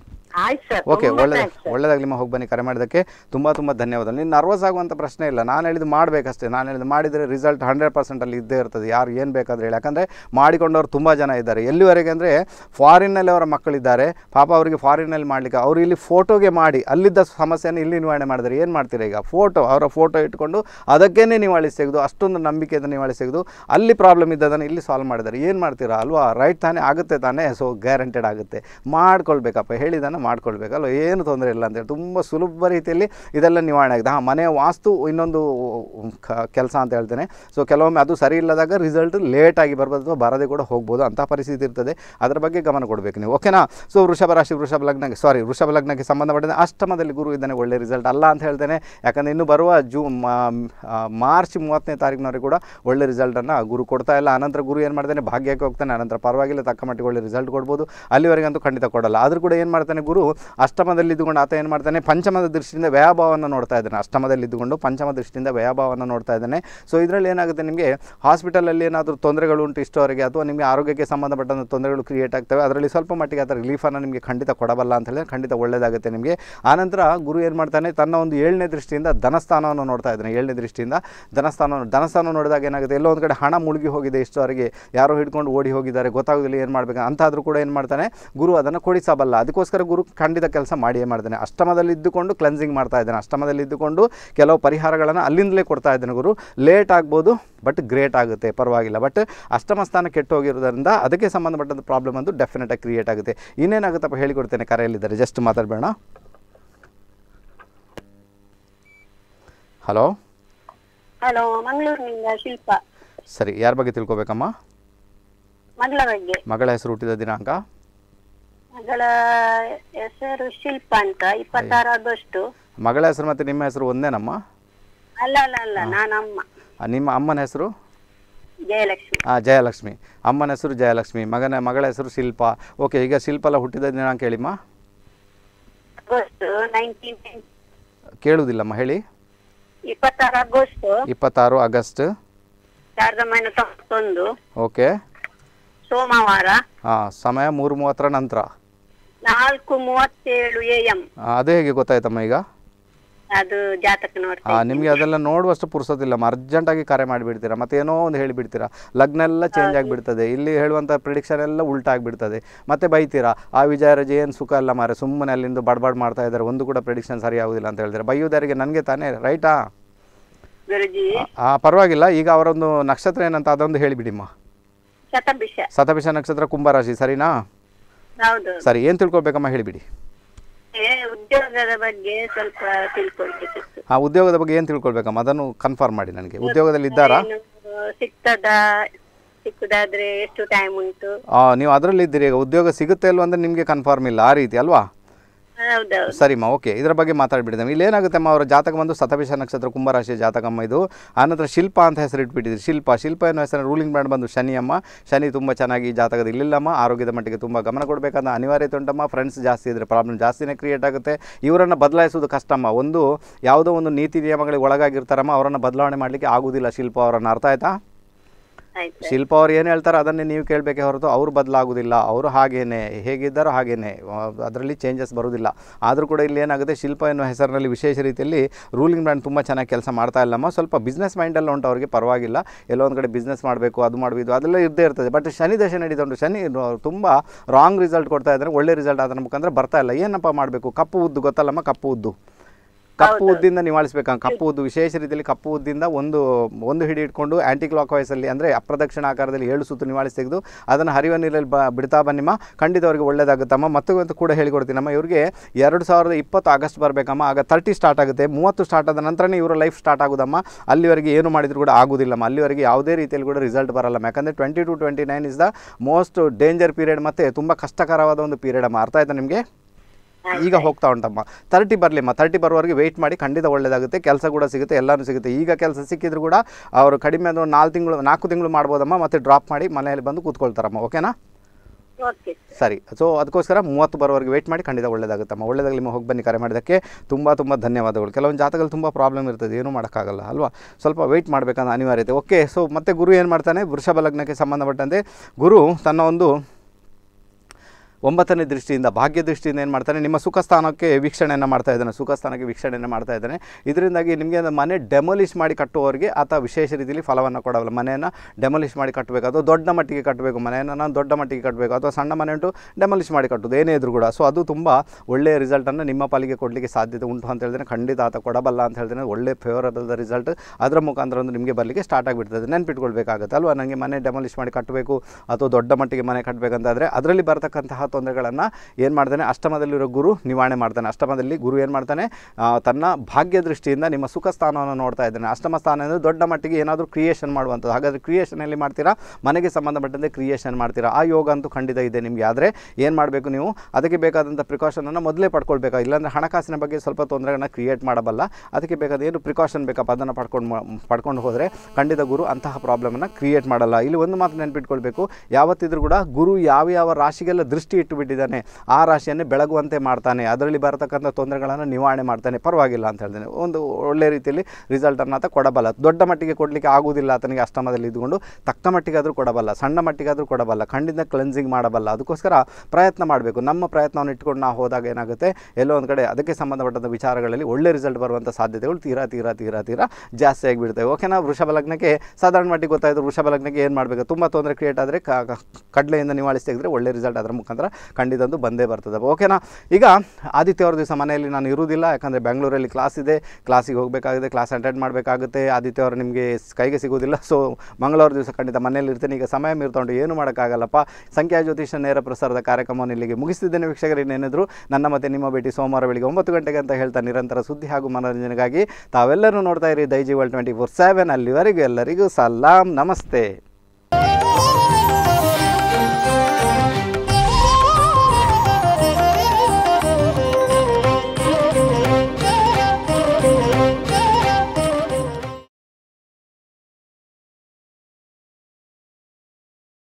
Speaker 1: ಓಕೆ, ಒಳ್ಳೆದ ಒಳ್ಳೆದಾಗಲಿ ನಿಮ್ಮ. ಹೋಗಿ ಬನ್ನಿ, ಕರೆ ಮಾಡೋದಕ್ಕೆ ತುಂಬ ತುಂಬ ಧನ್ಯವಾದ. ನೀನು ನರ್ವಸ್ ಆಗುವಂಥ ಪ್ರಶ್ನೆ ಇಲ್ಲ, ನಾನು ಹೇಳಿದ್ದು ಮಾಡಬೇಕಷ್ಟೇ. ನಾನು ಹೇಳಿದ್ದು ಮಾಡಿದರೆ ರಿಸಲ್ಟ್ ಹಂಡ್ರೆಡ್ ಪರ್ಸೆಂಟಲ್ಲಿ ಇದ್ದೇ ಇರ್ತದೆ, ಯಾರು ಏನು ಬೇಕಾದ್ರೆ ಹೇಳಿ. ಯಾಕಂದರೆ ಮಾಡಿಕೊಂಡವ್ರು ತುಂಬ ಜನ ಇದ್ದಾರೆ. ಎಲ್ಲಿವರೆಗೆ ಅಂದರೆ ಫಾರಿನ್ನಲ್ಲಿ ಅವರ ಮಕ್ಕಳಿದ್ದಾರೆ, ಪಾಪ ಅವರಿಗೆ ಫಾರಿನ್ನಲ್ಲಿ ಮಾಡಲಿಕ್ಕೆ ಅವರು ಇಲ್ಲಿ ಫೋಟೋಗೆ ಮಾಡಿ ಅಲ್ಲಿದ್ದ ಸಮಸ್ಯೆಯನ್ನು ಇಲ್ಲಿ ನಿವಾರಣೆ ಮಾಡಿದರೆ ಏನು ಮಾಡ್ತೀರಾ? ಈಗ ಫೋಟೋ ಅವರ ಫೋಟೋ ಇಟ್ಕೊಂಡು ಅದಕ್ಕೇ ನಿವಾಳಿಸಿ ತೆಗೆದು ಅಷ್ಟೊಂದು ನಂಬಿಕೆಯನ್ನು ನಿವಾಳಿಸಿ ತೆಗೆದು ಅಲ್ಲಿ ಪ್ರಾಬ್ಲಮ್ ಇದ್ದದನ್ನು ಇಲ್ಲಿ ಸಾಲ್ವ್ ಮಾಡಿದ್ದಾರೆ. ಏನು ಮಾಡ್ತೀರಾ ಅಲ್ವಾ? ರೈಟ್ ತಾನೇ, ಆಗುತ್ತೆ ತಾನೇ? ಸೊ ಗ್ಯಾರಂಟೆಡ್ ಆಗುತ್ತೆ, ಮಾಡ್ಕೊಳ್ಬೇಕಪ್ಪ. ಹೇಳಿದಾನ ಪರಿಹಾರಗಳನ್ನು ಮಾಡ್ಕೊಳ್ಬೇಕಲ್ಲ, ಏನು ತೊಂದರೆ ಇಲ್ಲ ಅಂತೇಳಿ ತುಂಬ ಸುಲಭ ರೀತಿಯಲ್ಲಿ ಇದೆಲ್ಲ ನಿವಾರಣೆ ಆಗಿದೆ. ಹಾಂ, ಮನೆಯ ವಾಸ್ತು ಇನ್ನೊಂದು ಕೆಲಸ ಅಂತ ಹೇಳ್ತೇನೆ. ಸೊ ಕೆಲವೊಮ್ಮೆ ಅದು ಸರಿ ಇಲ್ಲದಾಗ ರಿಸಲ್ಟ್ ಲೇಟಾಗಿ ಬರ್ಬೋದು ಅಥವಾ ಬರದೇ ಕೂಡ ಹೋಗ್ಬೋದು, ಅಂಥ ಪರಿಸ್ಥಿತಿ ಇರ್ತದೆ. ಅದರ ಬಗ್ಗೆ ಗಮನ ಕೊಡಬೇಕು ನೀವು, ಓಕೆನಾ. ಸೊ ವೃಷಭ ರಾಶಿ, ವೃಷಭ ಲಗ್ನಕ್ಕೆ ಸಾರಿ ವೃಷಭ ಲಗ್ನಕ್ಕೆ ಸಂಬಂಧಪಟ್ಟಂತೆ ಅಷ್ಟಮದಲ್ಲಿ ಗುರು ಇದ್ದಾನೆ, ಒಳ್ಳೆ ರಿಸಲ್ಟ್ ಅಲ್ಲ ಅಂತ ಹೇಳ್ತೇನೆ. ಯಾಕಂದರೆ ಇನ್ನು ಬರುವ ಜೂ ಮಾರ್ಚ್ ಮೂವತ್ತನೇ ತಾರೀಕಿನವರೆಗೆ ಕೂಡ ಒಳ್ಳೆ ರಿಸಲ್ಟನ್ನು ಗುರು ಕೊಡ್ತಾ ಇಲ್ಲ. ಅನಂತರ ಗುರು ಏನು ಮಾಡ್ತಾನೆ, ಭಾಗ್ಯಕ್ಕೆ ಹೋಗ್ತಾನೆ. ಅನಂತರ ಪರವಾಗಿಲ್ಲ, ತಕ್ಕ ಮಟ್ಟಿಗೆ ಒಳ್ಳೆ ರಿಸಲ್ಟ್ ಕೊಡ್ಬೋದು. ಅಲ್ಲಿವರೆಗಂತೂ ಖಂಡಿತ ಕೊಡಲ್ಲ. ಆದರೂ ಕೂಡ ಏನು ಮಾಡ್ತಾನೆ ಗುರು, ಅಷ್ಟಮದಲ್ಲಿ ಇದ್ದುಕೊಂಡು ಆತ ಏನು ಮಾಡ್ತಾನೆ, ಪಂಚಮದ ದೃಷ್ಟಿಯಿಂದ ವ್ಯಯಭಾವವನ್ನು ನೋಡ್ತಾ ಇದ್ದಾನೆ. ಅಷ್ಟಮದಲ್ಲಿ ಇದ್ದುಕೊಂಡು ಪಂಚಮ ದೃಷ್ಟಿಯಿಂದ ವ್ಯಯಭಾವವನ್ನು ನೋಡ್ತಾ ಇದ್ದಾನೆ. ಸೊ ಇದರಲ್ಲಿ ಏನಾಗುತ್ತೆ, ನಿಮಗೆ ಹಾಸ್ಪಿಟಲಲ್ಲಿ ಏನಾದರೂ ತೊಂದರೆಗಳು ಉಂಟು ಇಷ್ಟವರೆಗೆ, ಅಥವಾ ನಿಮಗೆ ಆರೋಗ್ಯಕ್ಕೆ ಸಂಬಂಧಪಟ್ಟಂಥ ತೊಂದರೆಗಳು ಕ್ರಿಯೇಟ್ ಆಗ್ತವೆ, ಅದರಲ್ಲಿ ಸ್ವಲ್ಪ ಮಟ್ಟಿಗೆ ಆ ಥರ ರಿಲೀಫನ್ನು ನಿಮಗೆ ಖಂಡಿತ ಕೊಡಬಲ್ಲ ಅಂತ ಹೇಳಿದ್ರೆ ಖಂಡಿತ ಒಳ್ಳೆಯದಾಗುತ್ತೆ ನಿಮಗೆ. ಆನಂತರ ಗುರು ಏನು ಮಾಡ್ತಾನೆ, ತನ್ನ ಒಂದು ಏಳನೇ ದೃಷ್ಟಿಯಿಂದ ಧನಸ್ಥಾನವನ್ನು ನೋಡ್ತಾ ಇದ್ದಾನೆ. ಏಳನೇ ದೃಷ್ಟಿಯಿಂದ ಧನಸ್ಥಾನವನ್ನು ಧನಸ್ಥಾನ ನೋಡಿದಾಗ ಏನಾಗುತ್ತೆ, ಎಲ್ಲೋ ಒಂದು ಕಡೆ ಹಣ ಮುಳುಗಿ ಹೋಗಿದೆ, ಇಷ್ಟವರೆಗೆ ಯಾರೋ ಹಿಡ್ಕೊಂಡು ಓಡಿ ಹೋಗಿದ್ದಾರೆ, ಗೊತ್ತಾಗೋದಿಲ್ಲ ಏನು ಮಾಡಬೇಕು ಅಂತಾದರೂ ಕೂಡ ಏನು ಮಾಡ್ತಾನೆ ಗುರು ಅದನ್ನು ಕೊಡಿಸಬಲ್ಲ. ಅದಕ್ಕೋಸ್ಕರ ಗುರು ಖಂಡಿತ ಕೆಲಸ ಮಾಡಿಯೇ ಮಾಡ್ತಾನೆ. ಅಷ್ಟಮದಲ್ಲಿ ಇದ್ದುಕೊಂಡು ಕ್ಲೆನ್ಸಿಂಗ್ ಮಾಡ್ತಾ ಇದ್ದಾನೆ. ಅಷ್ಟಮದಲ್ಲಿ ಇದ್ದುಕೊಂಡು ಕೆಲವು ಪರಿಹಾರಗಳನ್ನು ಅಲ್ಲಿಂದಲೇ ಕೊಡ್ತಾ ಇದ್ದಾನೆ ಗುರು. ಲೇಟ್ ಆಗ್ಬೋದು, ಬಟ್ ಗ್ರೇಟ್ ಆಗುತ್ತೆ, ಪರವಾಗಿಲ್ಲ. ಬಟ್ ಅಷ್ಟಮ ಸ್ಥಾನ ಕೆಟ್ಟು ಹೋಗಿರೋದ್ರಿಂದ ಅದಕ್ಕೆ ಸಂಬಂಧಪಟ್ಟಂಥ ಪ್ರಾಬ್ಲಮ್ ಅಂತೂ ಡೆಫಿನೆಟಾಗಿ ಕ್ರಿಯೇಟ್ ಆಗುತ್ತೆ. ಇನ್ನೇನಾಗುತ್ತಪ್ಪ ಹೇಳಿಕೊಡ್ತೇನೆ, ಕರೆಯಲ್ಲಿದ್ದಾರೆ, ಜಸ್ಟ್ ಮಾತಾಡಬೇಡ. ಹಲೋ
Speaker 2: ಹಲೋ, ಮಂಗಳೂರಿನಿಂದ ಶಿಲ್ಪ.
Speaker 1: ಸರಿ, ಯಾರ ಬಗ್ಗೆ ತಿಳ್ಕೊಬೇಕಮ್ಮ?
Speaker 2: ಮಗಳ ಬಗ್ಗೆ.
Speaker 1: ಮಗಳ ಹೆಸರು, ಹುಟ್ಟಿದ ದಿನಾಂಕ?
Speaker 2: ಮಗಳ ಹೆಸರು ಶಿಲ್ಪ ಅಂತ, ಇಪ್ಪತ್ತಾರು ಆಗಸ್ಟ್.
Speaker 1: ಮಗಳ ಹೆಸರು ಮತ್ತು ನಿಮ್ಮ ಹೆಸರು ಒಂದೇನಮ್ಮ?
Speaker 2: ಅಲ್ಲ ಅಲ್ಲ ಅಲ್ಲ, ನಾನಮ್ಮ.
Speaker 1: ನಿಮ್ಮ ಅಮ್ಮನ ಹೆಸರು?
Speaker 2: ಜಯಲಕ್ಷ್ಮಿ.
Speaker 1: ಹಾಂ, ಜಯಲಕ್ಷ್ಮಿ. ಅಮ್ಮನ ಹೆಸರು ಜಯಲಕ್ಷ್ಮಿ, ಮಗನ ಮಗಳ ಹೆಸರು ಶಿಲ್ಪ. ಓಕೆ, ಈಗ ಶಿಲ್ಪಲ್ಲ ಹುಟ್ಟಿದ ದಿನಾಂಕ ಹೇಳಿಮ್ಮ.
Speaker 2: August nineteen.
Speaker 1: ಕೇಳುವುದಿಲ್ಲಮ್ಮ, ಹೇಳಿ.
Speaker 2: ಇಪ್ಪತ್ತಾರು ಆಗಸ್ಟ್.
Speaker 1: ಇಪ್ಪತ್ತಾರು ಆಗಸ್ಟ್
Speaker 2: ಸಾವಿರದ ಒಂಬೈನೂರ ತೊಂಬತ್ತೊಂದು.
Speaker 1: ಓಕೆ,
Speaker 2: ಸೋಮವಾರ.
Speaker 1: ಹಾಂ, ಸಮಯ ಮೂರು ಮೂವತ್ತರ ನಂತರ,
Speaker 2: ನಾಲ್ಕು ಮೂವತ್ತೇಳು ಎ ಎಂ.
Speaker 1: ಅದೇ ಹೇಗೆ ಗೊತ್ತಾಯ್ತಮ್ಮ ಈಗ?
Speaker 2: ಅದು ಜಾತಕ ನೋಡ್ತಾ.
Speaker 1: ಹಾಂ, ನಿಮಗೆ ಅದೆಲ್ಲ ನೋಡುವಷ್ಟು ಪುರ್ಸೋದಿಲ್ಲಮ್ಮ, ಅರ್ಜೆಂಟಾಗಿ ಕರೆ ಮಾಡಿಬಿಡ್ತೀರಾ, ಮತ್ತೇನೋ ಒಂದು ಹೇಳಿಬಿಡ್ತೀರಾ, ಲಗ್ನ ಎಲ್ಲ ಚೇಂಜ್ ಆಗಿಬಿಡ್ತದೆ, ಇಲ್ಲಿ ಹೇಳುವಂಥ ಪ್ರಿಡಿಕ್ಷನ್ ಎಲ್ಲ ಉಲ್ಟಾ ಆಗಿಬಿಡ್ತದೆ, ಮತ್ತೆ ಬೈತೀರಾ. ಆ ವಿಜಯ ರಜೆ ಏನು ಸುಖ ಅಲ್ಲ ಮಾರೆ, ಸುಮ್ಮನೆ ಅಲ್ಲಿಂದ ಬಡ್ಬಾಡ್ ಮಾಡ್ತಾ ಇದ್ದಾರೆ, ಒಂದು ಕೂಡ ಪ್ರಿಡಿಕ್ಷನ್ ಸರಿ ಆಗೋದಿಲ್ಲ ಅಂತ ಹೇಳ್ತಾರೆ. ಬೈಯೋದಾರಿಗೆ ನನಗೆ ತಾನೇ, ರೈಟಾ?
Speaker 2: ಗುರುಜಿ.
Speaker 1: ಹಾಂ, ಪರವಾಗಿಲ್ಲ. ಈಗ ಅವರೊಂದು ನಕ್ಷತ್ರ ಏನಂತ ಅದೊಂದು ಹೇಳಿಬಿಡಿಮ್ಮ.
Speaker 2: ಶತಭಿಷ.
Speaker 1: ಶತಭಿಷ ನಕ್ಷತ್ರ, ಕುಂಭರಾಶಿ, ಸರಿನಾ?
Speaker 2: ಹೌದು.
Speaker 1: ಸರಿ, ಏನು ತಿಳ್ಕೊಳ್ಬೇಕಮ್ಮ ಹೇಳಿಬಿಡಿ.
Speaker 2: ಉದ್ಯೋಗದ ಬಗ್ಗೆ ಸ್ವಲ್ಪ ತಿಳ್ಕೊಳ್ಬೇಕಿತ್ತು.
Speaker 1: ಹಾಂ, ಉದ್ಯೋಗದ ಬಗ್ಗೆ ಏನು ತಿಳ್ಕೊಳ್ಬೇಕಮ್ಮ, ಅದನ್ನು ಕನ್ಫರ್ಮ್ ಮಾಡಿ ನನಗೆ. ಉದ್ಯೋಗದಲ್ಲಿ ಇದ್ದಾರಾ?
Speaker 2: ಸಿಗ್ತದ, ಸಿಕ್ಕುದಾದ್ರೆ ಎಷ್ಟು ಟೈಮ್ ಉಂಟು?
Speaker 1: ನೀವು ಅದರಲ್ಲಿ ಇದ್ದೀರಿ. ಈಗ ಉದ್ಯೋಗ ಸಿಗುತ್ತೆ ಅಲ್ವ ಅಂದರೆ ನಿಮಗೆ ಕನ್ಫರ್ಮ್ ಇಲ್ಲ, ಆ ರೀತಿ ಅಲ್ವಾ?
Speaker 2: ಹೌದೌದು.
Speaker 1: ಸರಿಮ್ಮ, ಓಕೆ, ಇದರ ಬಗ್ಗೆ ಮಾತಾಡ್ಬಿಟ್ಟಿದ್ದೇವೆ. ಇಲ್ಲಿ ಏನಾಗುತ್ತಮ್ಮ, ಅವರ ಜಾತಕ ಬಂದು ಶತಭಿಷ ನಕ್ಷತ್ರ, ಕುಂಭರಾಶಿಯ ಜಾತಕಮ್ಮ ಇದು. ಆನಂತರ ಶಿಲ್ಪ ಅಂತ ಹೆಸರು ಇಟ್ಬಿಟ್ಟಿದ್ರಿ. ಶಿಲ್ಪ ಶಿಲ್ಪ ಅನ್ನೋ ಹೆಸರು ರೂಲಿಂಗ್ ಬ್ಯಾಂಡ್ ಬಂದು ಶನಿಯಮ್ಮ. ಶನಿ ತುಂಬ ಚೆನ್ನಾಗಿ ಜಾತಕದ ಇಲ್ಲಿಲ್ಲಮ್ಮ. ಆರೋಗ್ಯದ ಮಟ್ಟಿಗೆ ತುಂಬ ಗಮನ ಕೊಡಬೇಕಾದ ಅನಿವಾರ್ಯತೆ ಉಂಟಮ್ಮ. ಫ್ರೆಂಡ್ಸ್ ಜಾಸ್ತಿ ಇದ್ದರೆ ಪ್ರಾಬ್ಲಮ್ ಜಾಸ್ತಿನೇ ಕ್ರಿಯೇಟ್ ಆಗುತ್ತೆ. ಇವರನ್ನು ಬದಲಾಯಿಸೋದು ಕಷ್ಟಮ್ಮ. ಒಂದು ಯಾವುದೋ ಒಂದು ನೀತಿ ನಿಯಮಗಳಿಗೆ ಒಳಗಾಗಿರ್ತಾರಮ್ಮ, ಅವರನ್ನು ಬದಲಾವಣೆ ಮಾಡಲಿಕ್ಕೆ ಆಗೋದಿಲ್ಲ ಶಿಲ್ಪ ಅವರನ್ನು. ಅರ್ಥ ಆಯ್ತಾ? ಶಿಲ್ಪ ಅವ್ರು ಏನು ಹೇಳ್ತಾರೆ ಅದನ್ನೇ ನೀವು ಕೇಳಬೇಕೆ ಹೊರತು ಅವರು ಬದಲಾಗೋದಿಲ್ಲ. ಅವರು ಹಾಗೇನೆ ಹೇಗಿದ್ದಾರೋ ಹಾಗೇನೆ, ಅದರಲ್ಲಿ ಚೇಂಜಸ್ ಬರೋದಿಲ್ಲ. ಆದರೂ ಕೂಡ ಇಲ್ಲಿ ಏನಾಗುತ್ತೆ, ಶಿಲ್ಪ ಎನ್ನುವ ಹೆಸರಿನಲ್ಲಿ ವಿಶೇಷ ರೀತಿಯಲ್ಲಿ ರೂಲಿಂಗ್ ಬ್ರ್ಯಾಂಡ್ ತುಂಬ ಚೆನ್ನಾಗಿ ಕೆಲಸ ಮಾಡ್ತಾ ಇಲ್ಲಮ್ಮ. ಸ್ವಲ್ಪ ಬಿಸ್ನೆಸ್ ಮೈಂಡಲ್ಲಿ ಉಂಟು ಅವ್ರಿಗೆ, ಪರವಾಗಿಲ್ಲ. ಎಲ್ಲೋ ಒಂದು ಕಡೆ ಬಿಸ್ನೆಸ್ ಮಾಡಬೇಕು, ಅದು ಮಾಡಬೇಕು, ಅದೆಲ್ಲ ಇದ್ದೇ ಇರ್ತದೆ. ಬಟ್ ಶನಿ ದಶೆ ನಡೀತುಂಟು. ಶನಿ ತುಂಬ ರಾಂಗ್ ರಿಸಲ್ಟ್ ಕೊಡ್ತಾ ಇದ್ದಾರೆ. ಒಳ್ಳೆ ರಿಸಲ್ಟ್ ಅದರ ಮುಖಾಂತರ ಬರ್ತಾ ಇಲ್ಲ. ಏನಪ್ಪ ಮಾಡಬೇಕು? ಕಪ್ಪು ಉದ್ದು ಗೊತ್ತಲ್ಲಮ್ಮ, ಕಪ್ಪು ಉದ್ದು ಕಪ್ಪು ಉದ್ದಿಂದ ನಿವಾಳಿಸಬೇಕು. ಕಪ್ಪು ಉದ್ದು ವಿಶೇಷ ರೀತಿಯಲ್ಲಿ ಕಪ್ಪು ಉದ್ದಿಂದ ಒಂದು ಒಂದು ಹಿಡಿ ಇಟ್ಕೊಂಡು ಆ್ಯಂಟಿ ಕ್ಲಾಕ್ ವೈಸಲ್ಲಿ ಅಂದರೆ ಅಪ್ರದಕ್ಷಿಣ ಆಕಾರದಲ್ಲಿ ಏಳು ಸುತ್ತು ನಿವಾಳಿಸಿ ತೆಗೆದು ಅದನ್ನು ಹರಿಯುವ ನೀರಲ್ಲಿ ಬ ಬಿಡ್ತಾ ಬನ್ನಿಮ್ಮ. ಖಂಡಿತ ಅವರಿಗೆ ಒಳ್ಳೆಯದಾಗುತ್ತಮ್ಮ. ಮತ್ತು ಕೂಡ ಹೇಳಿಕೊಡ್ತೀನಮ್ಮ, ಇವರಿಗೆ ಎರಡು ಸಾವಿರದ ಇಪ್ಪತ್ತು ಆಗಸ್ಟ್ ಬರಬೇಕಮ್ಮ. ಆಗ ತರ್ಟಿ ಸ್ಟಾರ್ಟ್ ಆಗುತ್ತೆ. ಮೂವತ್ತು ಸ್ಟಾರ್ಟ್ ಆದ ನಂತರನೇ ಇವರ ಲೈಫ್ ಸ್ಟಾರ್ಟ್ ಆಗೋದಮ್ಮ. ಅಲ್ಲಿವರೆಗೆ ಏನು ಮಾಡಿದ್ರು ಕೂಡ ಆಗೋದಿಲ್ಲಮ್ಮ. ಅಲ್ಲಿವರೆಗೆ ಯಾವುದೇ ರೀತಿಯಲ್ಲಿ ಕೂಡ ರಿಸಲ್ಟ್ ಬರಲ್ಲಮ್ಮ. ಯಾಕಂದರೆ twenty to twenty nine is the most danger period ಮತ್ತು ತುಂಬ ಕಷ್ಟಕರವಾದ ಒಂದು ಪೀರಿಯಡ್ ಅಮ್ಮ. ಅರ್ಥ ಆಯ್ತಾ ನಿಮಗೆ? ಈಗ ಹೋಗ್ತಾ ಉಂಟಮ್ಮ. ತರ್ಟಿ ಬರಲಿಮ್ಮ. ತರ್ಟಿ ಬರುವವರೆಗೆ ವೆಯ್ಟ್ ಮಾಡಿ, ಖಂಡಿತ ಒಳ್ಳೆಯದಾಗುತ್ತೆ. ಕೆಲಸ ಕೂಡ ಸಿಗುತ್ತೆ, ಎಲ್ಲನೂ ಸಿಗುತ್ತೆ. ಈಗ ಕೆಲಸ ಸಿಕ್ಕಿದ್ರು ಕೂಡ ಅವರು ಕಡಿಮೆ ಅಂದರೆ ನಾಲ್ಕು ತಿಂಗಳು ನಾಲ್ಕು ತಿಂಗಳು ಮಾಡ್ಬೋದಮ್ಮ. ಮತ್ತು ಡ್ರಾಪ್ ಮಾಡಿ ಮನೆಯಲ್ಲಿ ಬಂದು ಕೂತ್ಕೊಳ್ತಾರಮ್ಮ. ಓಕೆನಾ? ಸರಿ. ಸೊ ಅದಕ್ಕೋಸ್ಕರ ಮೂವತ್ತು ಬರೋವರೆಗೆ ವೆಯ್ಟ್ ಮಾಡಿ, ಖಂಡಿತ ಒಳ್ಳೆಯದಾಗುತ್ತಮ್ಮ. ಒಳ್ಳೆಯದಾಗಲಿ ನಿಮ್ಮ ಹೋಗಿ ಬನ್ನಿ. ಕರೆ ಮಾಡಿದ್ದಕ್ಕೆ ತುಂಬ ತುಂಬ ಧನ್ಯವಾದಗಳು. ಕೆಲವೊಂದು ಜಾತಕದಲ್ಲಿ ತುಂಬ ಪ್ರಾಬ್ಲಮ್ ಇರ್ತದೆ, ಏನೂ ಮಾಡೋಕ್ಕಾಗಲ್ಲ ಅಲ್ವಾ? ಸ್ವಲ್ಪ ವೆಯ್ಟ್ ಮಾಡಬೇಕನ್ನೋ ಅನಿವಾರ್ಯತೆ. ಓಕೆ. ಸೊ ಮತ್ತೆ ಗುರು ಏನು ಮಾಡ್ತಾನೆ, ವೃಷಭ ಲಗ್ನಕ್ಕೆ ಸಂಬಂಧಪಟ್ಟಂತೆ ಗುರು ತನ್ನ ಒಂದು ಒಂಬತ್ತನೇ ದೃಷ್ಟಿಯಿಂದ ಭಾಗ್ಯ ದೃಷ್ಟಿಯಿಂದ ಏನು ಮಾಡ್ತಾನೆ, ನಿಮ್ಮ ಸುಖ ಸ್ಥಾನಕ್ಕೆ ವೀಕ್ಷಣೆಯನ್ನು ಮಾಡ್ತಾ ಇದ್ದಾನೆ. ಸುಖ ಸ್ಥಾನಕ್ಕೆ ವೀಕ್ಷಣೆಯನ್ನು ಮಾಡ್ತಾ ಇದ್ದಾನೆ. ಇದರಿಂದಾಗಿ ನಿಮಗೆ ಮನೆ ಡೆಮೊಲಿಷ್ ಮಾಡಿ ಕಟ್ಟುವವರಿಗೆ ಆತ ವಿಶೇಷ ರೀತಿಯಲ್ಲಿ ಫಲವನ್ನು ಕೊಡಲ್ಲ. ಮನೆಯನ್ನು ಡೆಮೊಲಿಷ್ ಮಾಡಿ ಕಟ್ಟಬೇಕು, ಅಥವಾ ದೊಡ್ಡ ಮಟ್ಟಿಗೆ ಕಟ್ಟಬೇಕು. ಮನೆಯನ್ನು ನಾನು ದೊಡ್ಡ ಮಟ್ಟಿಗೆ ಕಟ್ಟಬೇಕು, ಅಥವಾ ಸಣ್ಣ ಮನೆ ಉಂಟು ಡೆಮೊಲಿಷ್ ಮಾಡಿ ಕಟ್ಟೋದು, ಏನೇ ಇದ್ರೂ ಕೂಡ. ಸೊ ಅದು ತುಂಬ ಒಳ್ಳೆಯ ರಿಸಲ್ಟನ್ನು ನಿಮ್ಮ ಪಾಲಿಗೆ ಕೊಡಲಿಕ್ಕೆ ಸಾಧ್ಯತೆ ಉಂಟು ಅಂತ ಹೇಳ್ತೇನೆ. ಖಂಡಿತ ಆತ ಕೊಡಬಲ್ಲ ಅಂತ ಹೇಳ್ತೇನೆ. ಒಳ್ಳೆ ಫೇವರಬಲ್ ರಿಸಲ್ಟ್ ಅದರ ಮುಖಾಂತರ ಒಂದು ನಿಮಗೆ ಬರಲಿಕ್ಕೆ ಸ್ಟಾರ್ಟ್ ಆಗಿಬಿಡ್ತದೆ. ನೆನ್ಪಿಟ್ಕೊಳ್ಬೇಕಾಗುತ್ತೆ ಅಲ್ವಾ? ನನಗೆ ಮನೆ ಡೆಮೊಲಿಷ್ ಮಾಡಿ ಕಟ್ಟಬೇಕು ಅಥವಾ ದೊಡ್ಡ ಮಟ್ಟಿಗೆ ಮನೆ ಕಟ್ಟಬೇಕಂತಾದರೆ ಅದರಲ್ಲಿ ಬರ್ತಕ್ಕಂತಹ ತೊಂದರೆಗಳನ್ನು ಏನು ಮಾಡ್ತಾನೆ, ಅಷ್ಟಮದಲ್ಲಿರೋ ಗುರು ನಿವಾರಣೆ ಮಾಡ್ತಾನೆ. ಅಷ್ಟಮದಲ್ಲಿ ಗುರು ಏನು ಮಾಡ್ತಾನೆ, ತನ್ನ ಭಾಗ್ಯ ದೃಷ್ಟಿಯಿಂದ ನಿಮ್ಮ ಸುಖ ಸ್ಥಾನವನ್ನು ನೋಡ್ತಾ ಇದ್ದಾನೆ. ಅಷ್ಟಮ ಸ್ಥಾನ ಅಂದರೆ ದೊಡ್ಡ ಮಟ್ಟಿಗೆ ಏನಾದರೂ ಕ್ರಿಯೇಷನ್ ಮಾಡುವಂಥದ್ದು. ಹಾಗಾದರೆ ಕ್ರಿಯೇಷನ್ ಎಲ್ಲಿ ಮಾಡ್ತೀರಾ, ಮನೆಗೆ ಸಂಬಂಧಪಟ್ಟಂತೆ ಕ್ರಿಯೇಷನ್ ಮಾಡ್ತೀರಾ. ಆ ಯೋಗ ಅಂತೂ ಖಂಡಿತ ಇದೆ ನಿಮಗೆ. ಆದರೆ ಏನು ಮಾಡಬೇಕು, ನೀವು ಅದಕ್ಕೆ ಬೇಕಾದಂಥ ಪ್ರಿಕಾಷನನ್ನು ಮೊದಲೇ ಪಡ್ಕೊಳ್ಬೇಕು. ಇಲ್ಲಾಂದರೆ ಹಣಕಾಸಿನ ಬಗ್ಗೆ ಸ್ವಲ್ಪ ತೊಂದರೆಗಳನ್ನ ಕ್ರಿಯೇಟ್ ಮಾಡಬಲ್ಲ. ಅದಕ್ಕೆ ಬೇಕಾದ ಏನು ಪ್ರಿಕಾಷನ್ ಬೇಕಪ್ಪ ಅದನ್ನು ಪಡ್ಕೊಂಡು ಪಡ್ಕೊಂಡು ಹೋದರೆ ಖಂಡಿತ ಗುರು ಅಂತಹ ಪ್ರಾಬ್ಲಮನ್ನು ಕ್ರಿಯೇಟ್ ಮಾಡಲ್ಲ. ಇಲ್ಲಿ ಒಂದು ಮಾತು ನೆನ್ಪಿಟ್ಕೊಳ್ಬೇಕು, ಯಾವತ್ತಿದ್ರೂ ಕೂಡ ಗುರು ಯಾವ ಯಾವ ರಾಶಿಗೆಲ್ಲ ದೃಷ್ಟಿ ಇಟ್ಟು ಬಿಟ್ಟಿದ್ದಾನೆ ಆ ರಾಶಿಯನ್ನೇ ಬೆಳಗುವಂತೆ ಮಾಡ್ತಾನೆ. ಅದರಲ್ಲಿ ಬರತಕ್ಕಂಥ ತೊಂದರೆಗಳನ್ನು ನಿವಾರಣೆ ಮಾಡ್ತಾನೆ. ಪರವಾಗಿಲ್ಲ ಅಂತ ಹೇಳ್ತಾನೆ, ಒಂದು ಒಳ್ಳೆ ರೀತಿಯಲ್ಲಿ ರಿಸಲ್ಟನ್ನು ಆತ ಕೊಡಬಲ್ಲ. ದೊಡ್ಡ ಮಟ್ಟಿಗೆ ಕೊಡಲಿಕ್ಕೆ ಆಗುವುದಿಲ್ಲ ಆತನಿಗೆ ಅಷ್ಟಮದಲ್ಲಿ ಇದ್ದುಕೊಂಡು, ತಕ್ಕ ಮಟ್ಟಿಗಾದರೂ ಕೊಡಬಲ್ಲ, ಸಣ್ಣ ಮಟ್ಟಿಗಾದರೂ ಕೊಡಬಲ್ಲ, ಖಂಡಿತ ಕ್ಲೆನ್ಸಿಂಗ್ ಮಾಡಬಲ್ಲ. ಅದಕ್ಕೋಸ್ಕರ ಪ್ರಯತ್ನ ಮಾಡಬೇಕು. ನಮ್ಮ ಪ್ರಯತ್ನವನ್ನು ಇಟ್ಕೊಂಡು ನಾವು ಹೋದಾಗ ಏನಾಗುತ್ತೆ, ಎಲ್ಲೋ ಒಂದು ಕಡೆ ಅದಕ್ಕೆ ಸಂಬಂಧಪಟ್ಟಂಥ ವಿಚಾರಗಳಲ್ಲಿ ಒಳ್ಳೆ ರಿಸಲ್ಟ್ ಬರುವಂಥ ಸಾಧ್ಯತೆಗಳು ತೀರಾ ತೀರಾ ತೀರಾ ತೀರಾ ಜಾಸ್ತಿ ಆಗಿಬಿಡ್ತವೆ. ಓಕೆನಾ. ವೃಷಭ ಲಗ್ನಕ್ಕೆ ಸಾಧಾರಣ ಮಟ್ಟಿಗೆ ಗೊತ್ತಾಯಿತು. ವೃಷಭ ಲಗ್ನಕ್ಕೆ ಏನು ಮಾಡಬೇಕು, ತುಂಬ ತೊಂದರೆ ಕ್ರಿಯೇಟ್ ಆದರೆ ಕಡಲೆಯಿಂದ ನಿವಾಳಿಸಿ ತೆಗೆದರೆ ಒಳ್ಳೆ ರಿಸಲ್ಟ್ ಅದರ ಮುಖಾಂತರ ಖಂಡಿತ ಒಂದು ಬಂದೇ ಬರ್ತದೆ. ಓಕೆನಾ. ಈಗ ಆದಿತ್ಯವಾರ ದಿವಸ ಮನೆಯಲ್ಲಿ ನಾನು ಇರುವುದಿಲ್ಲ, ಯಾಕಂದರೆ ಬೆಂಗಳೂರಲ್ಲಿ ಕ್ಲಾಸ್ ಇದೆ, ಕ್ಲಾಸಿಗೆ ಹೋಗಬೇಕಾಗಿದೆ, ಕ್ಲಾಸ್ ಅಟೆಂಡ್ ಮಾಡಬೇಕಾಗುತ್ತೆ. ಆದಿತ್ಯವಾರ ನಿಮಗೆ ಕೈಗೆ ಸಿಗೋದಿಲ್ಲ. ಸೊ ಮಂಗಳವಾರ ದಿವಸ ಖಂಡಿತ ಮನೆಯಲ್ಲಿ ಇರ್ತೇನೆ. ಈಗ ಸಮಯ ಮೀರ್ಕೊಂಡು ಏನು ಮಾಡೋಕ್ಕಾಗಲ್ಲಪ್ಪ. ಸಂಖ್ಯಾ ಜ್ಯೋತಿಷ ನೇರ ಪ್ರಸಾರದ ಕಾರ್ಯಕ್ರಮವನ್ನು ಇಲ್ಲಿಗೆ ಮುಗಿಸ್ತಿದ್ದೇನೆ ವೀಕ್ಷಕರು. ಇನ್ನೇನಿದ್ರು ನನ್ನ ಮತ್ತೆ ನಿಮ್ಮ ಭೇಟಿ ಸೋಮವಾರ ಬೆಳಿಗ್ಗೆ ಒಂಬತ್ತು ಗಂಟೆಗೆ ಅಂತ ಹೇಳ್ತಾ ನಿರಂತರ ಸುದ್ದಿ ಹಾಗೂ ಮನೋರಂಜನೆಗಾಗಿ ತಾವೆಲ್ಲರೂ ನೋಡ್ತಾ ಇರಿ ದೈಜಿವರ್ಲ್ಡ್ ಟ್ವೆಂಟಿ ಫೋರ್ ಸೆವೆನ್. ಅಲ್ಲಿವರೆಗೂ ಎಲ್ಲರಿಗೂ ಸಲಾಂ, ನಮಸ್ತೆ.